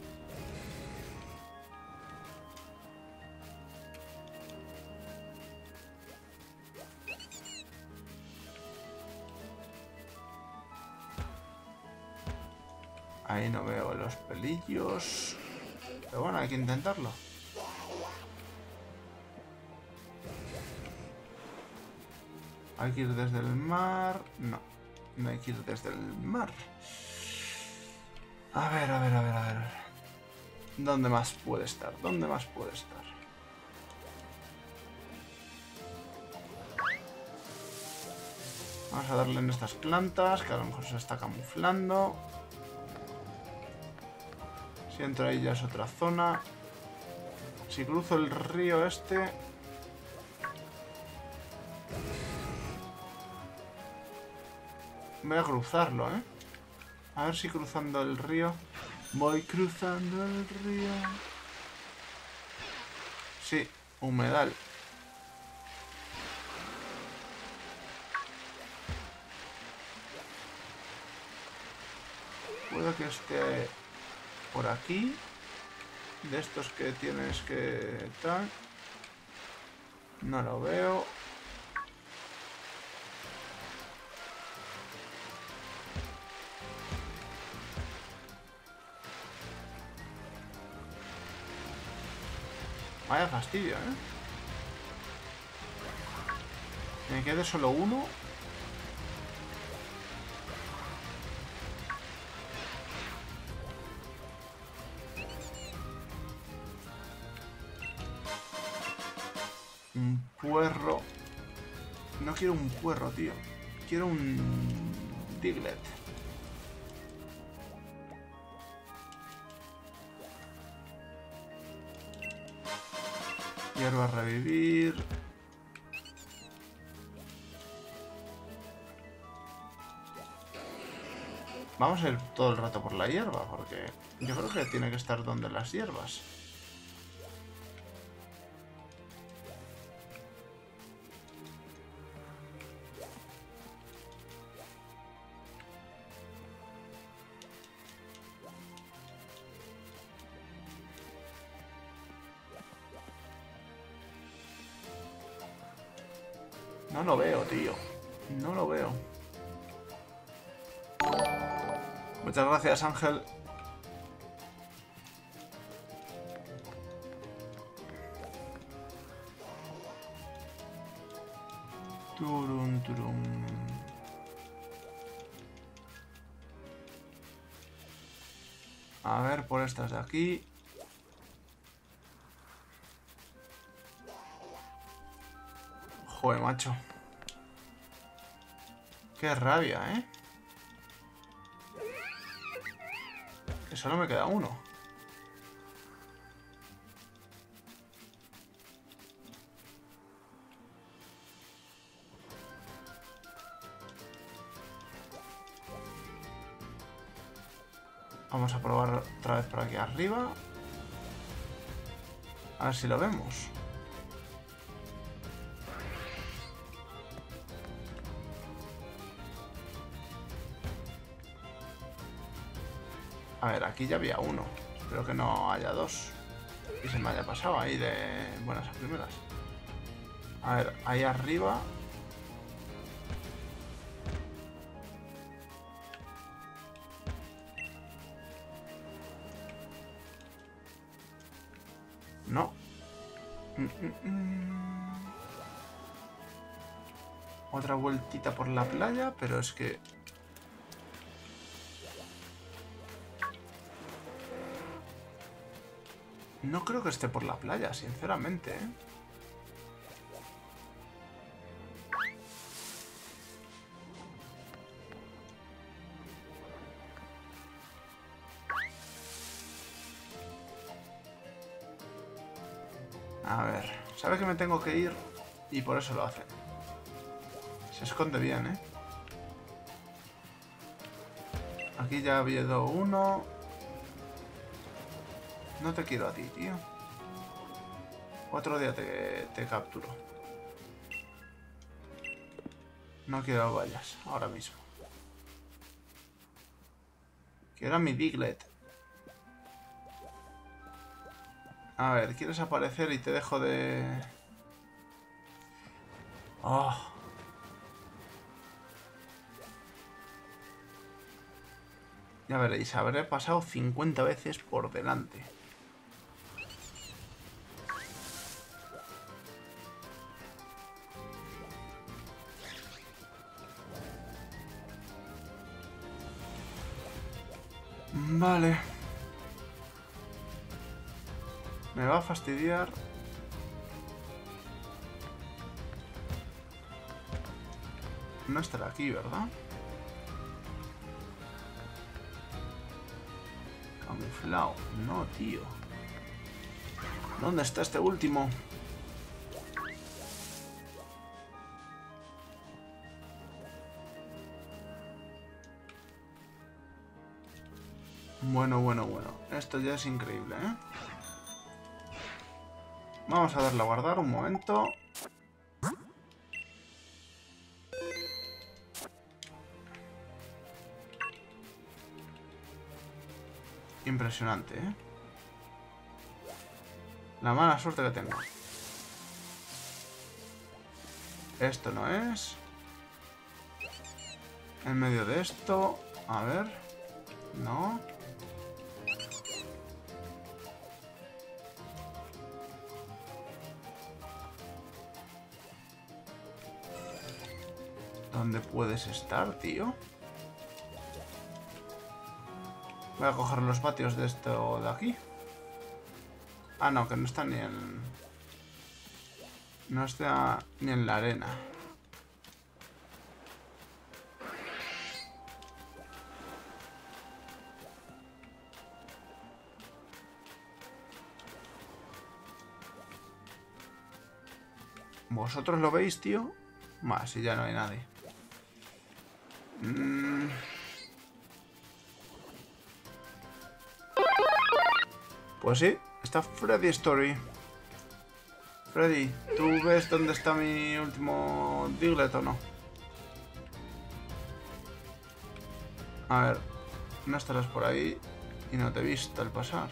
Ahí no veo los pelillos. Pero bueno, hay que intentarlo. Hay que ir desde el mar. No, no hay que ir desde el mar. A ver, a ver, a ver, a ver. ¿Dónde más puede estar? ¿Dónde más puede estar? Vamos a darle en estas plantas, que a lo mejor se está camuflando. Si entro ahí ya es otra zona. Si cruzo el río este... Voy a cruzarlo, ¿eh? A ver si cruzando el río... Voy cruzando el río... Sí, humedal. Puede que esté por aquí. De estos que tienes que... tal. No lo veo. Vaya fastidio, ¿eh? Me quede solo uno. Un puerro. No quiero un puerro, tío. Quiero un Diglett. Hierba a revivir. Vamos a ir todo el rato por la hierba, porque yo creo que tiene que estar donde las hierbas. No lo veo, tío. No lo veo. Muchas gracias, Ángel. Turun, turun. A ver, por estas de aquí. Joder, macho. Qué rabia, ¿eh? Que solo me queda uno. Vamos a probar otra vez por aquí arriba. A ver si lo vemos. A ver, aquí ya había uno. Espero que no haya dos. Y se me haya pasado ahí de buenas a primeras. A ver, ahí arriba. No. Mm, mm, mm. Otra vueltita por la playa, pero es que... No creo que esté por la playa, sinceramente, ¿eh? A ver, sabe que me tengo que ir y por eso lo hace. Se esconde bien, ¿eh? Aquí ya ha habido uno. No te quiero a ti, tío. Otro día te, te capturo. No quiero que vayas ahora mismo. Quiero a mi Diglett. A ver, ¿quieres aparecer y te dejo de...? Oh. Ya veréis, habré pasado cincuenta veces por delante. Vale. Me va a fastidiar. No estará aquí, ¿verdad? Camuflado. No, tío. ¿Dónde está este último? Bueno, bueno, bueno. Esto ya es increíble, ¿eh? Vamos a darle a guardar un momento. Impresionante, ¿eh? La mala suerte que tengo. Esto no es. En medio de esto. A ver. No. ¿Dónde puedes estar, tío? Voy a coger los patios de esto de aquí. Ah, no, que no está ni en... No está ni en la arena. ¿Vosotros lo veis, tío? Más, si ya no hay nadie. Mm. Pues sí, está Freddy Story. Freddy, ¿tú ves dónde está mi último Diglett o no? A ver, no estarás por ahí y no te he visto al pasar.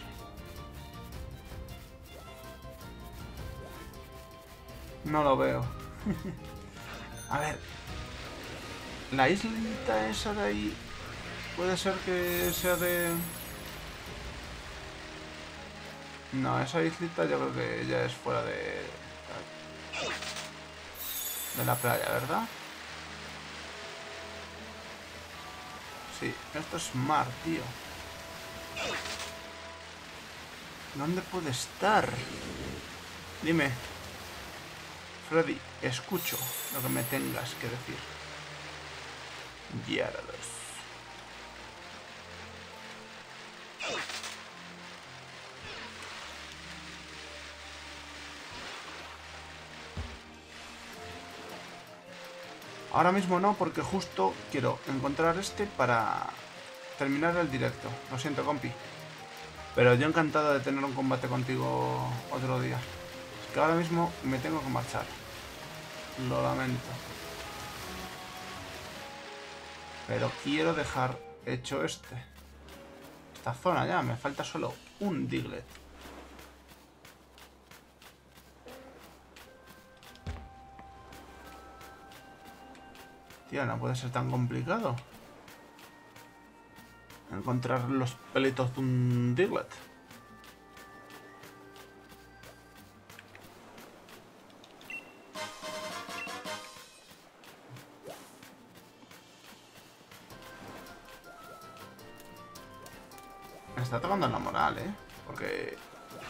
No lo veo. A ver, la islita esa de ahí puede ser que sea de... No, esa islita yo creo que ya es fuera de... de la playa, ¿verdad? Sí, esto es mar, tío. ¿Dónde puede estar? Dime. Freddy, escucho lo que me tengas que decir. Gyarados. Ahora mismo no, porque justo quiero encontrar este para terminar el directo. Lo siento, compi. Pero yo encantado de tener un combate contigo otro día. Es que ahora mismo me tengo que marchar. Lo lamento. Pero quiero dejar hecho este. Esta zona ya. Me falta solo un Diglett. Tío, no puede ser tan complicado encontrar los pelitos de un Diglett. Me está tocando la moral, ¿eh? Porque...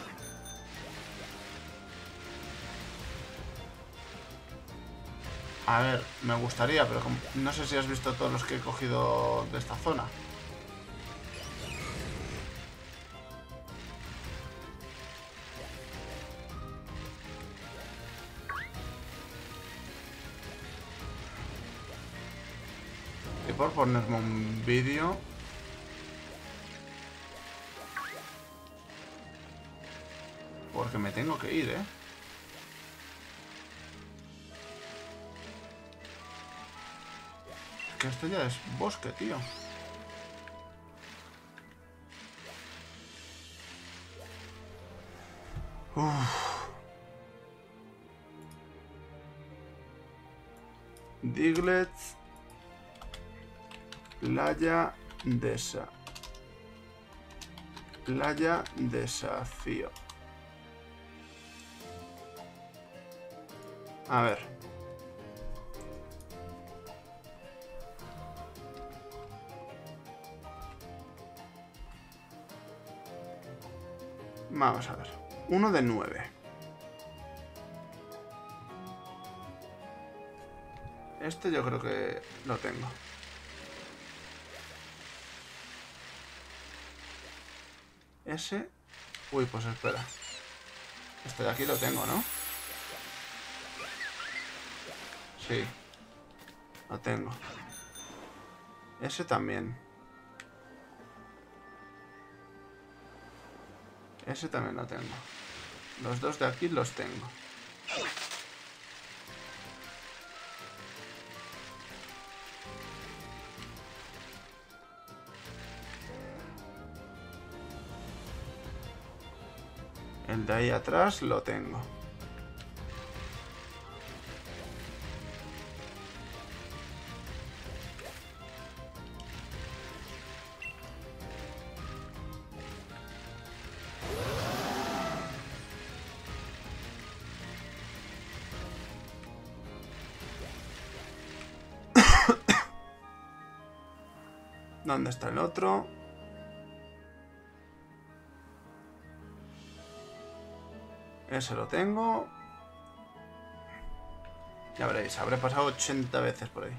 A ver, me gustaría, pero como... no sé si has visto todos los que he cogido de esta zona. Y por ponerme un vídeo... Porque me tengo que ir, ¿eh? Que esto ya es bosque, tío. Uf. Diglett. Playa Desa. Playa Desafío. A ver. Vamos a ver. Uno de nueve. Este yo creo que lo tengo. Ese... Uy, pues espera. Este de aquí lo tengo, ¿no? Sí. Lo tengo. Ese también. Ese también lo tengo. Los dos de aquí los tengo. El de ahí atrás lo tengo. ¿Dónde está el otro? Ese lo tengo. Ya veréis, habré pasado ochenta veces por ahí.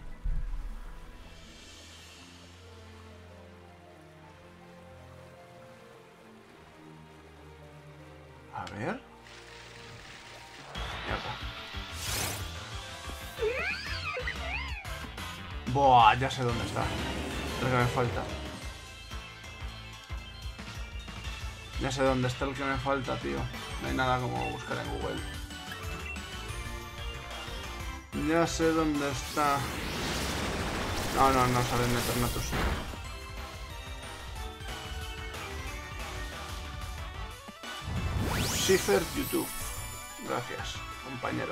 A ver. Mierda. Buah, ya sé dónde está. El que me falta. Ya sé dónde está el que me falta, tío. No hay nada como buscar en Google. Ya sé dónde está. No, no, no sale en Eternatus. Cipher YouTube. Gracias, compañero.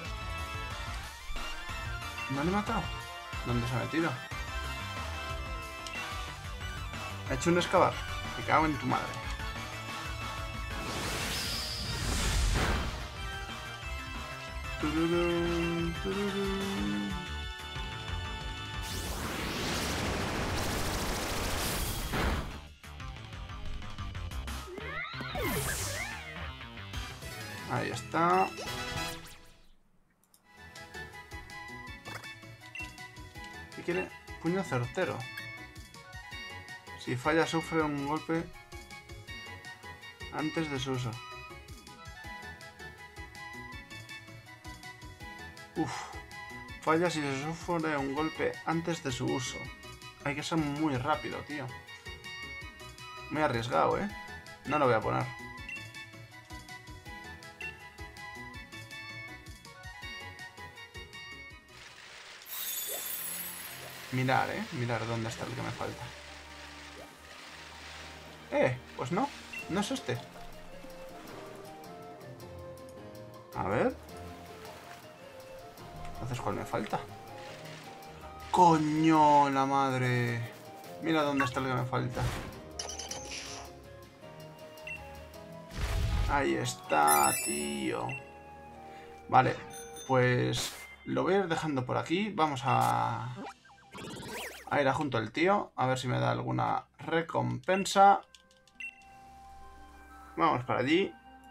¿No le he matado? ¿Dónde se ha metido? ¿Ha hecho un excavar? Me cago en tu madre. Tururú, tururú. Ahí está. ¿Qué quiere? Puño certero. Si falla, sufre un golpe antes de su uso. Uf. Falla si se sufre un golpe antes de su uso. Hay que ser muy rápido, tío. Muy arriesgado, ¿eh? No lo voy a poner. Mirar, ¿eh? Mirar dónde está el que me falta. Eh, pues no. No es este. A ver. Entonces, ¿cuál me falta? ¡Coño, la madre! Mira dónde está el que me falta. Ahí está, tío. Vale, pues lo voy a ir dejando por aquí. Vamos a... a ir a junto al tío. A ver si me da alguna recompensa. Vamos para allí.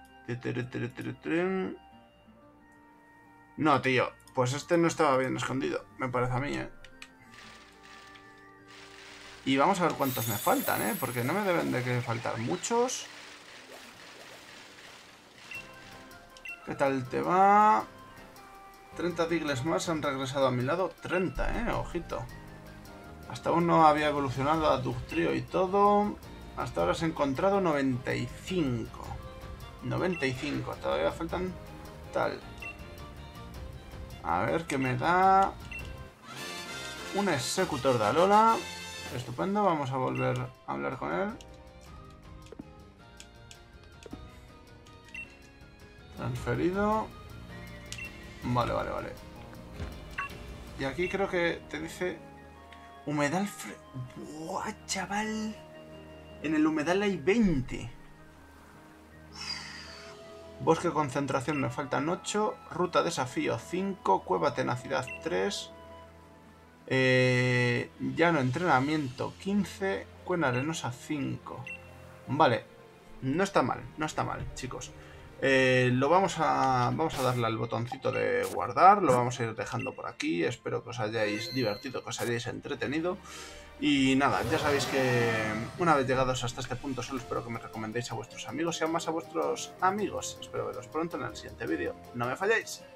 No, tío. Pues este no estaba bien escondido. Me parece a mí, ¿eh? Y vamos a ver cuántos me faltan, ¿eh? Porque no me deben de que faltar muchos. ¿Qué tal te va? treinta Diglets más han regresado a mi lado. treinta, ¿eh? Ojito. Hasta aún no había evolucionado a Dugtrio y todo. Hasta ahora se ha encontrado noventa y cinco. noventa y cinco. Todavía faltan tal. A ver qué me da. Un Executor de Alola. Estupendo. Vamos a volver a hablar con él. Transferido. Vale, vale, vale. Y aquí creo que te dice... Humedal... Fre... ¡Buah, chaval! En el humedal hay veinte. Bosque concentración me faltan ocho. Ruta desafío cinco. Cueva tenacidad tres. Eh, llano entrenamiento quince. Cuena arenosa cinco. Vale. No está mal, no está mal, chicos. Eh, lo vamos a vamos a darle al botoncito de guardar, lo vamos a ir dejando por aquí. Espero que os hayáis divertido, que os hayáis entretenido. Y nada, ya sabéis que una vez llegados hasta este punto solo espero que me recomendéis a vuestros amigos y aún más a vuestros amigos. Espero veros pronto en el siguiente vídeo. ¡No me falléis!